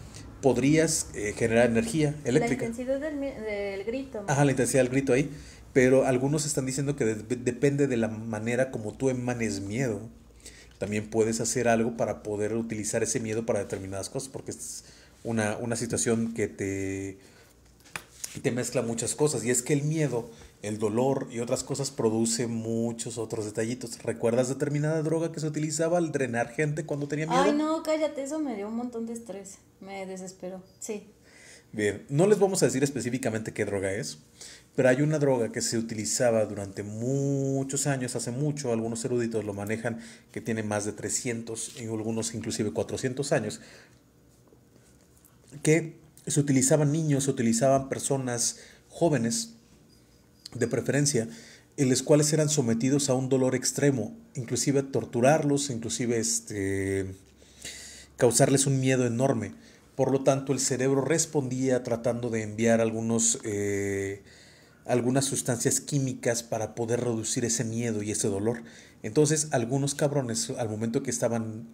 podrías generar energía eléctrica. La intensidad del grito. Ajá, la intensidad del grito ahí. Pero algunos están diciendo que depende de la manera como tú emanes miedo. También puedes hacer algo para poder utilizar ese miedo para determinadas cosas, porque es una situación que te mezcla muchas cosas. Y es que el miedo, el dolor y otras cosas produce muchos otros detallitos. ¿Recuerdas determinada droga que se utilizaba al drenar gente cuando tenía miedo? Ay, no, cállate, eso me dio un montón de estrés. Me desesperó. Sí. Bien, no les vamos a decir específicamente qué droga es, pero hay una droga que se utilizaba durante muchos años, hace mucho, algunos eruditos lo manejan, que tiene más de 300 y algunos inclusive 400 años, que se utilizaban niños, se utilizaban personas jóvenes, de preferencia, en los cuales eran sometidos a un dolor extremo, inclusive torturarlos, inclusive causarles un miedo enorme. Por lo tanto, el cerebro respondía tratando de enviar algunas sustancias químicas para poder reducir ese miedo y ese dolor. Entonces, algunos cabrones, al momento que estaban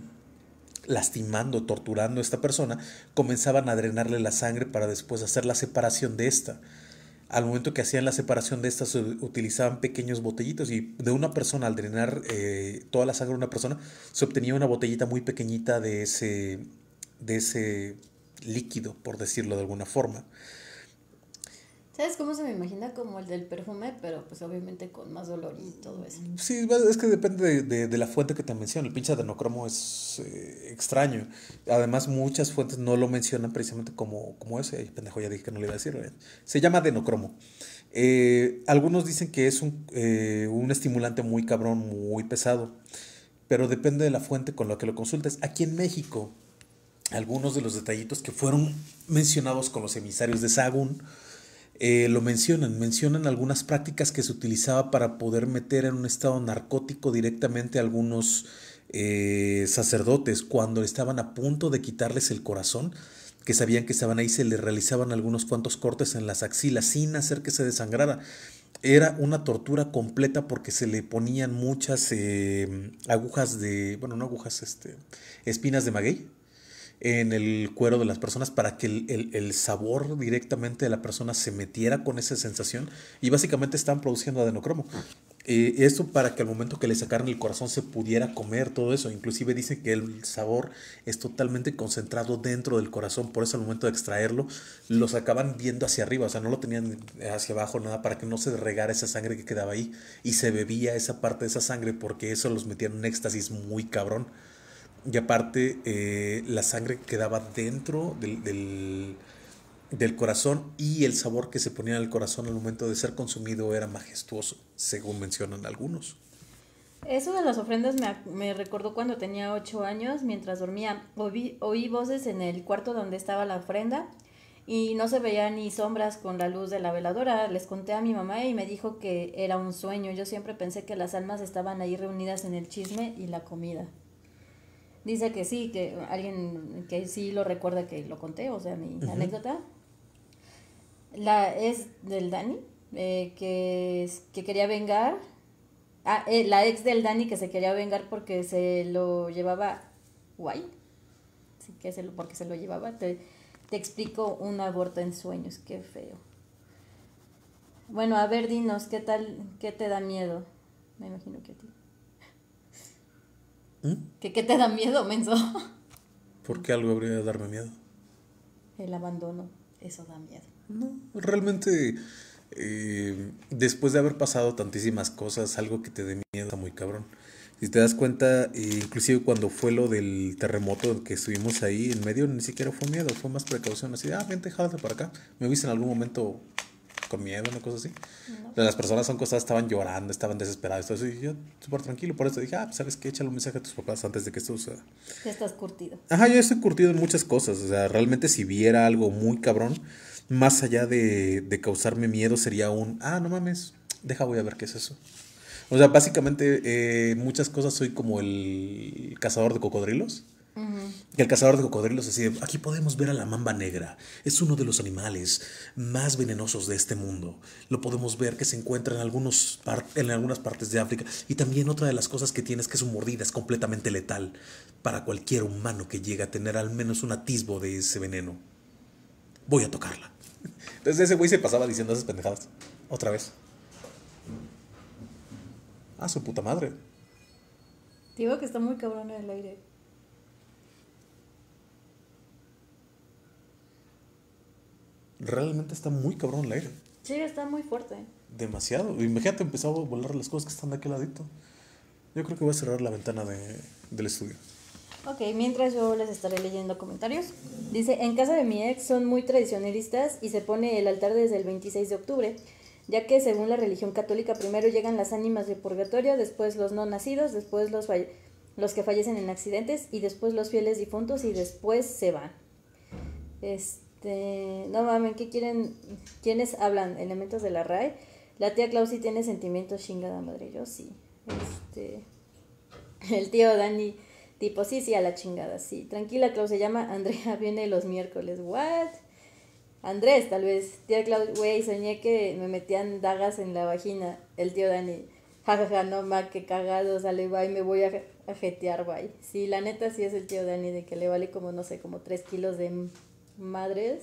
lastimando, torturando a esta persona, comenzaban a drenarle la sangre para después hacer la separación de esta. Al momento que hacían la separación de estas, utilizaban pequeños botellitos, y de una persona, al drenar toda la sangre de una persona, se obtenía una botellita muy pequeñita de ese líquido, por decirlo de alguna forma. ¿Sabes cómo se me imagina? Como el del perfume, pero pues obviamente con más dolor y todo eso. Sí, es que depende de la fuente que te menciono. El pinche adenocromo es extraño. Además, muchas fuentes no lo mencionan precisamente como ese. Ay, pendejo, ya dije que no le iba a decir, ¿verdad? Se llama adenocromo. Algunos dicen que es un estimulante muy cabrón, muy pesado, pero depende de la fuente con la que lo consultes. Aquí en México, algunos de los detallitos que fueron mencionados con los emisarios de Sahagún, lo mencionan algunas prácticas que se utilizaba para poder meter en un estado narcótico directamente a algunos sacerdotes cuando estaban a punto de quitarles el corazón, que sabían que estaban ahí, se les realizaban algunos cuantos cortes en las axilas sin hacer que se desangrara. Era una tortura completa porque se le ponían muchas agujas no agujas, espinas de maguey en el cuero de las personas para que el sabor directamente de la persona se metiera con esa sensación, y básicamente estaban produciendo adenocromo. Esto para que al momento que le sacaran el corazón se pudiera comer todo eso. Inclusive dicen que el sabor es totalmente concentrado dentro del corazón, por eso al momento de extraerlo lo sacaban viendo hacia arriba, o sea, no lo tenían hacia abajo, nada, para que no se regara esa sangre que quedaba ahí, y se bebía esa parte de esa sangre porque eso los metía en un éxtasis muy cabrón. Y aparte, la sangre quedaba dentro del corazón, y el sabor que se ponía en el corazón al momento de ser consumido era majestuoso, según mencionan algunos. Eso de las ofrendas me recordó cuando tenía 8 años, mientras dormía. Oí voces en el cuarto donde estaba la ofrenda y no se veían ni sombras con la luz de la veladora. Les conté a mi mamá y me dijo que era un sueño. Yo siempre pensé que las almas estaban ahí reunidas en el chisme y la comida. Dice que sí, que alguien que sí lo recuerda que lo conté, o sea, mi anécdota. Es del Dani, que quería vengar. La ex del Dani que se quería vengar porque se lo llevaba guay. Sí, porque se lo llevaba. Te explico un aborto en sueños, qué feo. Bueno, a ver, dinos, ¿qué te da miedo? Me imagino que a ti. ¿Qué te da miedo, menso? ¿Por qué algo habría de darme miedo? El abandono, eso da miedo. No, realmente después de haber pasado tantísimas cosas, algo que te dé miedo está muy cabrón. Si te das cuenta, inclusive cuando fue lo del terremoto que estuvimos ahí en medio, ni siquiera fue miedo, fue más precaución, así, vente, jálate para acá. ¿Me viste en algún momento con miedo, una cosa así? No. Las personas son cosas, estaban llorando, estaban desesperadas, todo eso, y yo súper tranquilo. Por eso dije, pues sabes qué, échale un mensaje a tus papás antes de que esto suceda. Ya estás curtido. Ajá, yo estoy curtido en muchas cosas. O sea, realmente si viera algo muy cabrón, más allá de causarme miedo, sería no mames, voy a ver qué es eso. O sea, básicamente muchas cosas soy como el cazador de cocodrilos. Que el cazador de cocodrilos decía, aquí podemos ver a la mamba negra. Es uno de los animales más venenosos de este mundo. Lo podemos ver que se encuentra en algunas partes de África. Y también otra de las cosas que tiene es que su mordida es completamente letal para cualquier humano que llegue a tener al menos un atisbo de ese veneno. Voy a tocarla. Entonces ese güey se pasaba diciendo esas pendejadas. Otra vez. Ah, su puta madre. Te digo que está muy cabrón en el aire. Realmente está muy cabrón el aire. Sí, está muy fuerte. Demasiado. Imagínate, empezaba a volar las cosas que están de aquel ladito. Yo creo que voy a cerrar la ventana del estudio. Ok, mientras yo les estaré leyendo comentarios. Dice, en casa de mi ex son muy tradicionalistas y se pone el altar desde el 26 de octubre, ya que según la religión católica primero llegan las ánimas de purgatorio, después los no nacidos, después los que fallecen en accidentes y después los fieles difuntos y después se van. No mames, ¿qué quieren? ¿Quiénes hablan? Elementos de la RAE. La tía Clau sí tiene sentimientos, chingada madre, yo sí. El tío Dani, tipo, sí, a la chingada, sí. Tranquila, Clau, se llama Andrea, viene los miércoles. ¿What? Andrés, tal vez. Tía Clau, güey, soñé que me metían dagas en la vagina. El tío Dani, jajaja, no ma, qué cagado, sale, bye, me voy a jetear, bye. Sí, la neta sí es el tío Dani, de que le vale como, no sé, como 3 kilos de madres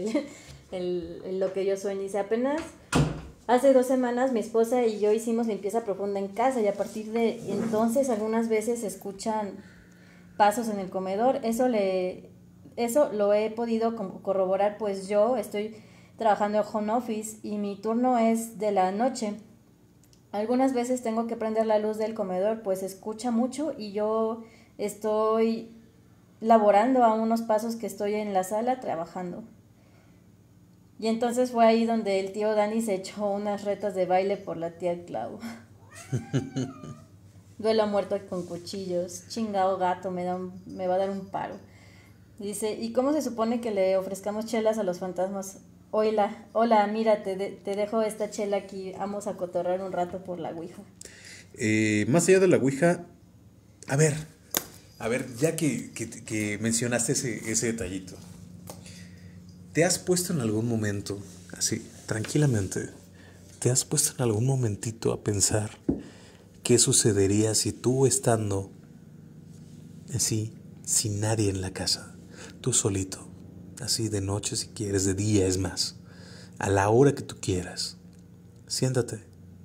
lo que yo sueño. Dice, apenas hace 2 semanas mi esposa y yo hicimos limpieza profunda en casa y a partir de entonces algunas veces se escuchan pasos en el comedor. Eso lo he podido corroborar, pues yo estoy trabajando en home office y mi turno es de la noche. Algunas veces tengo que prender la luz del comedor, pues se escucha mucho y yo estoy laborando a unos pasos que estoy en la sala trabajando. Y entonces fue ahí donde el tío Dani se echó unas retas de baile por la tía Clau. Duelo a muerto con cuchillos. Chingado gato, me va a dar un paro. Dice, ¿y cómo se supone que le ofrezcamos chelas a los fantasmas? Hola, mira, te dejo esta chela aquí. Vamos a cotorrar un rato por la ouija. Más allá de la ouija, a ver, ya que mencionaste ese detallito, ¿te has puesto en algún momento, así, tranquilamente, te has puesto en algún momentito a pensar qué sucedería si tú estando así, sin nadie en la casa, tú solito, así de noche si quieres, de día es más, a la hora que tú quieras, siéntate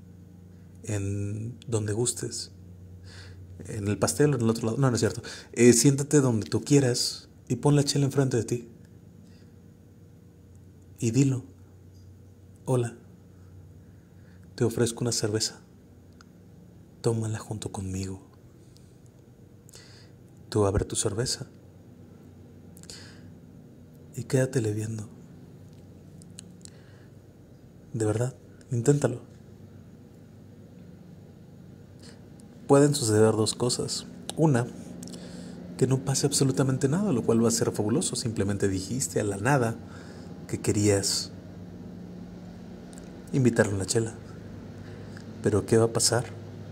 en donde gustes, en el pastel o en el otro lado, no es cierto, siéntate donde tú quieras y pon la chela enfrente de ti y dilo, hola, te ofrezco una cerveza, tómala junto conmigo. Tú abre tu cerveza y quédatele viendo. De verdad, inténtalo. Pueden suceder 2 cosas. Una, que no pase absolutamente nada, lo cual va a ser fabuloso. Simplemente dijiste a la nada que querías invitarle una chela. Pero ¿qué va a pasar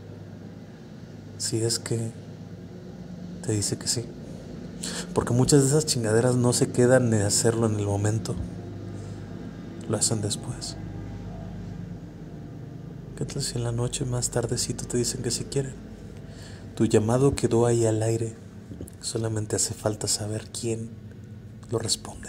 si es que te dice que sí? Porque muchas de esas chingaderas no se quedan de hacerlo en el momento, lo hacen después. ¿Qué tal si en la noche más tardecito te dicen que sí quieren? Tu llamado quedó ahí al aire, solamente hace falta saber quién lo responde.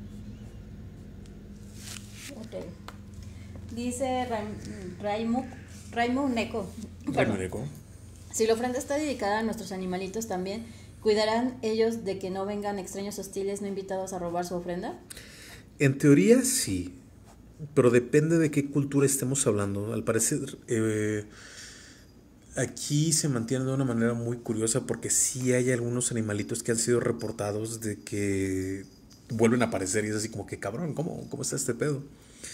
Ok. Dice Raimu Neko. Si la ofrenda está dedicada a nuestros animalitos también, ¿cuidarán ellos de que no vengan extraños hostiles no invitados a robar su ofrenda? En teoría sí, pero depende de qué cultura estemos hablando. Al parecer, aquí se mantiene de una manera muy curiosa porque sí hay algunos animalitos que han sido reportados de que vuelven a aparecer y es así como que cabrón, ¿cómo está este pedo?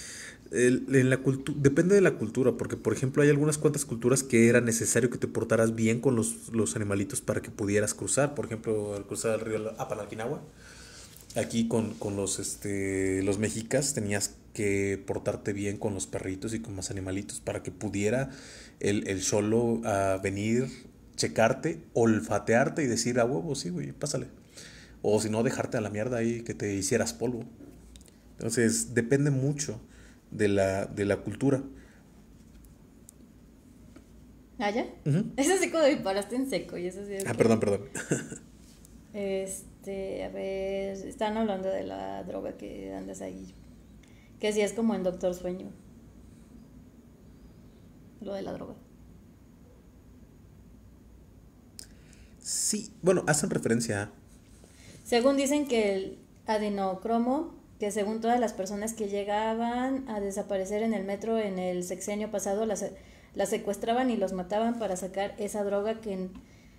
Depende de la cultura, porque por ejemplo hay algunas cuantas culturas que era necesario que te portaras bien con los animalitos para que pudieras cruzar. Por ejemplo, al cruzar el río Apanalquinagua, aquí con los mexicas tenías que portarte bien con los perritos y con más animalitos para que pudiera el xolo venir checarte, olfatearte y decir a huevo, sí, güey, pásale. O si no, dejarte a la mierda ahí que te hicieras polvo. Entonces, depende mucho de la cultura. ¿Ah, ya? Eso sí como me paraste en seco y eso sí es que... Perdón. A ver, están hablando de la droga que andas ahí. Que sí es como en Doctor Sueño. Lo de la droga. Sí, bueno, hacen referencia a... Según dicen que el adenocromo, que según todas las personas que llegaban a desaparecer en el metro en el sexenio pasado, las secuestraban y los mataban para sacar esa droga que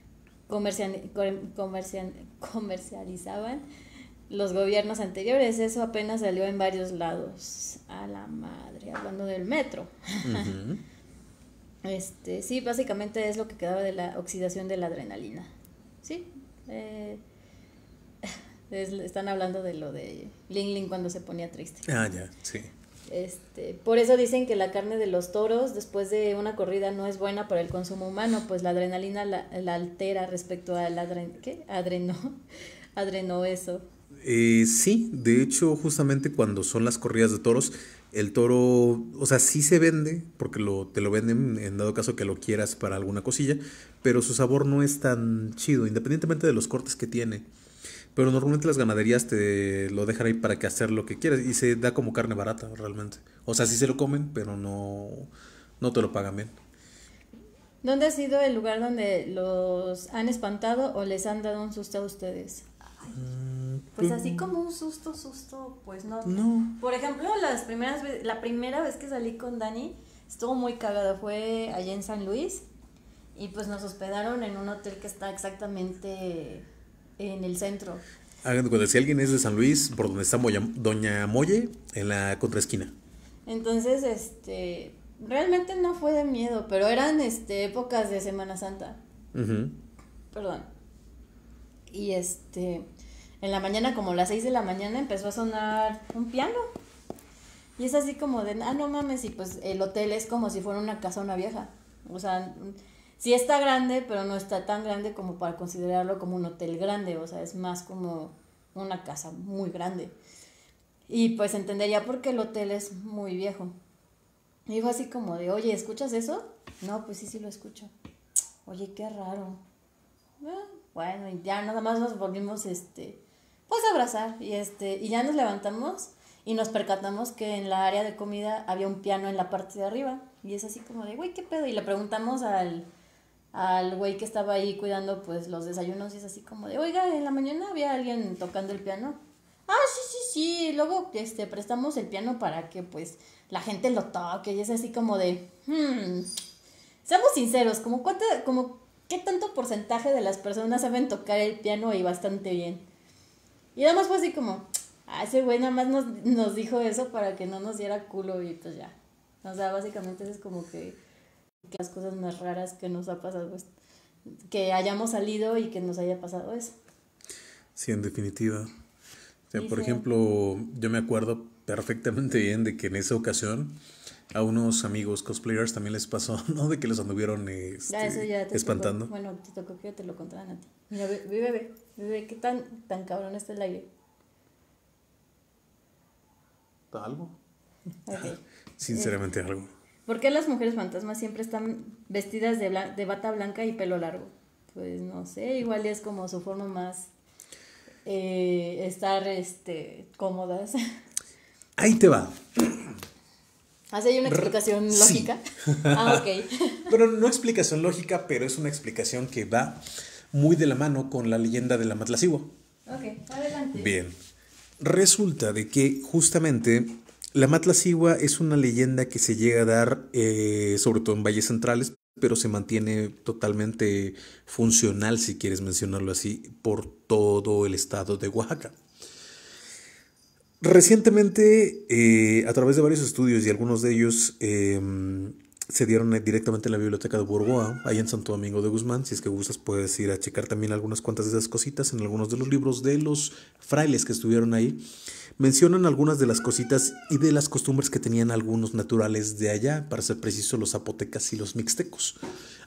comercializaban los gobiernos anteriores. Eso apenas salió en varios lados. A la madre, hablando del metro. Uh-huh. Sí, básicamente es lo que quedaba de la oxidación de la adrenalina. Sí. Están hablando de lo de Ling Ling cuando se ponía triste. Ya, sí. Por eso dicen que la carne de los toros después de una corrida no es buena para el consumo humano, pues la adrenalina la altera respecto al adrenoeso. Sí, de hecho, justamente cuando son las corridas de toros, el toro, o sea, sí se vende, porque te lo venden en dado caso que lo quieras para alguna cosilla, pero su sabor no es tan chido, independientemente de los cortes que tiene. Pero normalmente las ganaderías te lo dejan ahí para que hacer lo que quieras y se da como carne barata realmente. O sea, sí se lo comen, pero no te lo pagan bien. ¿Dónde ha sido el lugar donde los han espantado o les han dado un susto a ustedes? Pues así como un susto, pues no. Por ejemplo, la primera vez que salí con Dani estuvo muy cagado, fue allá en San Luis y pues nos hospedaron en un hotel que está exactamente en el centro. Cuando si alguien es de San Luis, por donde está Doña Molle, en la contraesquina. Entonces, realmente no fue de miedo, pero eran épocas de Semana Santa. Uh-huh. Perdón. Y en la mañana, como las 6 de la mañana, empezó a sonar un piano. Y es así como de, no mames, y pues el hotel es como si fuera una casona vieja. O sea, sí está grande, pero no está tan grande como para considerarlo como un hotel grande. O sea, es más como una casa muy grande. Y pues entendería por qué el hotel es muy viejo. Y fue así como de, oye, ¿escuchas eso? No, pues sí lo escucho. Oye, qué raro. Bueno, y ya nada más nos volvimos, pues a abrazar. Y ya nos levantamos y nos percatamos que en la área de comida había un piano en la parte de arriba. Y es así como de, güey, ¿qué pedo? Y le preguntamos al güey que estaba ahí cuidando pues los desayunos y es así como de, oiga, en la mañana había alguien tocando el piano. Sí, luego prestamos el piano para que pues la gente lo toque y es así como de, seamos sinceros, como qué tanto porcentaje de las personas saben tocar el piano y bastante bien. Y además fue así como, ese güey nada más nos dijo eso para que no nos diera culo y pues ya. O sea, básicamente eso es como que las cosas más raras que nos ha pasado, pues, que hayamos salido y que nos haya pasado eso. Sí, en definitiva. O sea, por Sí. ejemplo, yo me acuerdo perfectamente bien de que en esa ocasión a unos amigos cosplayers también les pasó, ¿no? De que los anduvieron Eso ya te espantando. Tocó. Bueno, te tocó que te lo contaran a ti. Mira, bebé, ¿qué tan cabrón está el aire? ¿Algo? Okay. Sinceramente algo. ¿Por qué las mujeres fantasmas siempre están vestidas de bata blanca y pelo largo? Pues no sé, igual es como su forma más estar cómodas. Ahí te va. ¿Hace una explicación lógica? Sí. Ok. Pero no explicación lógica, pero es una explicación que va muy de la mano con la leyenda de la Matlacigua. Ok, adelante. Bien. Resulta de que justamente la Matlacigua es una leyenda que se llega a dar sobre todo en valles centrales, pero se mantiene totalmente funcional, si quieres mencionarlo así, por todo el estado de Oaxaca. Recientemente, a través de varios estudios y algunos de ellos se dieron directamente en la biblioteca de Burgoa, ahí en Santo Domingo de Guzmán. Si es que gustas, puedes ir a checar también algunas cuantas de esas cositas en algunos de los libros de los frailes que estuvieron ahí. Mencionan algunas de las cositas y de las costumbres que tenían algunos naturales de allá, para ser preciso, los zapotecas y los mixtecos.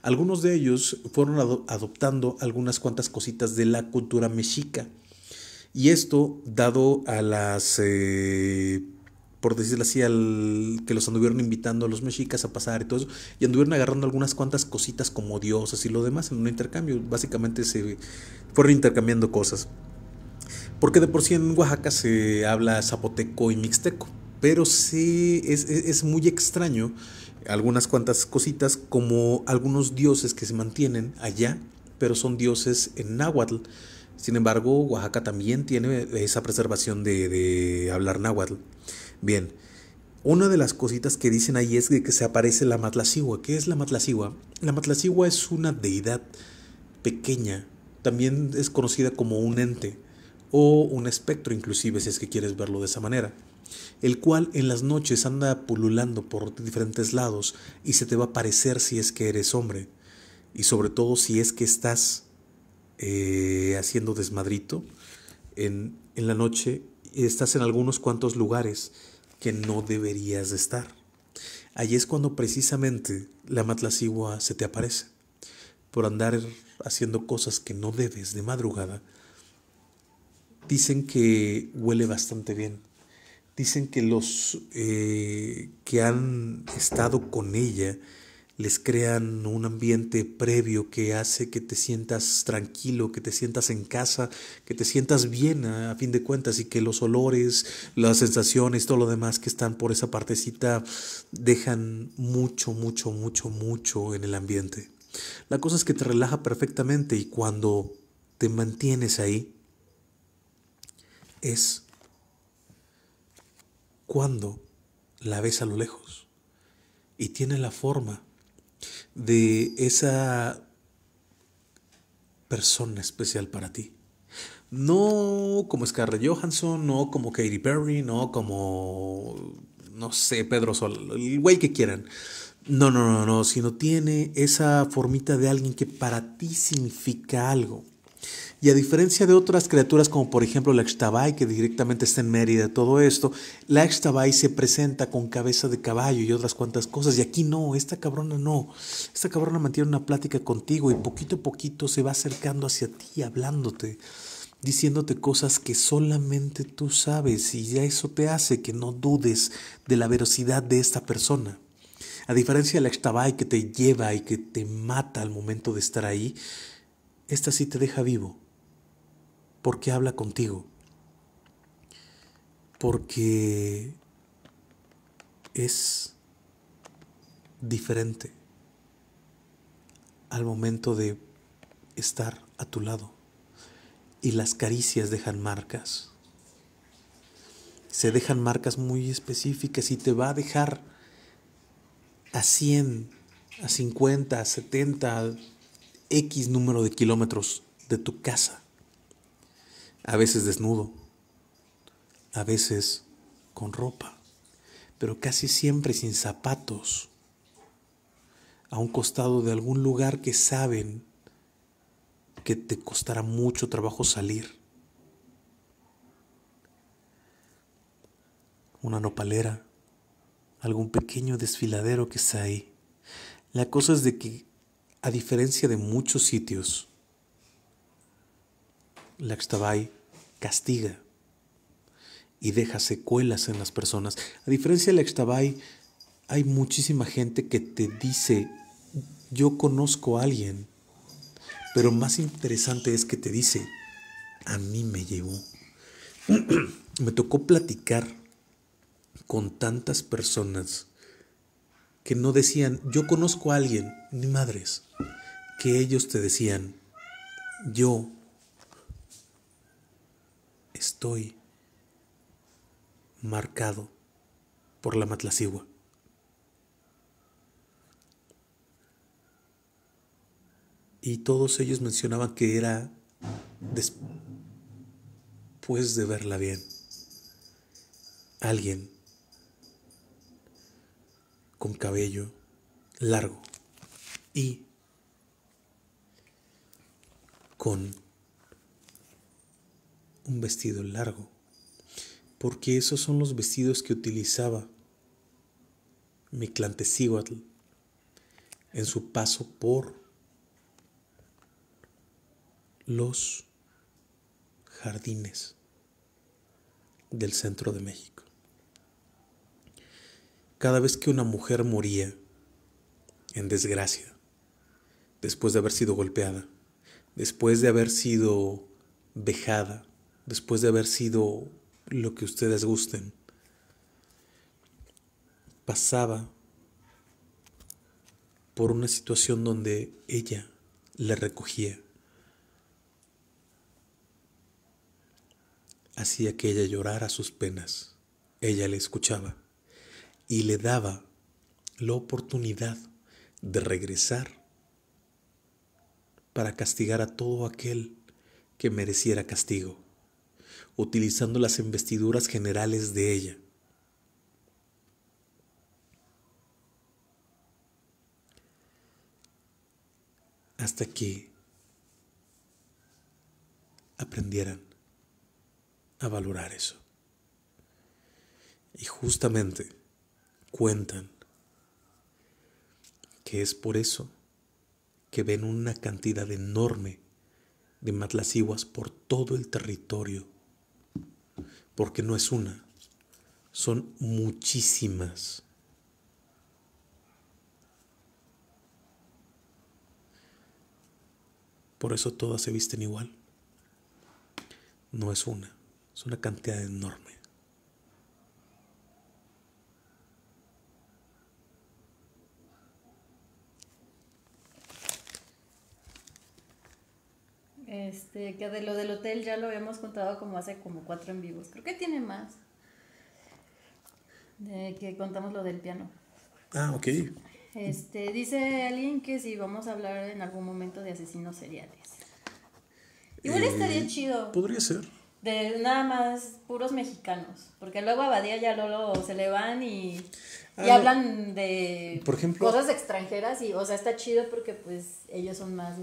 Algunos de ellos fueron adoptando algunas cuantas cositas de la cultura mexica. Y esto dado a las, por decirlo así, que los anduvieron invitando a los mexicas a pasar y todo eso, y anduvieron agarrando algunas cuantas cositas como diosas y lo demás en un intercambio. Básicamente se fueron intercambiando cosas. Porque de por sí en Oaxaca se habla zapoteco y mixteco, pero sí es muy extraño algunas cuantas cositas como algunos dioses que se mantienen allá, pero son dioses en náhuatl. Sin embargo, Oaxaca también tiene esa preservación de hablar náhuatl. Bien, una de las cositas que dicen ahí es de que se aparece la Matlacigua. ¿Qué es la Matlacigua? La Matlacigua es una deidad pequeña, también es conocida como un ente o un espectro inclusive, si es que quieres verlo de esa manera, el cual en las noches anda pululando por diferentes lados y se te va a aparecer si es que eres hombre y sobre todo si es que estás haciendo desmadrito en la noche y estás en algunos cuantos lugares que no deberías de estar. Allí es cuando precisamente la Matlacigua se te aparece por andar haciendo cosas que no debes de madrugada. Dicen que huele bastante bien. Dicen que los que han estado con ella les crean un ambiente previo que hace que te sientas tranquilo, que te sientas en casa, que te sientas bien a fin de cuentas, y que los olores, las sensaciones, todo lo demás que están por esa partecita dejan mucho, mucho, mucho, mucho en el ambiente. La cosa es que te relaja perfectamente y cuando te mantienes ahí es cuando la ves a lo lejos y tiene la forma de esa persona especial para ti. No como Scarlett Johansson, no como Katy Perry, no como, no sé, Pedro Sol, el güey que quieran. No, sino tiene esa formita de alguien que para ti significa algo. Y a diferencia de otras criaturas como por ejemplo la Xtabay, que directamente está en Mérida, todo esto, la Xtabay se presenta con cabeza de caballo y otras cuantas cosas, y aquí no, esta cabrona no. Esta cabrona mantiene una plática contigo y poquito a poquito se va acercando hacia ti, hablándote, diciéndote cosas que solamente tú sabes, y ya eso te hace que no dudes de la veracidad de esta persona. A diferencia de la Xtabay que te lleva y que te mata al momento de estar ahí, esta sí te deja vivo. Porque habla contigo. Porque es diferente al momento de estar a tu lado. Y las caricias dejan marcas. Se dejan marcas muy específicas y te va a dejar a 100, a 50, a 70, X número de kilómetros de tu casa. A veces desnudo, a veces con ropa, pero casi siempre sin zapatos, a un costado de algún lugar que saben que te costará mucho trabajo salir. Una nopalera, algún pequeño desfiladero que está ahí. La cosa es de que, a diferencia de muchos sitios, la Xtabay castiga y deja secuelas en las personas. A diferencia de la Xtabay, hay muchísima gente que te dice, yo conozco a alguien, pero más interesante es que te dice, a mí me llevó. Me tocó platicar con tantas personas que no decían, yo conozco a alguien, ni madres, que ellos te decían, yo estoy marcado por la Matlacigua. Y todos ellos mencionaban que era después de verla bien, alguien con cabello largo y con un vestido largo, porque esos son los vestidos que utilizaba Mictlantecíhuatl en su paso por los jardines del centro de México. Cada vez que una mujer moría en desgracia, después de haber sido golpeada, después de haber sido vejada, después de haber sido lo que ustedes gusten, pasaba por una situación donde ella le recogía, hacía que ella llorara sus penas, ella le escuchaba y le daba la oportunidad de regresar para castigar a todo aquel que mereciera castigo, utilizando las investiduras generales de ella. Hasta que aprendieran a valorar eso. Y justamente cuentan que es por eso que ven una cantidad enorme de matlaciguas por todo el territorio, porque no es una, son muchísimas. Por eso todas se visten igual. No es una, es una cantidad enorme. Que de lo del hotel ya lo habíamos contado como hace como 4 en vivos. Creo que tiene más. De que contamos lo del piano. Ah, ok. Dice alguien que si vamos a hablar en algún momento de asesinos seriales. Igual estaría chido. Podría ser. De nada más puros mexicanos. Porque luego a Badía y a Lolo se le van y hablan de, por ejemplo, cosas extranjeras. Y, o sea, está chido porque pues ellos son más,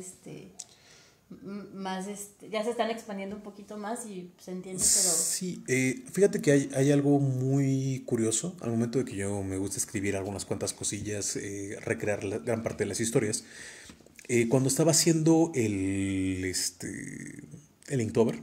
ya se están expandiendo un poquito más y se entiende, pero... Sí, fíjate que hay algo muy curioso al momento de que yo me gusta escribir algunas cuantas cosillas, recrear gran parte de las historias. Cuando estaba haciendo el Inktober,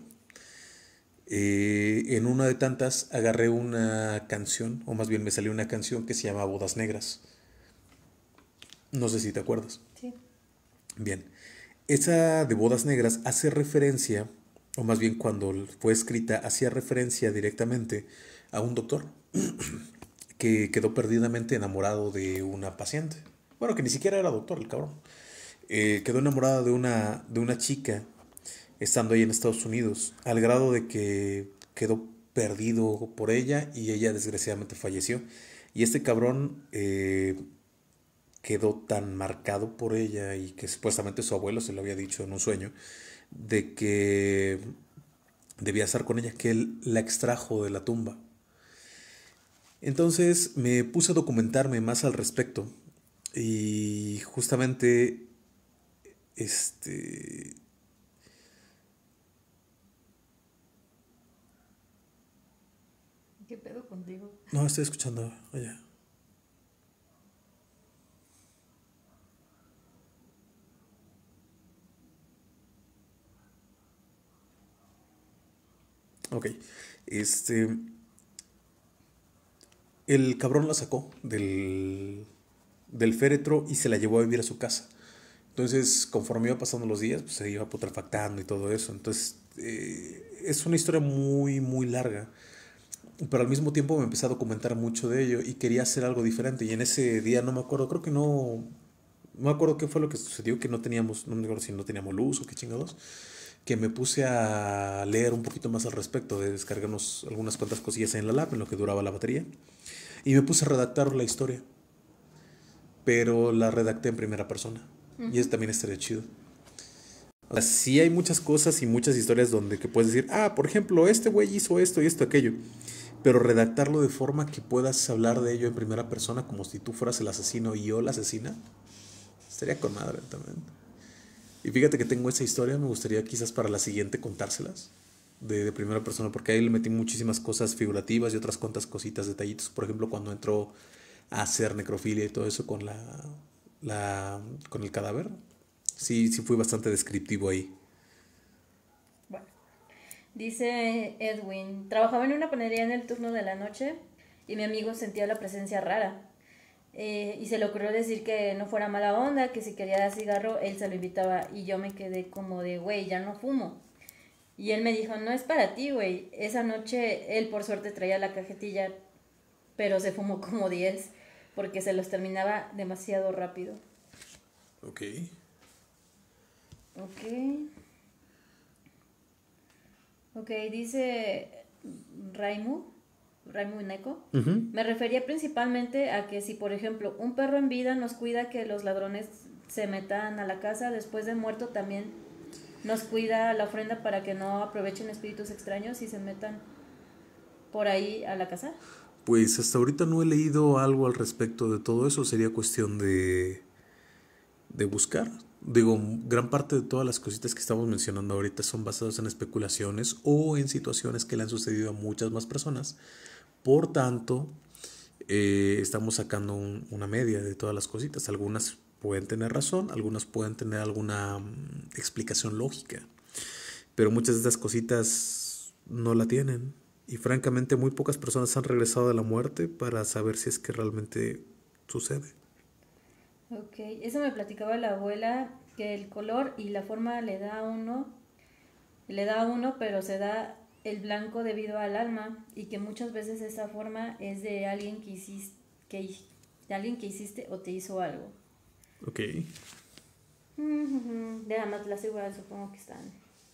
en una de tantas agarré una canción, o más bien me salió una canción que se llama Bodas Negras. No sé si te acuerdas. Sí. Bien. Esa de Bodas Negras hace referencia, o más bien cuando fue escrita, hacía referencia directamente a un doctor que quedó perdidamente enamorado de una paciente. Bueno, que ni siquiera era doctor, el cabrón. Quedó enamorado de una chica estando ahí en Estados Unidos, al grado de que quedó perdido por ella y ella desgraciadamente falleció. Y este cabrón... quedó tan marcado por ella y que supuestamente su abuelo se lo había dicho en un sueño, de que debía estar con ella, que él la extrajo de la tumba. Entonces me puse a documentarme más al respecto y justamente ¿Qué pedo contigo? No, estoy escuchando allá. Ok, el cabrón la sacó del féretro y se la llevó a vivir a su casa. Entonces, conforme iba pasando los días, pues se iba putrefactando y todo eso. Entonces, es una historia muy, muy larga. Pero al mismo tiempo me empecé a documentar mucho de ello y quería hacer algo diferente. Y en ese día no me acuerdo, creo que no me acuerdo qué fue lo que sucedió, que no teníamos, no me acuerdo si no teníamos luz o qué chingados, que me puse a leer un poquito más al respecto, de descargarnos algunas cuantas cosillas en la lab, en lo que duraba la batería. Y me puse a redactar la historia. Pero la redacté en primera persona. Y eso también estaría chido. O sea, sí hay muchas cosas y muchas historias donde que puedes decir, por ejemplo, este güey hizo esto y esto, aquello. Pero redactarlo de forma que puedas hablar de ello en primera persona, como si tú fueras el asesino y yo la asesina, estaría con madre también. Y fíjate que tengo esa historia, me gustaría quizás para la siguiente contárselas de primera persona, porque ahí le metí muchísimas cosas figurativas y otras cuantas cositas, detallitos. Por ejemplo, cuando entró a hacer necrofilia y todo eso con con el cadáver. Sí, sí fui bastante descriptivo ahí. Bueno, dice Edwin, trabajaba en una panadería en el turno de la noche y mi amigo sentía la presencia rara. Y se le ocurrió decir que no fuera mala onda, que si quería cigarro, él se lo invitaba. Y yo me quedé como de, güey, ya no fumo. Y él me dijo, no es para ti, güey. Esa noche él por suerte traía la cajetilla, pero se fumó como 10 porque se los terminaba demasiado rápido. Ok. Ok, dice Raimu Neko. Uh-huh. Me refería principalmente a que si, por ejemplo, un perro en vida nos cuida que los ladrones se metan a la casa, después de muerto también nos cuida la ofrenda para que no aprovechen espíritus extraños y se metan por ahí a la casa. Pues hasta ahorita no he leído algo al respecto de todo eso. Sería cuestión de buscar. Digo, gran parte de todas las cositas que estamos mencionando ahorita son basadas en especulaciones o en situaciones que le han sucedido a muchas más personas. Por tanto, estamos sacando una media de todas las cositas. Algunas pueden tener razón, algunas pueden tener alguna explicación lógica, pero muchas de estas cositas no la tienen. Y francamente muy pocas personas han regresado de la muerte para saber si es que realmente sucede. Ok, eso me platicaba la abuela, que el color y la forma le da a uno, pero se da el blanco debido al alma y que muchas veces esa forma es de alguien que hiciste o te hizo algo. Ok. De la más la segura supongo que están.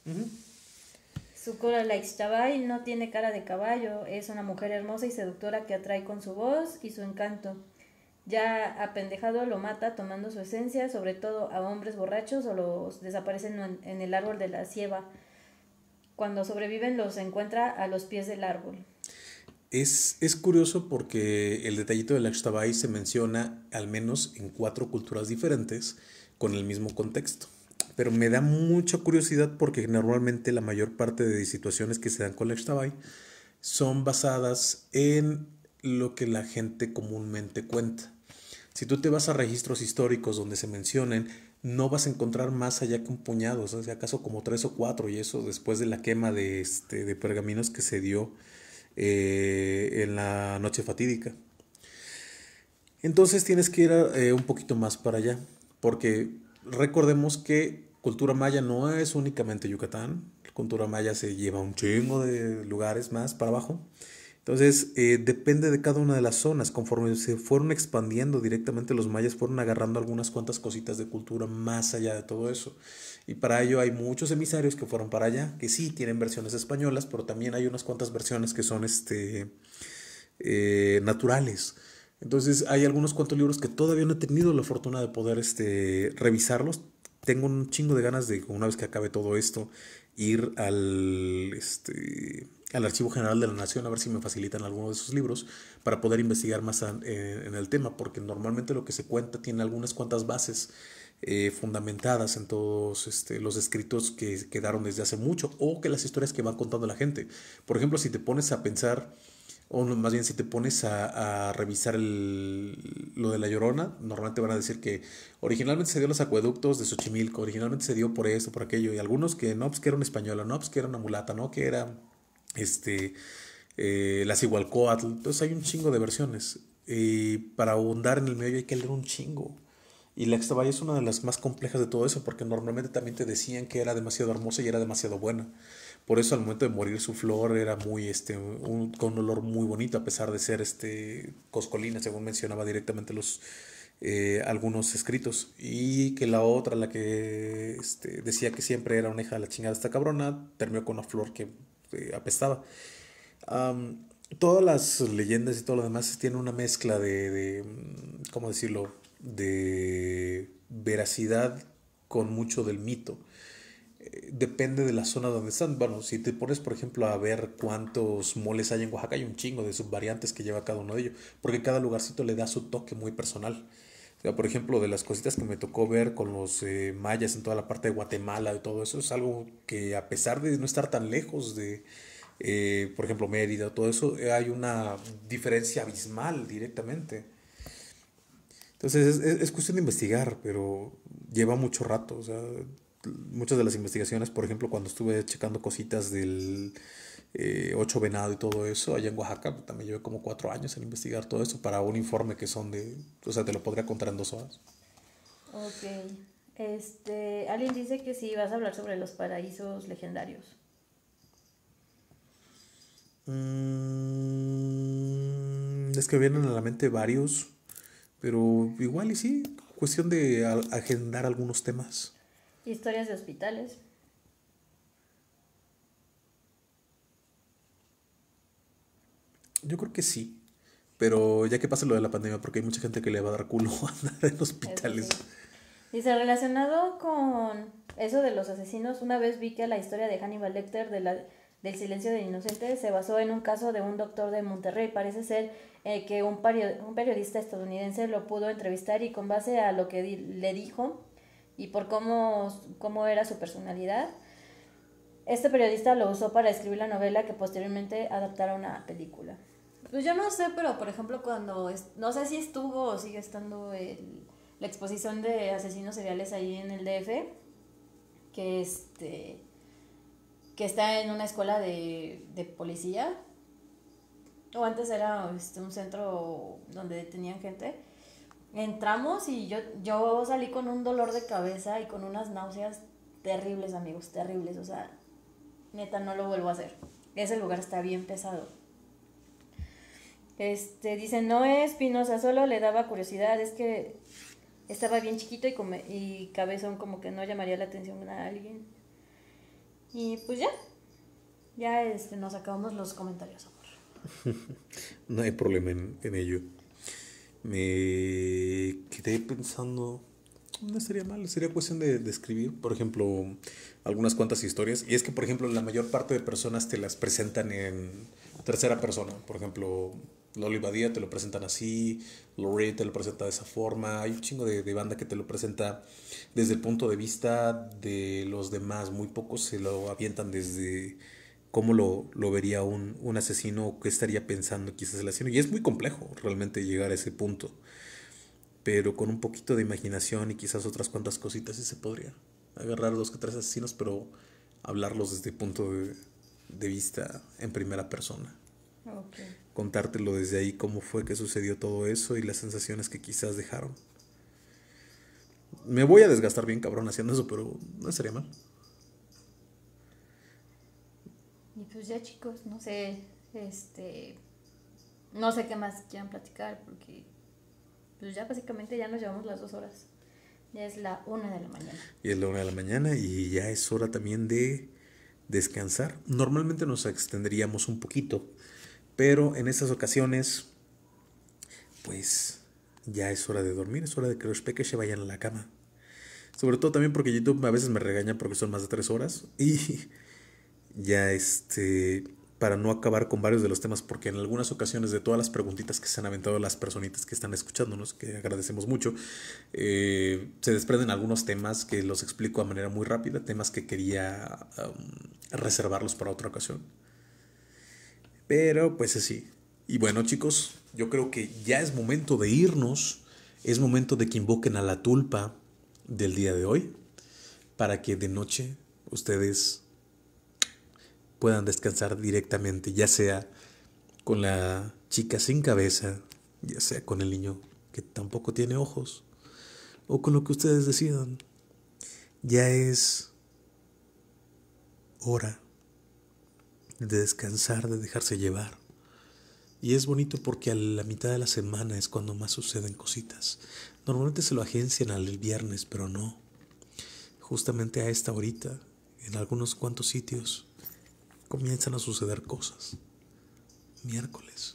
Su cola la Ixtabay no tiene cara de caballo, es una mujer hermosa y seductora que atrae con su voz y su encanto. Ya apendejado lo mata tomando su esencia, sobre todo a hombres borrachos o los desaparecen en el árbol de la ceiba. Cuando sobreviven los encuentra a los pies del árbol. Es curioso porque el detallito del Ashtabay se menciona al menos en 4 culturas diferentes con el mismo contexto. Pero me da mucha curiosidad porque normalmente la mayor parte de situaciones que se dan con el Ashtabay son basadas en lo que la gente comúnmente cuenta. Si tú te vas a registros históricos donde se mencionen, no vas a encontrar más allá que un puñado, o sea, si acaso como 3 o 4, y eso después de la quema de pergaminos que se dio en la noche fatídica. Entonces tienes que ir un poquito más para allá, porque recordemos que cultura maya no es únicamente Yucatán, la cultura maya se lleva un chingo de lugares más para abajo. Entonces, depende de cada una de las zonas. Conforme se fueron expandiendo directamente, los mayas fueron agarrando algunas cuantas cositas de cultura más allá de todo eso. Y para ello hay muchos emisarios que fueron para allá, que sí tienen versiones españolas, pero también hay unas cuantas versiones que son naturales. Entonces, hay algunos cuantos libros que todavía no he tenido la fortuna de poder revisarlos. Tengo un chingo de ganas de, una vez que acabe todo esto, ir al Archivo General de la Nación a ver si me facilitan alguno de esos libros para poder investigar más en el tema, porque normalmente lo que se cuenta tiene algunas cuantas bases fundamentadas en todos los escritos que quedaron desde hace mucho o que las historias que va contando la gente. Por ejemplo, si te pones a pensar, o más bien si te pones a revisar lo de La Llorona, normalmente van a decir que originalmente se dio en los acueductos de Xochimilco, originalmente se dio por esto, por aquello, y algunos que no, pues que era una española, no, pues que era una mulata, no, que era la Cihualcóatl. Entonces hay un chingo de versiones. Para ahondar en el medio hay que leer un chingo. Y la Ixtabay es una de las más complejas de todo eso, porque normalmente también te decían que era demasiado hermosa y era demasiado buena. Por eso al momento de morir su flor era muy, con un olor muy bonito, a pesar de ser coscolina, según mencionaba directamente algunos escritos. Y que la otra, la que decía que siempre era una hija de la chingada esta cabrona, terminó con una flor que apestaba. Todas las leyendas y todo lo demás tienen una mezcla ¿cómo decirlo? De veracidad con mucho del mito. Depende de la zona donde están. Bueno, si te pones, por ejemplo, a ver cuántos moles hay en Oaxaca, hay un chingo de subvariantes que lleva cada uno de ellos, porque cada lugarcito le da su toque muy personal. O sea, por ejemplo, de las cositas que me tocó ver con los mayas en toda la parte de Guatemala, de todo eso, es algo que a pesar de no estar tan lejos por ejemplo, Mérida, todo eso, hay una diferencia abismal directamente. Entonces es cuestión de investigar, pero lleva mucho rato. O sea, muchas de las investigaciones, por ejemplo, cuando estuve checando cositas del 8 venado y todo eso, allá en Oaxaca, pues, también llevé como 4 años en investigar todo eso para un informe que son de, o sea, te lo podría contar en 2 horas. Ok. Alguien dice que sí vas a hablar sobre los paraísos legendarios. Es que vienen a la mente varios, pero igual y sí, cuestión de agendar algunos temas. Historias de hospitales. Yo creo que sí, pero ya que pase lo de la pandemia, porque hay mucha gente que le va a dar culo andar en Eso hospitales. sí. Dice, relacionado con eso de los asesinos, una vez vi que la historia de Hannibal Lecter del silencio de inocentes se basó en un caso de un doctor de Monterrey. Parece ser que un periodista estadounidense lo pudo entrevistar y con base a lo que le dijo y por cómo era su personalidad, este periodista lo usó para escribir la novela que posteriormente adaptaron a una película. Pues yo no sé, pero por ejemplo no sé si estuvo o sigue estando la exposición de asesinos seriales ahí en el DF, que que está en una escuela de policía, o antes era un centro donde detenían gente. Entramos y yo salí con un dolor de cabeza y con unas náuseas terribles, amigos, terribles, o sea, neta no lo vuelvo a hacer. Ese lugar está bien pesado. Dice, no es Espinosa, solo le daba curiosidad, es que estaba bien chiquito y cabezón, como que no llamaría la atención a alguien. Y pues ya nos acabamos los comentarios, amor. No hay problema en ello. Me quedé pensando, no estaría mal, sería cuestión de escribir, por ejemplo, algunas cuantas historias. Y es que, por ejemplo, la mayor parte de personas te las presentan en tercera persona. Por ejemplo, Loli Badía te lo presentan así, Lorraine te lo presenta de esa forma. Hay un chingo de banda que te lo presenta desde el punto de vista de los demás. Muy pocos se lo avientan desde cómo lo vería un asesino o qué estaría pensando quizás el asesino. Y es muy complejo realmente llegar a ese punto. Pero con un poquito de imaginación y quizás otras cuantas cositas sí se podría agarrar 2 que 3 asesinos, pero hablarlos desde el punto de vista en primera persona. Okay. Contártelo desde ahí cómo fue que sucedió todo eso y las sensaciones que quizás dejaron. Me voy a desgastar bien cabrón haciendo eso, pero no estaría mal. Y pues ya, chicos, no sé qué más quieran platicar porque pues ya básicamente ya nos llevamos las 2 horas. Ya es la 1 de la mañana. Y es la 1 de la mañana y ya es hora también de descansar. Normalmente nos extenderíamos un poquito, pero en estas ocasiones, pues ya es hora de dormir, es hora de que los peques se vayan a la cama. Sobre todo también porque YouTube a veces me regaña porque son más de 3 horas y ya para no acabar con varios de los temas, porque en algunas ocasiones de todas las preguntitas que se han aventado las personitas que están escuchándonos, que agradecemos mucho, se desprenden algunos temas que los explico de manera muy rápida, temas que quería reservarlos para otra ocasión. Pero pues así. Y bueno, chicos, yo creo que ya es momento de irnos, es momento de que invoquen a la tulpa del día de hoy, para que de noche ustedes puedan descansar directamente, ya sea con la chica sin cabeza, ya sea con el niño que tampoco tiene ojos, o con lo que ustedes decidan. Ya es hora de descansar, de dejarse llevar. Y es bonito porque a la mitad de la semana es cuando más suceden cositas. Normalmente se lo agencian al viernes, pero no. Justamente a esta horita, en algunos cuantos sitios, comienzan a suceder cosas. Miércoles.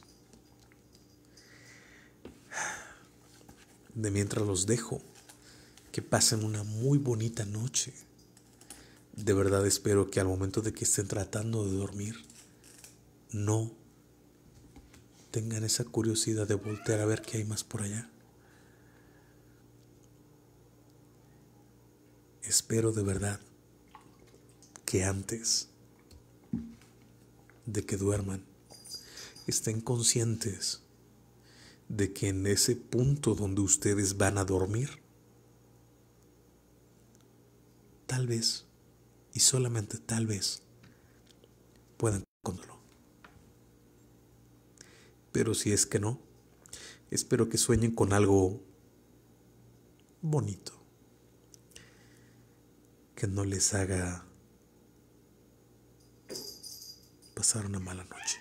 De mientras los dejo, que pasen una muy bonita noche. De verdad espero que al momento de que estén tratando de dormir, no tengan esa curiosidad de voltear a ver qué hay más por allá. Espero de verdad que antes de que duerman, estén conscientes de que en ese punto donde ustedes van a dormir, tal vez, y solamente tal vez, puedan contarlo. Pero si es que no, espero que sueñen con algo bonito, que no les haga pasar una mala noche.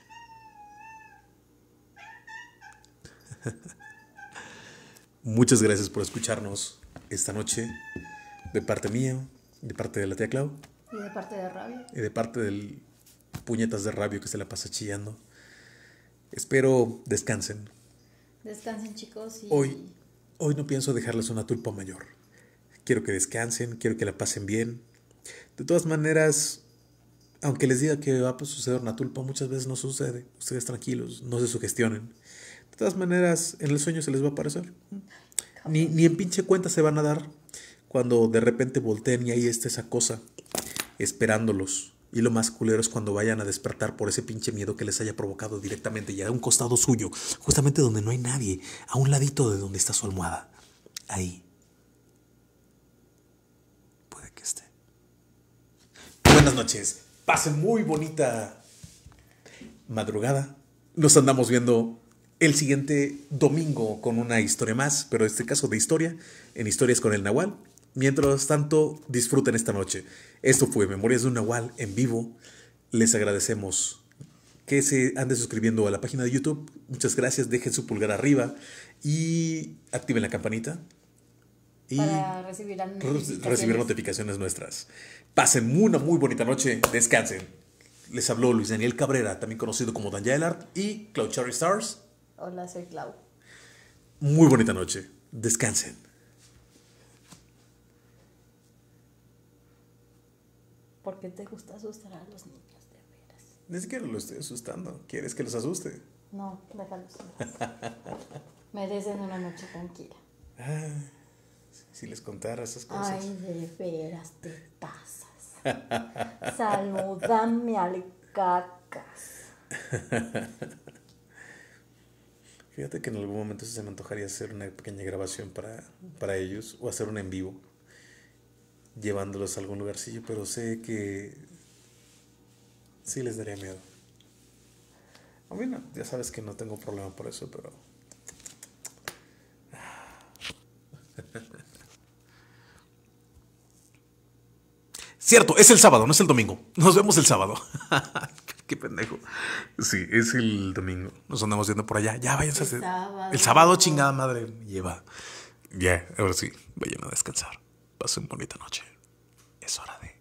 Muchas gracias por escucharnos esta noche, de parte mía, de parte de la tía Clau. Y de parte de Rabio. Y de parte del puñetas de Rabio que se la pasa chillando. Espero descansen. Descansen, chicos. Y Hoy no pienso dejarles una tulpa mayor. Quiero que descansen, quiero que la pasen bien. De todas maneras, aunque les diga que va a suceder una tulpa, muchas veces no sucede. Ustedes tranquilos, no se sugestionen. De todas maneras, en el sueño se les va a aparecer. Ni en pinche cuenta se van a dar cuando de repente volteen y ahí está esa cosa esperándolos. Y lo más culero es cuando vayan a despertar por ese pinche miedo que les haya provocado directamente ya a un costado suyo, justamente donde no hay nadie, a un ladito de donde está su almohada. Ahí. Puede que esté. Buenas noches. Pasen muy bonita madrugada. Nos andamos viendo el siguiente domingo con una historia más, pero en este caso de historia, en Historias con el Nahual. Mientras tanto, disfruten esta noche. Esto fue Memorias de un Nahual en vivo. Les agradecemos que se anden suscribiendo a la página de YouTube. Muchas gracias. Dejen su pulgar arriba y activen la campanita. Y para recibir notificaciones nuestras. Pasen una muy bonita noche. Descansen. Les habló Luis Daniel Cabrera, también conocido como Dan Yaelart, y Cloud Cherry Stars. Hola, soy Clau. Muy bonita noche. Descansen. ¿Por qué te gusta asustar a los niños, de veras? Ni siquiera lo estoy asustando. ¿Quieres que los asuste? No, déjalos. Merecen una noche tranquila. Si les contara esas cosas. Ay, de veras te pasas. Salúdame al cacas. Fíjate que en algún momento se me antojaría hacer una pequeña grabación para ellos o hacer un en vivo, llevándolos a algún lugarcillo, pero sé que sí les daría miedo. A mí no, ya sabes que no tengo problema por eso, pero... Cierto, es el sábado, no es el domingo. Nos vemos el sábado. Qué pendejo. Sí, es el domingo. Nos andamos viendo por allá. Ya, váyanse a hacer. El sábado, chingada madre. Lleva. Ya, ahora sí, vayan a descansar. Pasen bonita noche. Es hora de